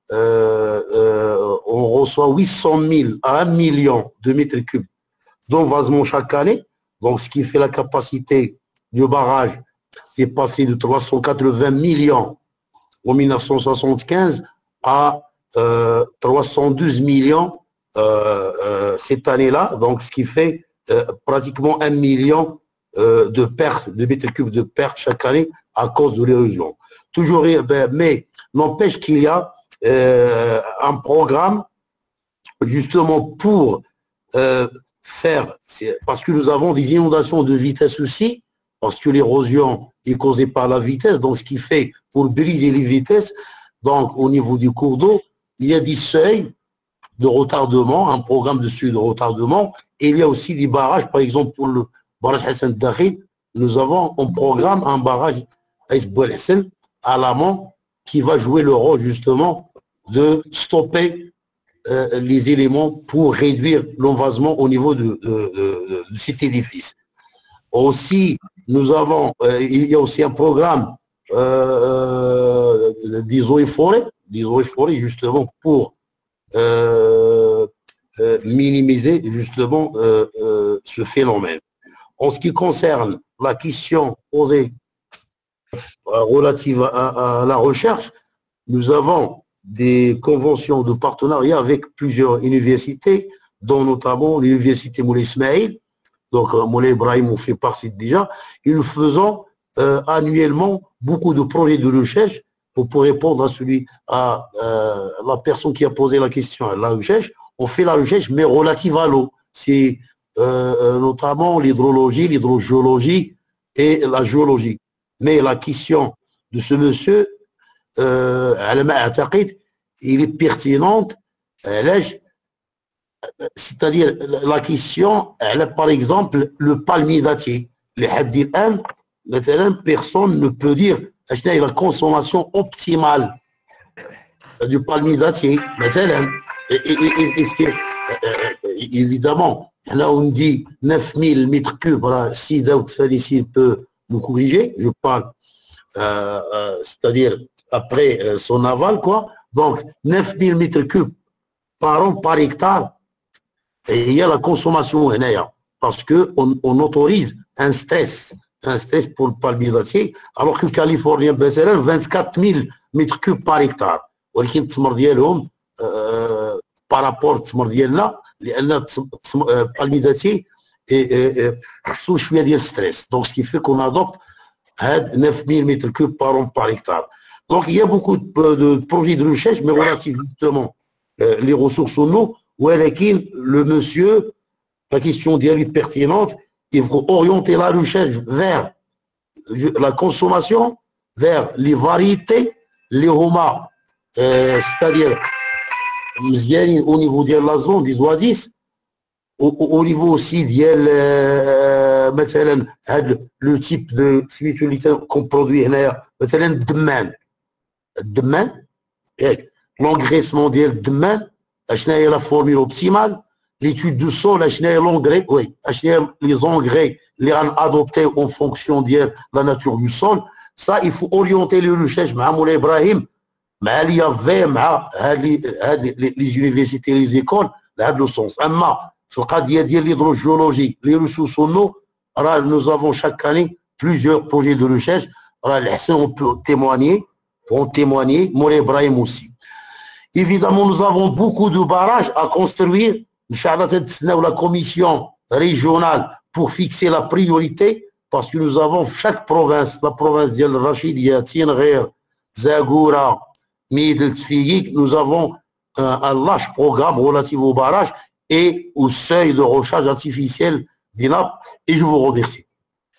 on reçoit 800 000 à 1 million de mètres cubes d'envasement chaque année. Donc, ce qui fait la capacité du barrage est passé de 380 millions en 1975 à 312 millions cette année-là. Donc, ce qui fait pratiquement 1 million de pertes, de mètres cubes de pertes chaque année à cause de l'érosion. Toujours, mais n'empêche qu'il y a un programme justement pour faire, parce que nous avons des inondations de vitesse aussi, parce que l'érosion est causée par la vitesse, donc ce qui fait pour briser les vitesses, donc au niveau du cours d'eau, il y a des seuils de retardement, un programme de seuil de retardement, et il y a aussi des barrages, par exemple pour le barrage Hassan Dakhil, nous avons un programme, un barrage Aïs Bouel Hassan à l'amont qui va jouer le rôle justement de stopper les éléments pour réduire l'envasement au niveau de cet édifice. Aussi, nous avons, il y a aussi un programme des eaux et forêts justement pour minimiser justement ce phénomène. En ce qui concerne la question posée relative à la recherche, nous avons des conventions de partenariat avec plusieurs universités, dont notamment l'université Moulay Ismaïl. Donc, Moulay Ibrahim en fait partie déjà. Et nous faisons annuellement beaucoup de projets de recherche pour répondre à la personne qui a posé la question. La recherche, on fait la recherche, mais relative à l'eau. C'est notamment l'hydrologie, l'hydrogéologie et la géologie. Mais la question de ce monsieur, il est pertinente, c'est-à-dire la question, par exemple, le palmier dattier. Les hadith, personne ne peut dire la consommation optimale du palmier dattier. Évidemment, là on dit 9000 mètres cubes, si Daoud Falissi peut nous corriger, je parle, c'est-à-dire après son aval, quoi. Donc, 9000 mètres cubes par an, par hectare, et il y a la consommation, parce qu'on autorise un stress pour le palmier dattier, alors que le Californien, 24 000 mètres cubes par hectare. Par rapport à là, le palmier dattier est sous choix de stress. Donc, ce qui fait qu'on adopte 9000 mètres cubes par an par hectare. Donc, il y a beaucoup de projets de recherche, mais relativement justement les ressources en eau, où le monsieur la question est pertinente. Il faut orienter la recherche vers la consommation, vers les variétés, les homas, c'est-à-dire au niveau de la zone des oasis, au niveau aussi مثلا le type de spiritualité qu'on produit هنا مثلا الدمان l'engraissement ديال الدمان اشنا هي la formule optimale, l'étude du sol اشنا هي l'engrais, oui اشنا les engrais اللي غنادوبتي en fonction de la nature du sol. Ça il faut orienter les recherches مع مولاي ابراهيم مع l'IAV مع les universités les écoles لهذا le sens. اما في القضيه ديال l'hydrogeologie les ressources en eau, nous avons chaque année plusieurs projets de recherche. On peut témoigner, Moulay Ibrahim aussi. Évidemment, nous avons beaucoup de barrages à construire. Inch'Allah, la commission régionale pour fixer la priorité, parce que nous avons chaque province, la province de Rachidia, Tinghir, Zagoura, Midel, Tfiyik, nous avons un large programme relatif aux barrages et au seuil de recharge artificielle d'INAP, et je vous remercie.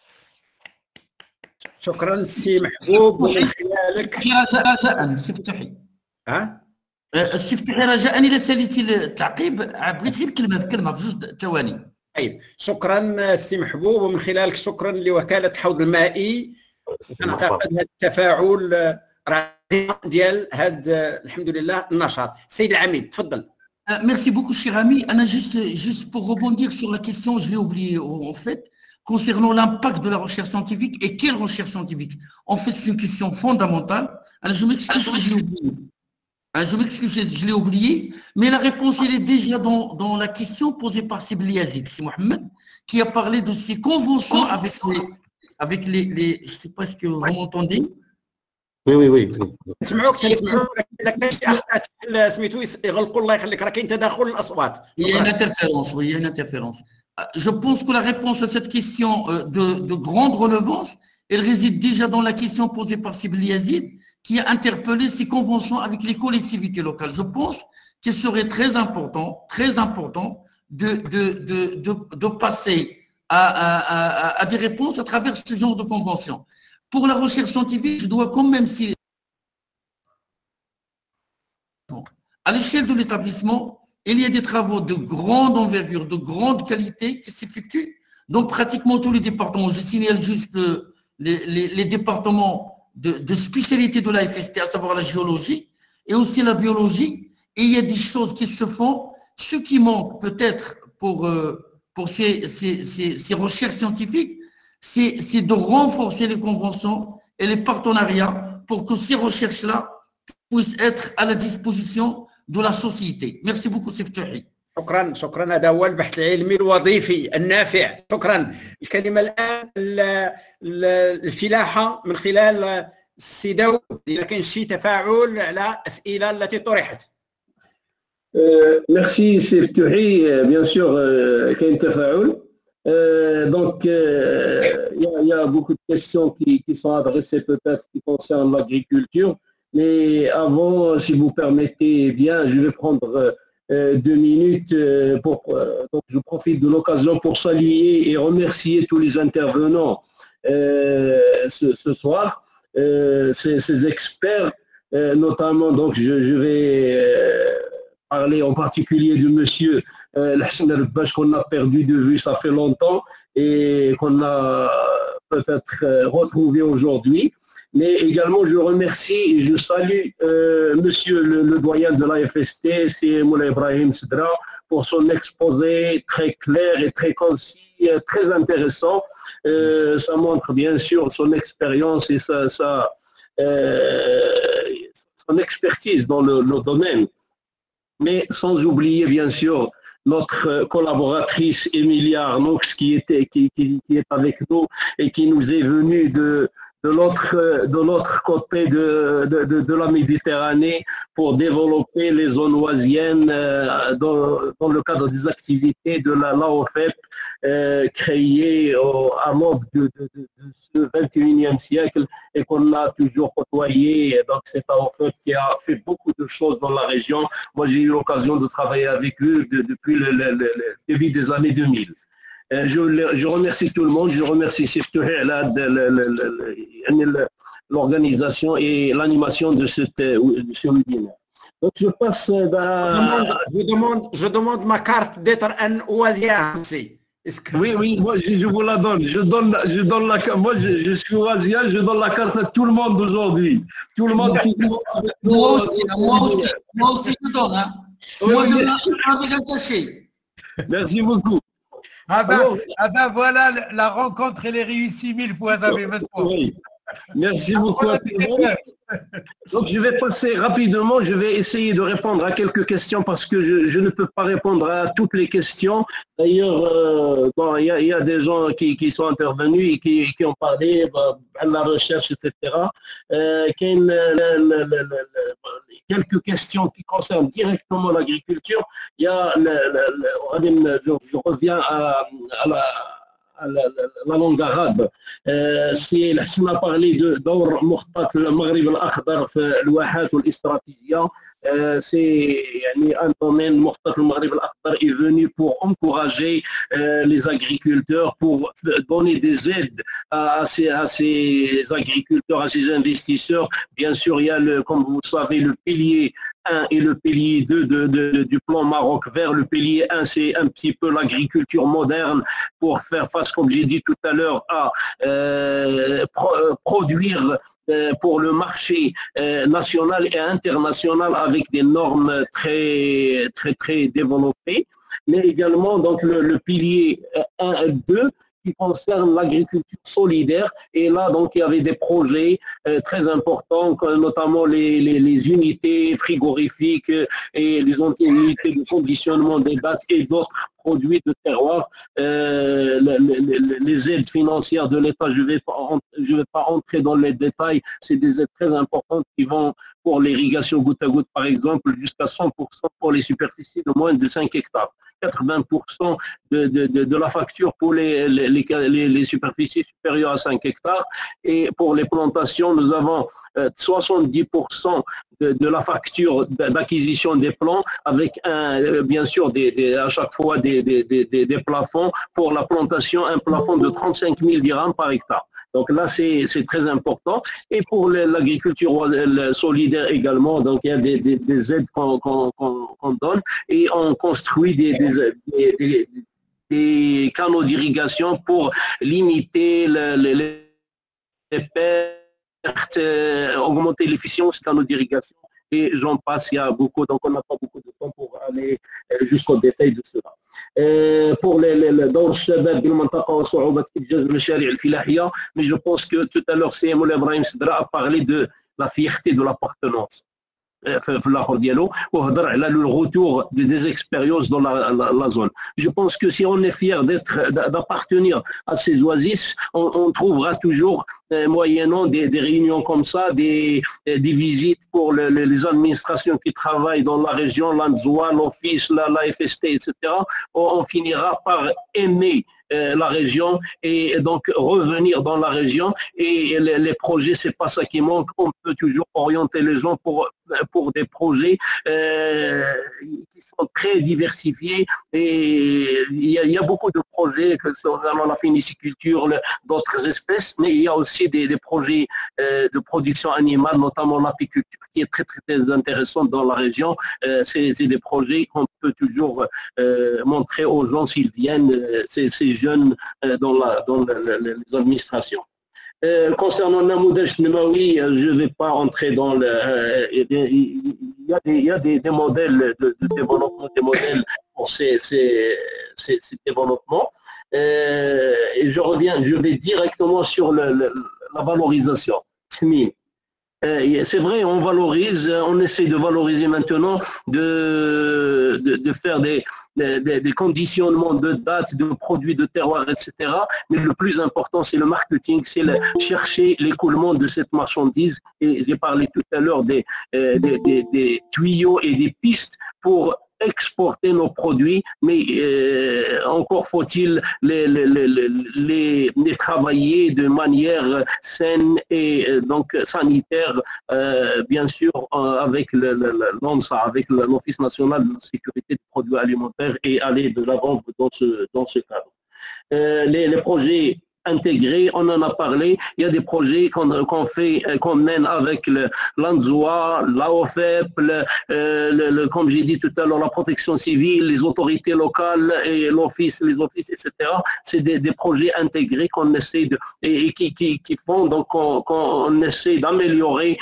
شكرا سي محبوب ومن خلالك رجاء سي فتحي السي فتحي رجاء الى ساليتي التعقيب بغيت غير كلمه بجوج ثواني. طيب شكرا سي محبوب ومن خلالك شكرا لوكاله حوض المائي. نعتقد هذا التفاعل ديال هذا الحمد لله النشاط. سيد العميد تفضل. Merci beaucoup, cher ami. Anna, juste pour rebondir sur la question, je l'ai oublié en fait, concernant l'impact de la recherche scientifique et quelle recherche scientifique. En fait, c'est une question fondamentale. Anna, je m'excuse si je l'ai oublié. Je m'excuse, je l'ai oublié, mais la réponse, elle est déjà dans la question posée par Sibli Yazid, c'est Mohamed, qui a parlé de ces conventions avec les je ne sais pas ce que vous m'entendez. Oui. نسمعوك الا كان شي اخطاء سميتو يغلقوا الله يخليك راه كاين تداخل الاصوات. Il y a une interférence, oui, il y a une interférence. Je pense que la réponse à cette question de grande relevance, elle réside déjà dans la question posée par Sibli Yazid, qui a interpellé ces conventions avec les collectivités locales. Je pense qu'il serait très important de passer à des réponses à travers ce genre de conventions. Pour la recherche scientifique, je dois quand même, si à l'échelle de l'établissement, il y a des travaux de grande envergure, de grande qualité qui s'effectuent dans pratiquement tous les départements. Je signale juste les départements de spécialité de la FST, à savoir la géologie et aussi la biologie. Et il y a des choses qui se font. Ce qui manque peut-être pour ces recherches scientifiques, c'est de renforcer les conventions et les partenariats pour que ces recherches-là puissent être à la disposition de la société. Merci beaucoup, Seftuhi. شكرا هذا هو البحث العلمي الوظيفي النافع. شكرا. الكلمه الان الفلاحه من خلال السي داود اذا كان شي تفاعل على الاسئله التي طرحت. Merci Seftuhi, bien sûr qu'il y a un تفاعل. Donc, il y a beaucoup de questions qui sont adressées peut-être qui concernent l'agriculture. Mais avant, si vous permettez bien, je vais prendre 2 minutes donc je profite de l'occasion pour saluer et remercier tous les intervenants ce soir, ces experts, notamment donc je vais parler en particulier de monsieur Hassan Rabbash qu'on a perdu de vue, ça fait longtemps et qu'on a peut-être retrouvé aujourd'hui. Mais également, je remercie et je salue monsieur le doyen de la FST, c'est Moulay Ibrahim Sidra, pour son exposé très clair et très concis, très intéressant. Ça montre bien sûr son expérience et son expertise dans le domaine. Mais sans oublier bien sûr notre collaboratrice Emilia Arnoux qui est avec nous et qui nous est venue de l'autre côté de la Méditerranée pour développer les zones oasiennes dans le cadre des activités de la LAOFEP créé à l'aube de ce 21e siècle et qu'on a toujours côtoyé. Donc c'est un fait qui a fait beaucoup de choses dans la région. Moi j'ai eu l'occasion de travailler avec eux depuis le début des années 2000. Je remercie tout le monde, je remercie l'organisation et l'animation de ce webinaire. Donc je passe je demande ma carte d'être un oisien aussi. Oui, moi je vous la donne. Je donne la carte. Moi je suis oisien, je donne la carte à tout le monde aujourd'hui. Tout le monde qui moi aussi je donne. Hein. Moi je donne avec un cachet. Merci beaucoup. Ah ben voilà, la rencontre elle est réussie 1000 fois, ça fait 20 fois. Oui. Merci beaucoup à tout le monde. Donc je vais passer rapidement, je vais essayer de répondre à quelques questions parce que je ne peux pas répondre à toutes les questions. D'ailleurs, bon, il y a des gens qui sont intervenus et qui ont parlé de la recherche, etc. Quelques questions qui concernent directement l'agriculture. Il y a je reviens à la langue arabe. C'est الحسن a parlé de دور مخطط المغرب الأخضر في الواحات والاستراتيجية. C'est un domaine مخطط المغرب الأخضر est venu pour encourager les agriculteurs, pour donner des aides à ces agriculteurs, à ces investisseurs. Bien sûr, il y a comme vous le savez, le pilier 1 et le pilier 2 du plan Maroc vert. Le pilier 1, c'est un petit peu l'agriculture moderne pour faire face, comme j'ai dit tout à l'heure, à produire pour le marché national et international avec des normes très développées. Mais également donc le pilier 1 et 2 qui concerne l'agriculture solidaire. Et là, donc, il y avait des projets très importants, notamment les unités frigorifiques et les unités de conditionnement des dates et d'autres produits de terroir. Les aides financières de l'État, je vais pas entrer dans les détails, c'est des aides très importantes qui vont pour l'irrigation goutte à goutte, par exemple, jusqu'à 100% pour les superficies de moins de 5 hectares. 80% de la facture pour les superficies supérieures à 5 hectares. Et pour les plantations, nous avons 70% de la facture d'acquisition des plants avec bien sûr à chaque fois des plafonds. Pour la plantation, un plafond de 35 000 dirhams par hectare. Donc là, c'est très important. Et pour l'agriculture solidaire également, donc il y a des aides qu'on donne et on construit des canaux d'irrigation pour limiter les pertes, augmenter l'efficience des canaux d'irrigation. Et j'en passe, il y a beaucoup, donc on n'a pas beaucoup de temps pour aller jusqu'au détail de cela. Pour دور الشباب بالمنطقة وصعوبة إنجاز المشاريع الفلاحية, mais je pense que tout à l'heure c'est Moulay Ibrahim Sedra a parlé de la fierté de l'appartenance. في الاخر ديالو وهضر على le retour des expériences dans la zone. Je pense que si on est fier d'appartenir à ces oasis, on trouvera toujours moyennant des réunions comme ça, des visites pour les administrations qui travaillent dans la région, l'ANZOA, l'Office, la FST, etc. On finira par aimer la région et donc revenir dans la région. Et les projets, c'est pas ça qui manque. On peut toujours orienter les gens pour des projets qui sont très diversifiés. Et il y a beaucoup de projets concernant la phéniciculture, d'autres espèces, mais il y a aussi des projets de production animale, notamment l'apiculture, qui est très intéressante dans la région. C'est des projets qu'on peut toujours montrer aux gens s'ils viennent, ces jeunes dans les administrations. Concernant Namoudaj Nemaoui, je ne vais pas entrer dans le... Il y a des modèles de développement, des modèles pour ces développements. Et je vais directement sur la valorisation. C'est vrai, on valorise, on essaie de valoriser maintenant, de faire des conditionnements de dates, de produits de terroir, etc. Mais le plus important, c'est le marketing, c'est chercher l'écoulement de cette marchandise. Et j'ai parlé tout à l'heure des tuyaux et des pistes pour exporter nos produits, mais encore faut-il les travailler de manière saine et donc sanitaire, bien sûr, avec l'ONSA, avec l'Office national de la sécurité des produits alimentaires, et aller de l'avant dans ce cadre. Les projets intégrés, on en a parlé. Il y a des projets qu'on mène avec l'ANZOA, l'AOFEP, comme j'ai dit tout à l'heure, la protection civile, les autorités locales et les offices, etc. C'est des projets intégrés qu'on essaie et qui font donc qu'on essaie d'améliorer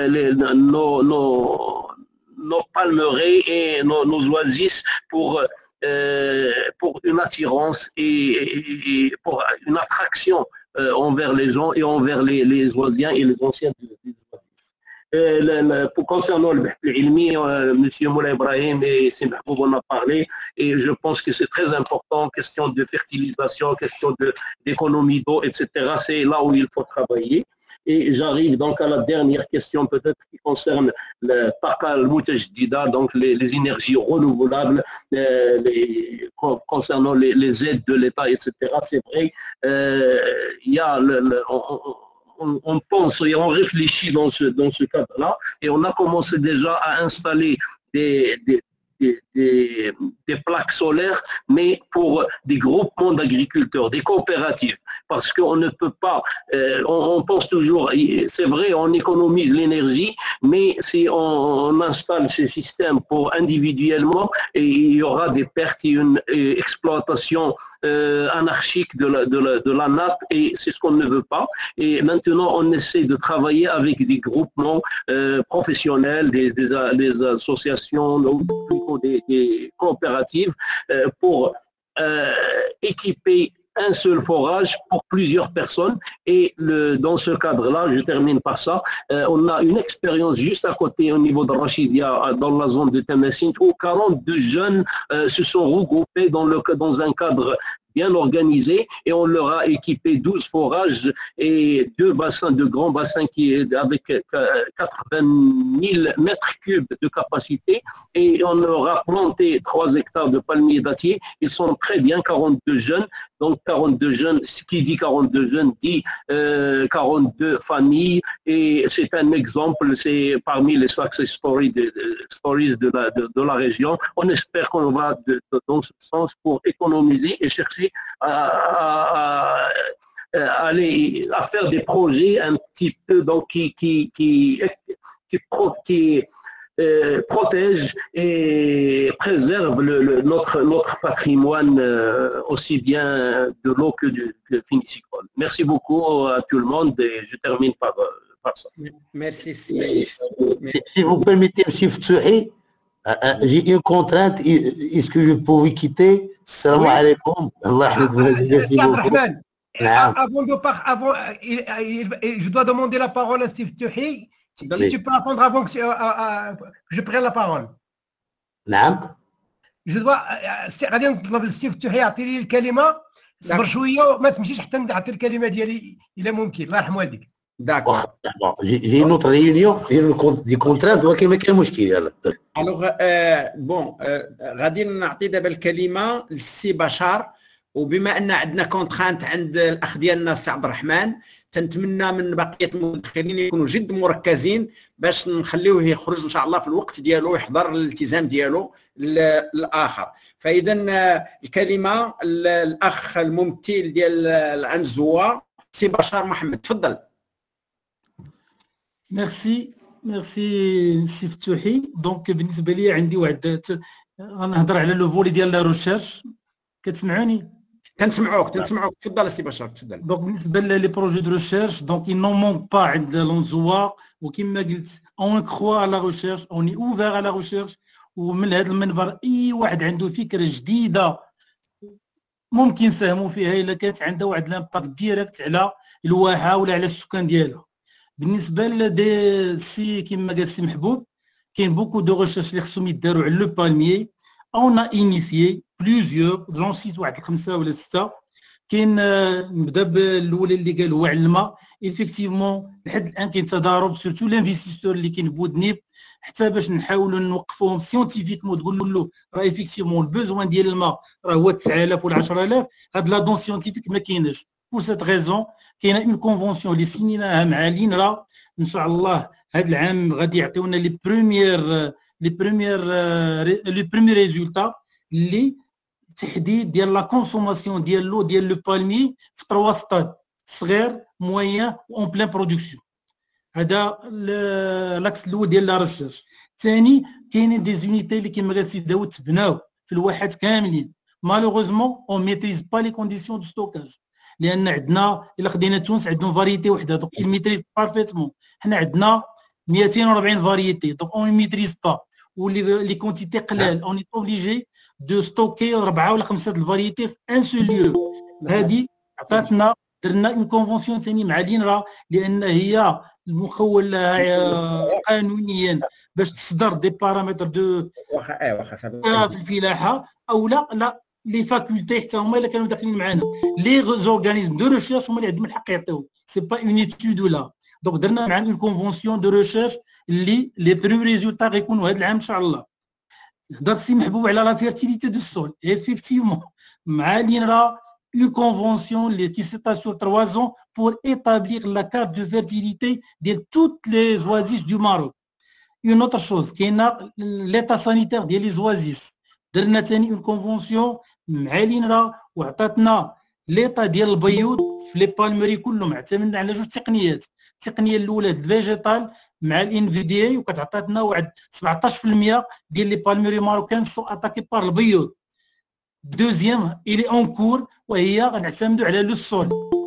nos palmeraies et nos oasis pour une attirance et pour une attraction envers les gens et envers les oisiens et les anciens des oasis. Concernant le ilmi, M. Moulay Ibrahim et Sim Mahboub en a parlé, et je pense que c'est très important, question de fertilisation, question d'économie d'eau, etc. C'est là où il faut travailler. Et j'arrive donc à la dernière question peut-être qui concerne le Taqa al-Mutajdida, donc les énergies renouvelables, concernant les aides de l'État, etc. C'est vrai, il y a on pense et on réfléchit dans ce cadre-là, et on a commencé déjà à installer des plaques solaires, mais pour des groupements d'agriculteurs, des coopératives, parce qu'on ne peut pas, on pense toujours, c'est vrai, on économise l'énergie, mais si on installe ces systèmes pour individuellement, et il y aura des pertes et une exploitation anarchique de la nappe, et c'est ce qu'on ne veut pas. Et maintenant, on essaie de travailler avec des groupements professionnels, des associations, plutôt des coopératives, pour équiper un seul forage pour plusieurs personnes. Et dans ce cadre-là, je termine par ça, on a une expérience juste à côté au niveau de Rachidia, dans la zone de Temessine, où 42 jeunes se sont regroupés dans un cadre bien organisé, et on leur a équipé 12 forages et 2 bassins, de grands bassins avec 80 000 mètres cubes de capacité, et on leur a planté 3 hectares de palmiers dattiers. Ils sont très bien, 42 jeunes. Donc 42 jeunes, ce qui dit 42 jeunes dit 42 familles, et c'est un exemple, c'est parmi les success stories de la région. On espère qu'on va dans ce sens pour économiser et chercher à faire des projets un petit peu donc qui protège et préserve notre patrimoine, aussi bien de l'eau que du finicicole. Merci beaucoup à tout le monde, et je termine par ça. Merci. Si vous permettez, M. Ftouhi, j'ai une contrainte. Est-ce que je pouvais quitter? Salam alaikum. Allah Avant, je dois demander la parole à Steve Ftouhi. Si tu peux répondre avant que je prenne la parole. نعم. Je dois غادي نطلب لستيف فتوحي يعطي لي الكلمه، صبر شويه وما تمشيش حتى نعطي الكلمه ديالي الا ممكن. الله يرحم والديك. D'accord. J'ai une autre réunion, j'ai des contraintes, ولكن ما كاين مشكل. يلا. Alors bon, غادي نعطي دابا الكلمه للسي بشار، وبما ان عندنا كونترانت عند الاخ ديالنا السي عبد الرحمن، تنتمنى من بقيه المدخلين يكونوا جد مركزين باش نخليوه يخرج ان شاء الله في الوقت ديالو، يحضر الالتزام ديالو الاخر. فاذا الكلمه الاخ الممثل ديال العنزوه سي بشار محمد، تفضل. ميرسي سي فتوحي. دونك بالنسبه لي عندي واحد، غنهضر على لو فولي ديال لا ريشيرش. كتسمعوني؟ تنسمعوك. تفضل سي بشار، تفضل. دونك بالنسبه لي بروجي دو ريشيرش، دونك il n'en manque pas عند لونزوا، وكما قلت اون كخوا على لا ريشيرش، اوني اوفير على لا ريشيرش. ومن هذا المنبر اي واحد عنده فكره جديده ممكن نساهموا فيها الا كانت عندها واحد لامباكت ديريكت على الواحه ولا على السكان ديالها. بالنسبه لدي سي كما قال سي محبوب، كاين بوكو دو ريشيرش اللي خصهم يداروا على لو بالميي. On a initié plusieurs, j'en cite واحد 5 ولا 6. كاين نبدا بالاول اللي قال هو على الماء. ايفيكتيفمون لحد الان كاين تضارب سورتو لانفيستيسور اللي كاين بودنيب حتى باش نحاولوا نوقفوهم سيونتيفيكمون تقول له راه ايفيكتيفمون البوزوان ديال الماء راه هو 9000 ولا 10000. هاد لا دون سيونتيفيك ما كايناش. بور سيت ريزون كاينه اون كونفونسيون اللي سينيناها مع لينرا ان شاء الله هاد العام غادي يعطيونا لي بروميير ريزولتا اللي تحديد ديال لا كونسوماسيون ديال لو ديال لو بالمي في 3 ستاد صغير موين اون بلان برودكسيون. هذا لاكس الاول ديال لا ريشيرش. ثاني كاينين دي زونيتي اللي كيما قال سي داود تبناو في الواحات كاملين. مالوغوزمون اون ميتريز با لي كونديسيون دو ستوكاج لان عندنا الا خدينا تونس عندهم فاريتي وحده دونك il ميتريز بارفيتمون. حنا عندنا 240 فاريتي دونك اون ميتريز با واللي لي كونتيتي قلال اون اي اوبليجي دو ستوكي 4 ولا 5 الفاريتي في ان سول ليو. هذه عطاتنا درنا اون كونفونسيون ثاني مع لينرا لان هي المخول قانونيا باش تصدر دي بارامتر دو في الفلاحه او لا لي فاكولتي حتى هما الا كانوا داخلين معنا لي زورغانيزم دو ريشيرش هما اللي عندهم الحق يعطيو سي با اون ايتود ولا. دونك درنا معنا اون كونفونسيون دو ريشيرش اللي لي بريم ريزولتا غيكونوا هذا العام ان شاء الله. هضر سي محبوب على لا فيرتيليتي دو سول. ايفيكتيفمون مع لينرا une convention qui s'étale sur 3 ans pour établir la carte de fertilité de toutes les oasis du Maroc. Une autre chose, qui est l'état sanitaire des oasis. درنا ثاني une convention مع لينرا وعطاتنا l'état ديال البيوض في لي بالمري كلهم. اعتمدنا على 2 تقنيات. التقنيه الاولى الفيجيتال مع الان في دي اي وكتعطاتنا واحد 17% ديال لي بالمري ماروكان سو اتاكي بار البيوض. Deuxième, il est en cours وهي غنعتمدوا على لو سول.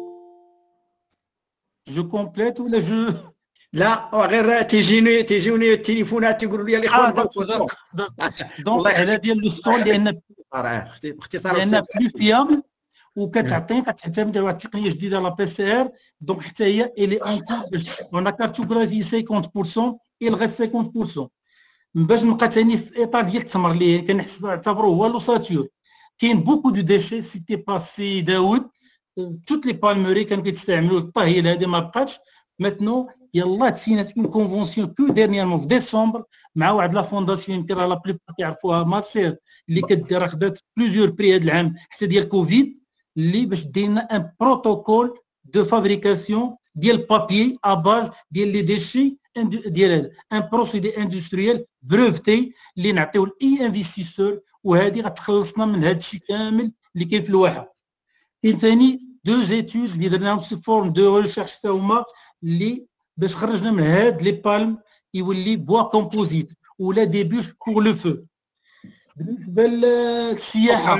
جو كومبليت ولا جو لا غير تيجوني التليفونات يقولوا لي الاخوان دونك على ديال لو سول لان باختصار لان بلو فيابل وكتعطيك كتعتمد على واحد التقنيه جديده لا بي سي ار. دونك حتى هي الي اون كور باش اون كارتوغرافي 50% il reste 50%. باش نبقى ثاني في الاطار ديال التمر اللي كنعتبروه هو لوساتور. كاين بوكو دو ديشي سيتي باسي داود توت لي بالمري كانوا كيستعملوا الطهيل هذه ما بقاتش. ماتنو يلاه تسينات اون كونفونسيون كو ديرنييرمون في ديسمبر مع واحد لا فونداسيون يمكن لا بلي كيعرفوها ماسير اللي كدير خدات بليزيور بري هذا العام حتى ديال كوفيد اللي باش دير لنا ان بروتوكول دو فابريكاسيون ديال بابي ا باز ديال لي ديشي ديال هذا ان بروسيدي اندستريال بروفتي اللي نعطيو لاي انفيستيسور وهذه غتخلصنا من هذا الشيء كامل اللي كاين في الواحه. كاين ثاني 2 زيتود اللي درناهم سي فورم دو ريشيرش حتى هما اللي باش خرجنا من هاد لي بالم يولي بوا كومبوزيت ولا دي بوش بور لو فو. بالنسبه للسياحه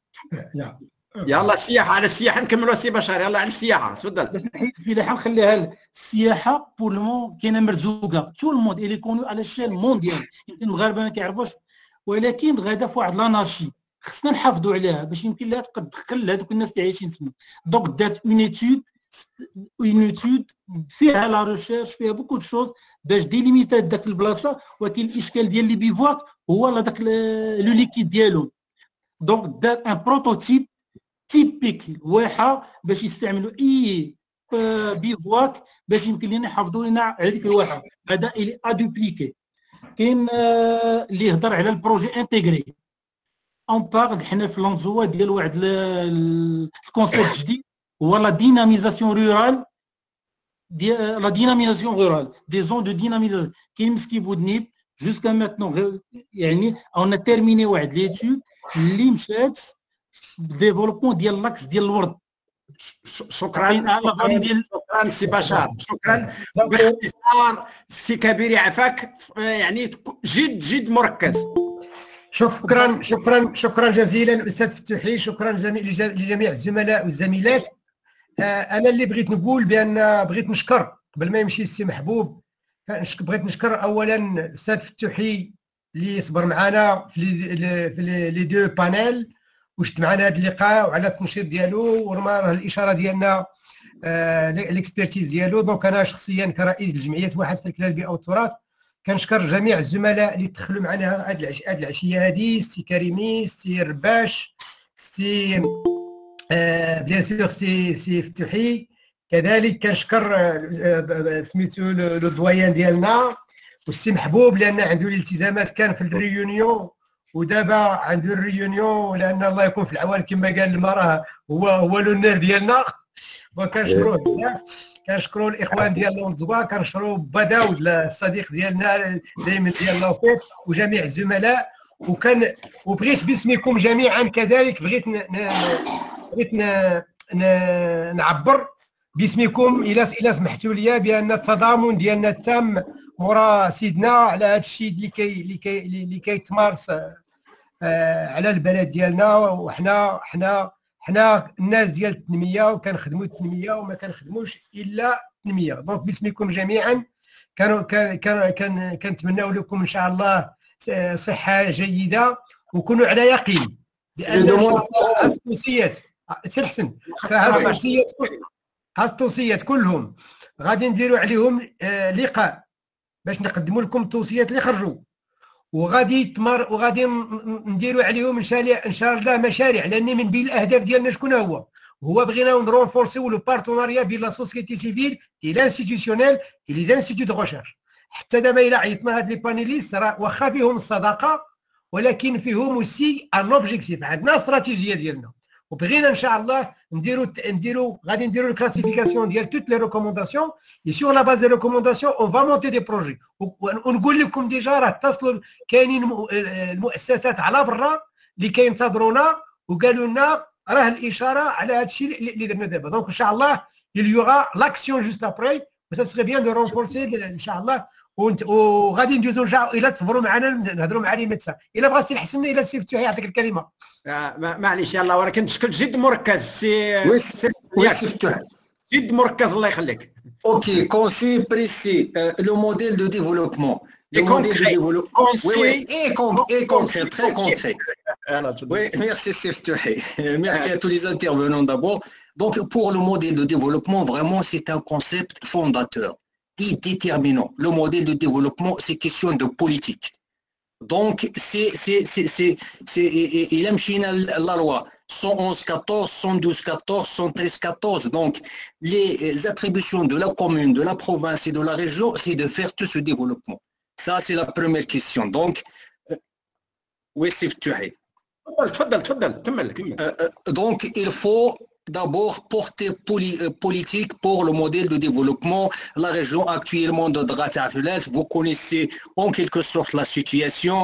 يلا السياحه على السياحه نكملوا سي بشار. يلا على السياحه تفضل. باش نحيد الفلاحه نخليها السياحه بور لو كاينه مرزوقه تو الموند الي كونو على الشيل مونديال. يمكن المغاربه ما كيعرفوش ولكن غادا في واحد لاناشي خصنا نحافظوا عليها باش يمكن لها تقد تدخل هذوك الناس اللي عايشين تما. دونك دارت اون ايتود فيها لا ريشيرش فيها بوكو دو شوز باش ديليميتا داك البلاصه. ولكن الاشكال ديال لي بيفواك هو لا داك لو ليكيد ديالهم. دونك دار ان بروتوتيب تيبيك الواحه باش يستعملوا اي بيفواك باش يمكن لنا يحافظوا لنا هذيك الواحه. هذا الي ادوبليكي. كاين اللي يهضر على البروجي انتيغري اون بارل حنا في لونزوا ديال واحد الكونسيبت جديد هو لا ديناميزاسيون رورال ديال لا ديناميزاسيون رورال دي زون دو ديناميزاسيون. كاين مسكي بودنيب جوسكا ماتنون يعني اون تيرميني واحد ليتود اللي مشات ديفلوبمون ديال لاكس ديال الورد. شكرا سي بشار. شكرا باختصار سي كبير يعفاك يعني جد مركز. شكرا جزيلا استاذ فتوحي. شكرا لجميع الزملاء والزميلات. انا اللي بغيت نقول بان بغيت نشكر قبل ما يمشي السي محبوب بغيت نشكر اولا الاستاذ فتوحي اللي صبر معنا في لي دو بانيل وشت معنا هذا اللقاء وعلى التنشيط ديالو ورمى الاشاره ديالنا الاكسبيرتيز ديالو. دونك انا شخصيا كرئيس لجمعيه واحد في الكلى البيئه والتراث كنشكر جميع الزملاء اللي دخلوا معنا هذه العشيه هذه السي كريمي السي رباش السي بيان سور سي فتوحي. كذلك كنشكر سميتو لو دويان ديالنا والسي محبوب لان عنده الالتزامات كان في الريونيون ودابا عنده الريونيون لان الله يكون في العوان كما قال المراه هو لونير ديالنا وكنشكروه بزاف. كنشكروا الاخوان ديال لونزوا كنشكروا بداود الصديق ديالنا دائما ديال لوفيت وجميع الزملاء وبغيت باسمكم جميعا كذلك بغيت نعبر باسمكم الى سمحتوا لي بان التضامن ديالنا التام مورا سيدنا على هذا الشيء اللي كيتمارس على البلد ديالنا. وحنا الناس ديال التنميه وكنخدموا التنميه وما كنخدموش الا التنميه. دونك باسمكم جميعا كنتمناو لكم ان شاء الله صحه جيده وكونوا على يقين بان التوصيات سي حسن التوصيات كلهم غادي نديروا عليهم لقاء باش نقدموا لكم التوصيات اللي خرجوا وغادي نديروا عليهم ان شاء الله مشاريع. لان من بين الاهداف ديالنا شكون هو بغينا نرونفورسيو لو بارتناريا بين لا سوسيتي سيفيل اي لانستيتيسيونيل اي لي انستيتيو دو ريشيرش. حتى دابا الى عيطنا هاد لي بانيليست راه واخا فيهم الصداقه ولكن فيهم اوسي ان اوبجيكتيف. عندنا استراتيجيه ديالنا وبغينا ان شاء الله غادي نديروا الكلاسيفيكاسيون ديال توت لي ريكومونداسيون اي سور لا باز دي ريكومونداسيون اون فا مونتي دي بروجي. ونقول لكم ديجا راه اتصلوا كاينين المؤسسات على برا اللي كينتظرونا وقالوا لنا راه الاشاره على هذا الشيء اللي درنا دابا. دونك ان شاء الله il y aura l'action juste après وسا سري بيان دو رونفورسي ان شاء الله. وغادي ندوزو الى تصبروا معنا نهضروا مع لي ميدسان. الا بغى السي الحسن الى السي فتوحي يعطيك الكلمه. معليش يلاه ولكن بشكل جد مركز سي فتوحي جد مركز الله يخليك. اوكي كونسي بريسي لو موديل دو ديفلوبمون le modèle de développement et concret, très concret. Oui, merci Seftouhi. Merci à tous les intervenants d'abord. Donc pour le modèle de développement, vraiment c'est un concept fondateur et déterminant. Le modèle de développement, c'est question de politique. Donc il aime la loi 111-14, 112-14, 113-14. Donc les attributions de la commune, de la province et de la région, c'est de faire tout ce développement. Ça, c'est la première question. Donc, oui, c'est Ftouhi. Donc, il faut d'abord porter politique pour le modèle de développement. La région actuellement de Dratafulès, vous connaissez en quelque sorte la situation,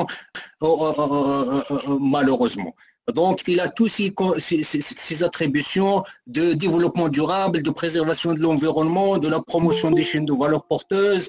malheureusement. Donc, il a tous ces attributions de développement durable, de préservation de l'environnement, de la promotion des chaînes de valeur porteuses,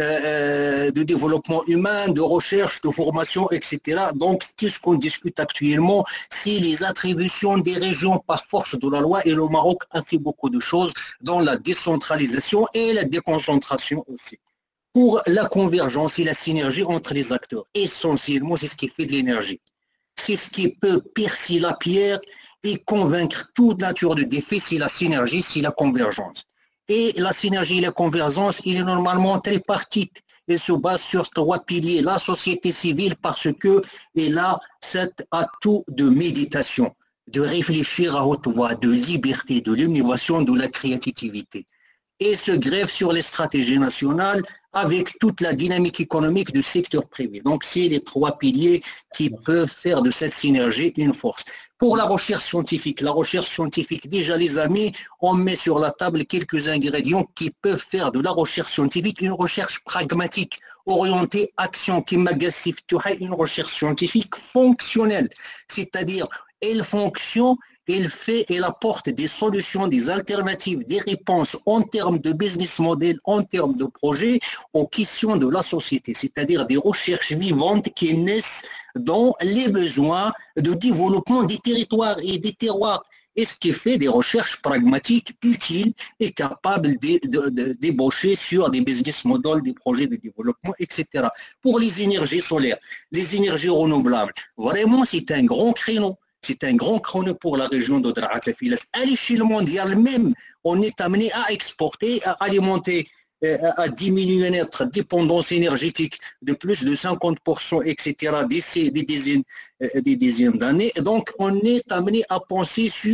de développement humain, de recherche, de formation, etc. Donc, tout ce qu'on discute actuellement, c'est les attributions des régions par force de la loi. Et le Maroc a fait beaucoup de choses dans la décentralisation et la déconcentration aussi. Pour la convergence et la synergie entre les acteurs, essentiellement, c'est ce qui fait de l'énergie. C'est ce qui peut percer la pierre et convaincre toute nature de défi, c'est la synergie, c'est la convergence. Et la synergie et la convergence, il est normalement tripartite. Elle se base sur 3 piliers. La société civile, parce qu'elle a cet atout de méditation, de réfléchir à haute voix, de liberté, de l'innovation, de la créativité. Et se greffe sur les stratégies nationales avec toute la dynamique économique du secteur privé. Donc, c'est les 3 piliers qui peuvent faire de cette synergie une force. Pour la recherche scientifique, déjà les amis, on met sur la table quelques ingrédients qui peuvent faire de la recherche scientifique une recherche pragmatique, orientée action, qui m'agasse une recherche scientifique fonctionnelle, c'est-à-dire elle fonctionne. Elle apporte des solutions, des alternatives, des réponses en termes de business model, en termes de projet, aux questions de la société, c'est-à-dire des recherches vivantes qui naissent dans les besoins de développement des territoires et des terroirs. Et ce qui fait des recherches pragmatiques, utiles et capables de débaucher sur des business models, des projets de développement, etc. Pour les énergies solaires, les énergies renouvelables, vraiment c'est un grand créneau. C'est un grand chrono pour la région de Dratafulès. À l'échelle mondiale même, on est amené à exporter, à alimenter, à diminuer notre dépendance énergétique de plus de 50%, etc. d'ici des dizaines d'années. Donc, on est amené à penser sur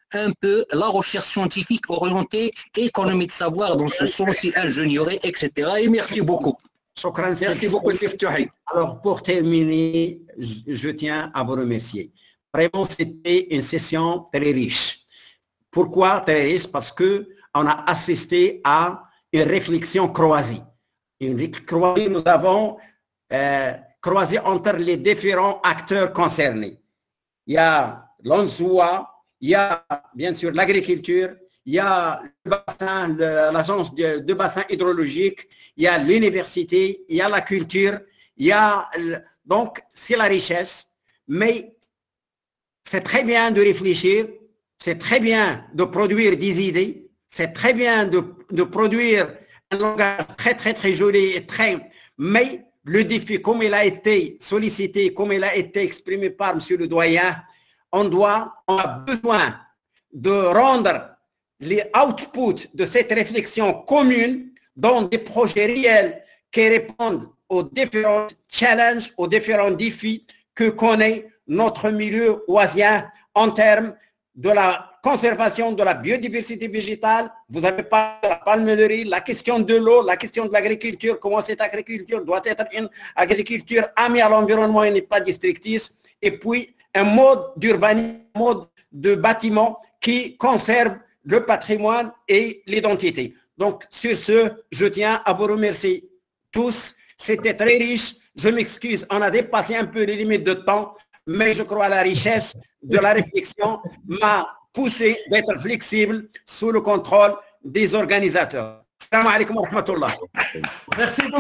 un peu la recherche scientifique orientée économie de savoir dans ce sens, ingénierie, etc. Et merci beaucoup. Merci beaucoup, Sif Touhi. Alors, pour terminer, je tiens à vous remercier. Vraiment, c'était une session très riche. Pourquoi très riche? Parce qu'on a assisté à une réflexion croisée. Nous avons croisé entre les différents acteurs concernés. Il y a l'ONZOA, il y a bien sûr l'agriculture, il y a l'agence de bassin hydrologique, il y a l'université, il y a la culture, il y a donc c'est la richesse, mais c'est très bien de réfléchir, c'est très bien de produire des idées, c'est très bien de produire un langage très très très joli et très, mais le défi, comme il a été sollicité, comme il a été exprimé par Monsieur le doyen, on a besoin de rendre les outputs de cette réflexion commune dans des projets réels qui répondent aux différents challenges, aux différents défis que connaît notre milieu oisien en termes de la conservation de la biodiversité végétale. Vous avez parlé de la palmellerie, la question de l'eau, la question de l'agriculture, comment cette agriculture doit être une agriculture amie à l'environnement et n'est pas destructrice, et puis un mode d'urbanisme, un mode de bâtiment qui conserve le patrimoine et l'identité. Donc, sur ce, je tiens à vous remercier tous. C'était très riche. Je m'excuse, on a dépassé un peu les limites de temps, mais je crois à la richesse de la réflexion m'a poussé d'être flexible sous le contrôle des organisateurs. Salam alaikum wa rahmatullah. Merci beaucoup.